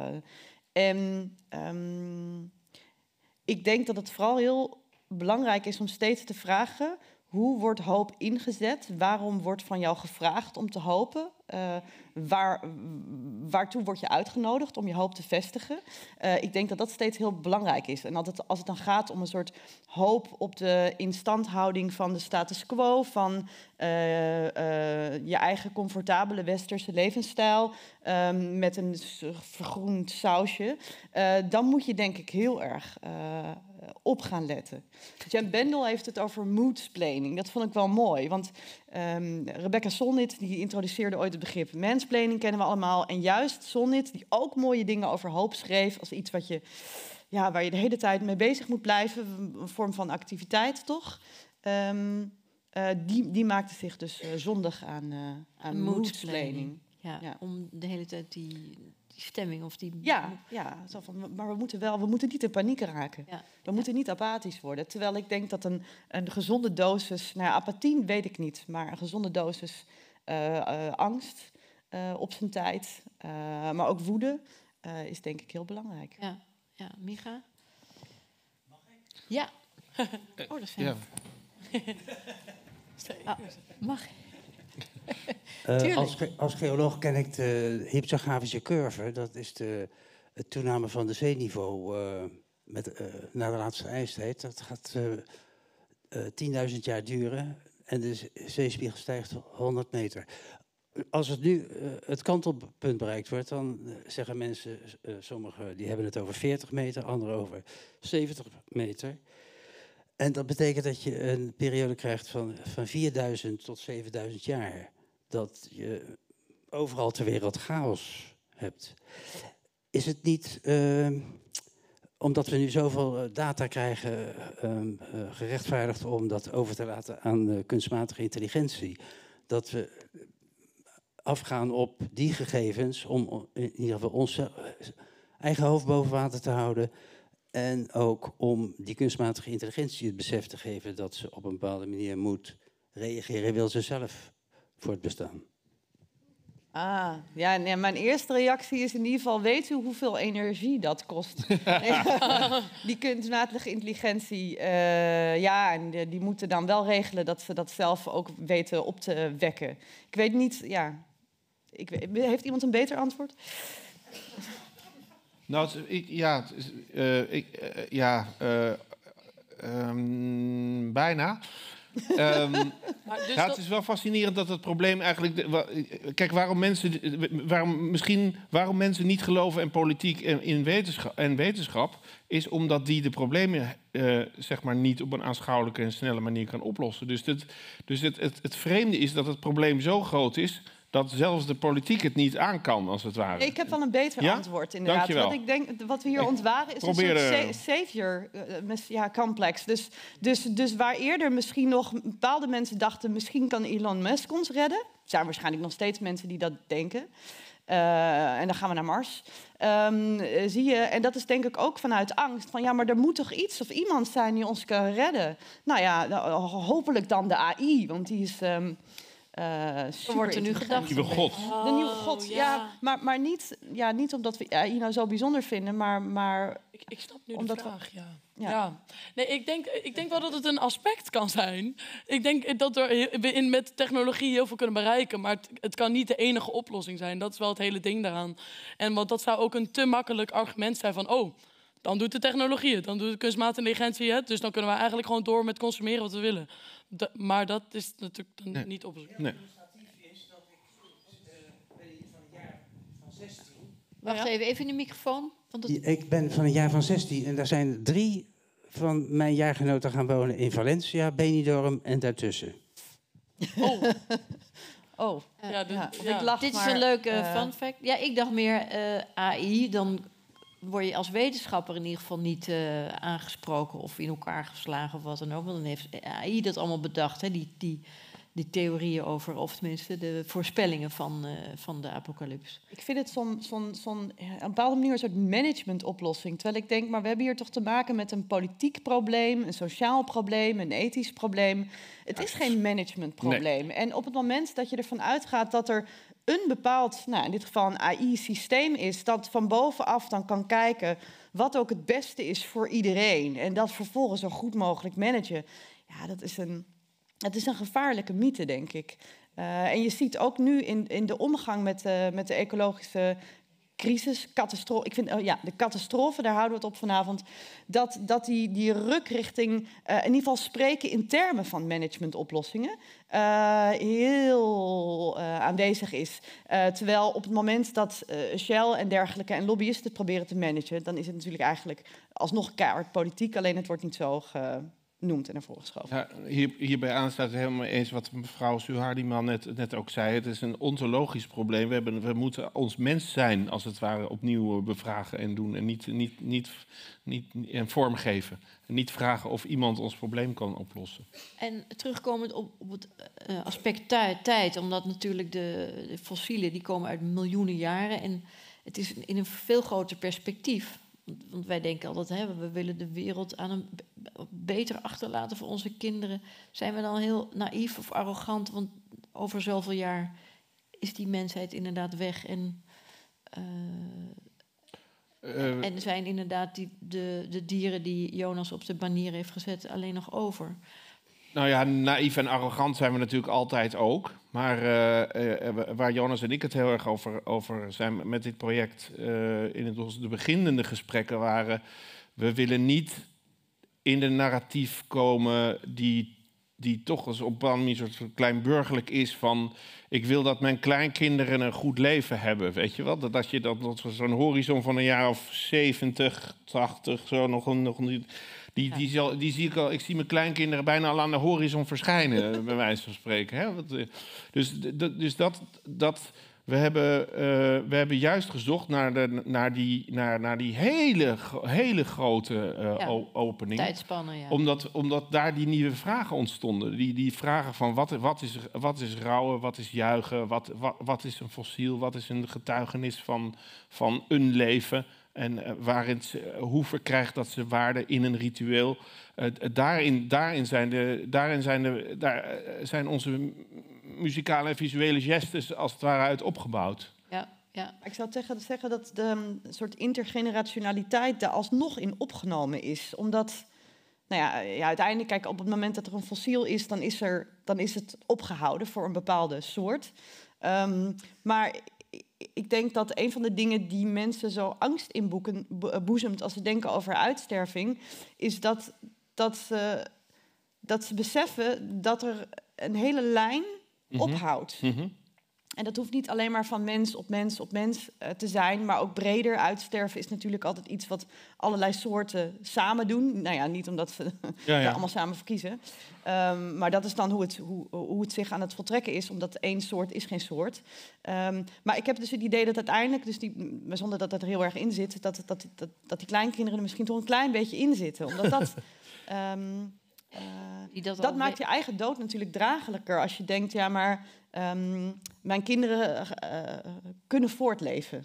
en um, ik denk dat het vooral heel belangrijk is om steeds te vragen: hoe wordt hoop ingezet? Waarom wordt van jou gevraagd om te hopen? Uh, waar, waartoe word je uitgenodigd om je hoop te vestigen? Uh, ik denk dat dat steeds heel belangrijk is. En altijd, als het dan gaat om een soort hoop op de instandhouding van de status quo, van uh, uh, je eigen comfortabele westerse levensstijl uh, met een vergroend sausje, uh, dan moet je denk ik heel erg uh, op gaan letten. Jan Bendel heeft het over mood-splaining. Dat vond ik wel mooi, want um, Rebecca Solnit die introduceerde ooit het begrip mansplaining, kennen we allemaal. En juist Solnit, die ook mooie dingen over hoop schreef, als iets wat je, ja, waar je de hele tijd mee bezig moet blijven, een vorm van activiteit, toch? Um, uh, die, die maakte zich dus uh, zondig aan, uh, aan mood-splaining. Ja, ja, om de hele tijd die, die stemming of die... Ja, ja zo van, maar we moeten wel, we moeten niet in paniek raken. Ja. We ja. moeten niet apathisch worden. Terwijl ik denk dat een, een gezonde dosis, nou ja, apathie weet ik niet, maar een gezonde dosis uh, uh, angst uh, op zijn tijd, uh, maar ook woede, uh, is denk ik heel belangrijk. Ja, ja. Micha? Mag ik? Ja. Oh, dat is fijn. Ja. Ah, mag ik? Uh, als, ge als geoloog ken ik de hypsografische curve. Dat is de, het toename van de zeeniveau uh, met, uh, na de laatste ijstijd. Dat gaat uh, uh, tienduizend jaar duren en de zeespiegel stijgt honderd meter. Als het nu uh, het kantelpunt bereikt wordt, dan uh, zeggen mensen, uh, sommigen die hebben het over veertig meter, anderen over zeventig meter. En dat betekent dat je een periode krijgt van, van vierduizend tot zevenduizend jaar. Dat je overal ter wereld chaos hebt. Is het niet, uh, omdat we nu zoveel data krijgen, uh, uh, gerechtvaardigd om dat over te laten aan uh, kunstmatige intelligentie, dat we afgaan op die gegevens om in ieder geval ons eigen hoofd boven water te houden en ook om die kunstmatige intelligentie het besef te geven dat ze op een bepaalde manier moet reageren, wil ze zelf voor het bestaan. Ah, ja, nee, mijn eerste reactie is in ieder geval, weet u hoeveel energie dat kost? Die kunstmatige intelligentie, uh, ja, en die, die moeten dan wel regelen dat ze dat zelf ook weten op te wekken. Ik weet niet, ja, ik, heeft iemand een beter antwoord? Nou, ik, ja, uh, ik, uh, ja uh, um, bijna. um, dus ja, het is wel fascinerend dat het probleem eigenlijk... De, wa, kijk, waarom mensen, waarom, misschien, waarom mensen niet geloven in politiek en in wetenschap, en wetenschap is omdat die de problemen uh, zeg maar niet op een aanschouwelijke en snelle manier kan oplossen. Dus, dit, dus het, het, het vreemde is dat het probleem zo groot is dat zelfs de politiek het niet aan kan, als het ware. Ik heb wel een beter ja? antwoord, inderdaad. Wat ik denk, wat we hier ontwaren is Probeer een soort sa savior uh, ja, complex. Dus, dus, dus waar eerder misschien nog bepaalde mensen dachten, misschien kan Elon Musk ons redden. Er zijn waarschijnlijk nog steeds mensen die dat denken. Uh, en dan gaan we naar Mars. Um, zie je, en dat is denk ik ook vanuit angst. Van ja, maar er moet toch iets of iemand zijn die ons kan redden. Nou ja, hopelijk dan de A I, want die is... Um, Uh, wordt er nu gedacht. De nieuwe god. Oh, de nieuwe god, ja. ja maar, maar niet, ja, niet omdat we A I nou zo bijzonder vinden, maar... maar ik, ik snap nu omdat de vraag, we, ja. ja. ja. Nee, ik denk, ik denk wel dat het een aspect kan zijn. Ik denk dat we in, met technologie heel veel kunnen bereiken, maar het, het kan niet de enige oplossing zijn. Dat is wel het hele ding daaraan. En want dat zou ook een te makkelijk argument zijn van... oh, dan doet de technologie het, dan doet de kunstmatige intelligentie het, dus dan kunnen we eigenlijk gewoon door met consumeren wat we willen. De, maar dat is natuurlijk dan nee. niet oplossing. Nee. Wacht Ja. even, even in de microfoon. Want het... Ik ben van het jaar van zestien en daar zijn drie van mijn jaargenoten gaan wonen in Valencia, Benidorm en daartussen. Oh, Oh, ja, de- ja. Of ja. ik lach, Dit is maar, een leuke eh, fun fact. Ja, ik dacht meer eh, A I, dan word je als wetenschapper in ieder geval niet uh, aangesproken of in elkaar geslagen of wat dan ook. Want dan heeft A I dat allemaal bedacht, hè? Die, die, die theorieën over, of tenminste de voorspellingen van, uh, van de apocalyps. Ik vind het zo'n, zo'n, zo'n, ja, op een bepaalde manier een soort managementoplossing. Terwijl ik denk, maar we hebben hier toch te maken met een politiek probleem, een sociaal probleem, een ethisch probleem. Het is geen managementprobleem. Nee. En op het moment dat je ervan uitgaat dat er een bepaald, nou in dit geval een A I-systeem is, dat van bovenaf dan kan kijken wat ook het beste is voor iedereen. En dat vervolgens zo goed mogelijk managen. Ja, dat is een, dat is een gevaarlijke mythe, denk ik. Uh, en je ziet ook nu in, in de omgang met, uh, met de ecologische crisis, catastrofe. Ik vind, oh ja, de catastrofe, daar houden we het op vanavond. Dat, dat die, die ruk richting, uh, in ieder geval spreken in termen van managementoplossingen, uh, heel uh, aanwezig is. Uh, terwijl op het moment dat uh, Shell en dergelijke en lobbyisten het proberen te managen, dan is het natuurlijk eigenlijk alsnog keihard politiek, alleen het wordt niet zo genoemd en ervoor geschoven. Ja, hier, hierbij aan staat het helemaal eens wat mevrouw Suhardiman net, net ook zei. Het is een ontologisch probleem. We, hebben, we moeten ons mens zijn, als het ware, opnieuw bevragen en doen. En niet, niet, niet, niet en vormgeven. En niet vragen of iemand ons probleem kan oplossen. En terugkomend op, op het uh, aspect tij- tijd, omdat natuurlijk de, de fossielen die komen uit miljoenen jaren. En het is in een veel groter perspectief. Want wij denken altijd, hè, we willen de wereld aan een beter achterlaten voor onze kinderen. Zijn we dan heel naïef of arrogant? Want over zoveel jaar is die mensheid inderdaad weg. En, uh, uh, en zijn inderdaad die, de, de dieren die Jonas op de banier heeft gezet alleen nog over. Nou ja, naïef en arrogant zijn we natuurlijk altijd ook. Maar uh, uh, waar Jonas en ik het heel erg over, over zijn met dit project, uh, in het, de beginnende gesprekken waren, we willen niet in de narratief komen die, die toch eens op een manier soort kleinburgerlijk is van, ik wil dat mijn kleinkinderen een goed leven hebben, weet je wel? Dat, dat je dat, dat zo'n horizon van een jaar of zeventig, tachtig, zo nog een... Nog een Die, die, zal, die zie ik al. Ik zie mijn kleinkinderen bijna al aan de horizon verschijnen, bij wijze van spreken. Hè? Dus, dus dat, dat we, hebben, uh, we hebben juist gezocht naar, de, naar, die, naar, naar die hele, hele grote uh, ja, opening. Tijdspannen, ja. Omdat, omdat daar die nieuwe vragen ontstonden. Die, die vragen van wat, wat, is, wat is rouwen, wat is juichen, wat, wat, wat is een fossiel, wat is een getuigenis van, van een leven. En uh, waarin ze, uh, hoe verkrijgt dat ze waarde in een ritueel? Uh, daarin, daarin, zijn, de, daarin zijn, de, daar, uh, zijn onze muzikale en visuele gestes als het ware uit opgebouwd. Ja, ja. Ik zou zeggen, zeggen dat de um, soort intergenerationaliteit daar alsnog in opgenomen is. Omdat, nou ja, ja, uiteindelijk, kijk, op het moment dat er een fossiel is, dan is, er, dan is het opgehouden voor een bepaalde soort. Um, maar ik denk dat een van de dingen die mensen zo angst inboezemt als ze denken over uitsterving, is dat, dat, ze, dat ze beseffen dat er een hele lijn mm-hmm. ophoudt. Mm-hmm. En dat hoeft niet alleen maar van mens op mens op mens uh, te zijn, maar ook breder. Uitsterven is natuurlijk altijd iets wat allerlei soorten samen doen. Nou ja, niet omdat ze ja, ja. daar allemaal samen voor kiezen. Um, maar dat is dan hoe het, hoe, hoe het zich aan het voltrekken is, omdat één soort is geen soort. Um, maar ik heb dus het idee dat uiteindelijk, dus die, zonder dat dat er heel erg in zit, dat, dat, dat, dat die kleinkinderen er misschien toch een klein beetje in zitten. Omdat dat... Um, Uh, dat dat maakt je eigen dood natuurlijk draaglijker als je denkt, ja, maar um, mijn kinderen uh, kunnen voortleven.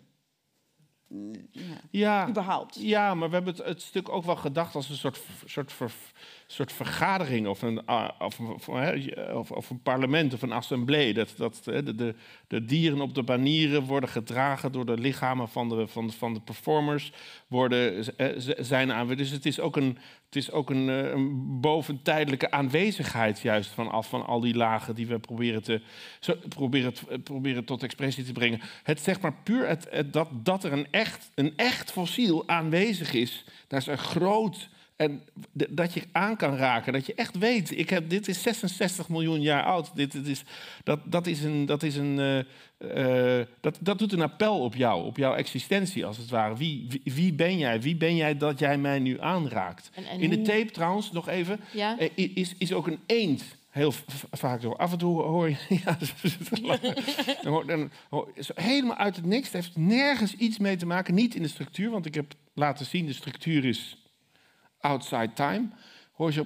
Ja, ja, überhaupt. Ja, maar we hebben het, het stuk ook wel gedacht als een soort, soort, ver, soort vergadering of een, uh, of, of, of een parlement of een assemblee. Dat, dat de, de, de dieren op de banieren worden gedragen door de lichamen van de, van, van de performers, worden, zijn aanwezig. Dus het is ook een, het is ook een, een boventijdelijke aanwezigheid juist van, af van al die lagen die we proberen, te, zo, proberen, proberen tot expressie te brengen. Het zeg maar puur het, het, dat, dat er een echt, een echt fossiel aanwezig is, dat is een groot En d- dat je aan kan raken, dat je echt weet... Ik heb, dit is zesenzestig miljoen jaar oud. Dit, dit is, dat, dat, is een, dat, is een, uh, uh, dat, dat doet een appel op jou, op jouw existentie als het ware. Wie, wie, wie ben jij? Wie ben jij dat jij mij nu aanraakt? En, en In de tape trouwens, nog even, ja? uh, is, is ook een eend... Heel vaak door. Af en toe hoor je... Ja, dan hoor, dan hoor, helemaal uit het niks. Het heeft nergens iets mee te maken. Niet in de structuur, want ik heb laten zien... de structuur is outside time. Hoor je zo...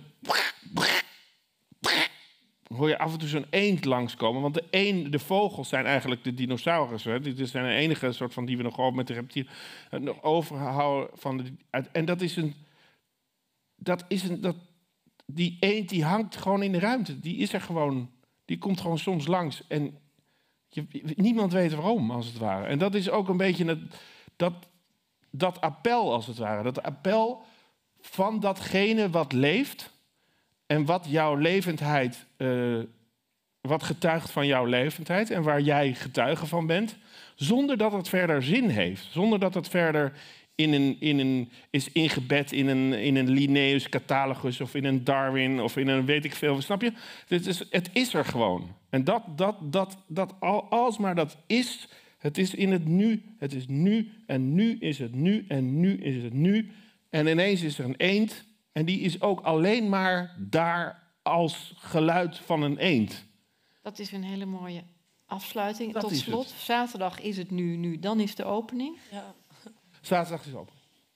Hoor je af en toe zo'n eend langskomen. Want de, een, de vogels zijn eigenlijk de dinosaurussen. Dit zijn de enige soort van die we nog met de reptielen... nog overhouden van... De, en dat is een... Dat is een... Dat, Die eend die hangt gewoon in de ruimte. Die is er gewoon. Die komt gewoon soms langs. En je, niemand weet waarom, als het ware. En dat is ook een beetje het, dat, dat appel, als het ware. Dat appel van datgene wat leeft... en wat jouw levendheid... Uh, wat getuigt van jouw levendheid... en waar jij getuige van bent... zonder dat het verder zin heeft. Zonder dat het verder... In een, in een, is ingebed in een, in een Linnaeus catalogus of in een Darwin of in een weet ik veel. Snap je? Het is, het is er gewoon. En dat, dat, dat, dat alsmaar dat is, het is in het nu, het is nu en nu is het nu en nu is het nu. En ineens is er een eend en die is ook alleen maar daar als geluid van een eend. Dat is een hele mooie afsluiting. Dat Tot slot, het. Zaterdag is het nu, nu, dan is de opening. Ja. Zaterdag is open.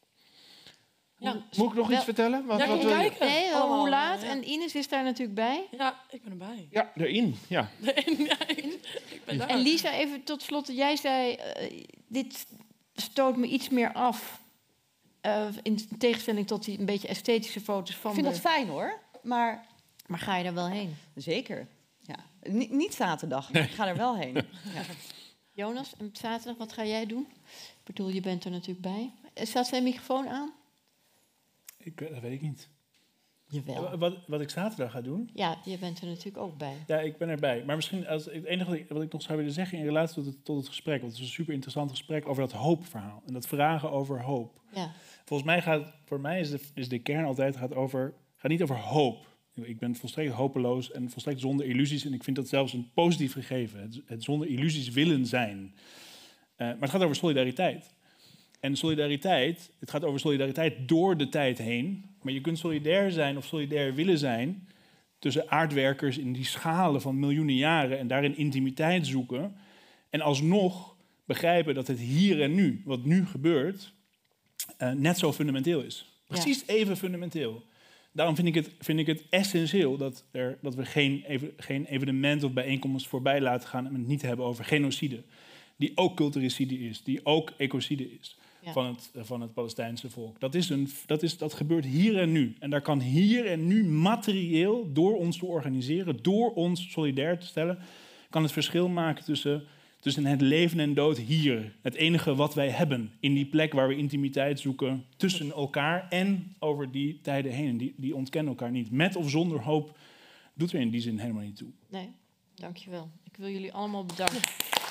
Ja. Moet ik nog Wel, iets vertellen? Wat, ja, wat kom kijken. Nee, Allemaal, hoe laat? ja. En Ines is daar natuurlijk bij. Ja, ik ben erbij. Ja, erin. Ja. Erin, ja, ik, ik ben daar. En Lisa, even tot slot. Jij zei, uh, dit stoot me iets meer af. Uh, in tegenstelling tot die een beetje esthetische foto's van Ik vind de... dat fijn hoor, maar... Maar ga je er wel heen? Zeker, ja. N- niet zaterdag, maar ik ga er wel heen. Ja. Jonas, en zaterdag, wat ga jij doen? Ik bedoel, je bent er natuurlijk bij. Staat zijn microfoon aan? Ik, dat weet ik niet. Jawel. Wat, wat ik zaterdag ga doen? Ja, je bent er natuurlijk ook bij. Ja, ik ben erbij. Maar misschien, als, het enige wat ik, wat ik nog zou willen zeggen in relatie tot het, tot het gesprek... want het is een super interessant gesprek over dat hoopverhaal. En dat vragen over hoop. Ja. Volgens mij gaat, voor mij is de, is de kern altijd gaat over, gaat niet over hoop. Ik ben volstrekt hopeloos en volstrekt zonder illusies. En ik vind dat zelfs een positief gegeven. Het, het zonder illusies willen zijn. Uh, maar het gaat over solidariteit. En solidariteit, het gaat over solidariteit door de tijd heen. Maar je kunt solidair zijn of solidair willen zijn... tussen aardwerkers in die schalen van miljoenen jaren... en daarin intimiteit zoeken. En alsnog begrijpen dat het hier en nu, wat nu gebeurt... Uh, net zo fundamenteel is. Precies ja. even fundamenteel. Daarom vind ik het, vind ik het essentieel dat, er, dat we geen, even, geen evenement of bijeenkomst voorbij laten gaan... en het niet hebben over genocide. Die ook culturicide is, die ook ecocide is. Ja. Van, het, van het Palestijnse volk. Dat, is een, dat, is, dat gebeurt hier en nu. En daar kan hier en nu materieel, door ons te organiseren... door ons solidair te stellen... kan het verschil maken tussen, tussen het leven en dood hier. Het enige wat wij hebben. In die plek waar we intimiteit zoeken tussen elkaar... en over die tijden heen. Die, die ontkennen elkaar niet. Met of zonder hoop doet er in die zin helemaal niet toe. Nee, dankjewel. Ik wil jullie allemaal bedanken.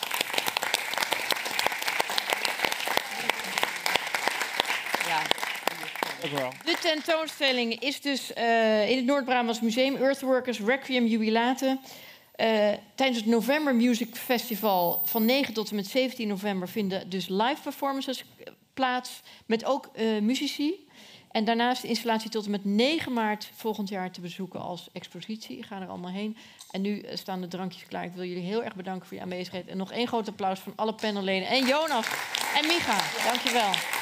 De tentoonstelling is dus uh, in het Noord-Brabants Museum... Earthworkers Requiem Jubilate. Uh, tijdens het November Music Festival van negen tot en met zeventien november... vinden dus live performances plaats met ook uh, muzici. En daarnaast de installatie tot en met negen maart volgend jaar te bezoeken als expositie. Ga er allemaal heen. En nu staan de drankjes klaar. Ik wil jullie heel erg bedanken voor je aanwezigheid. En nog één groot applaus van alle panelleden. En Jonas en Micha, dankjewel.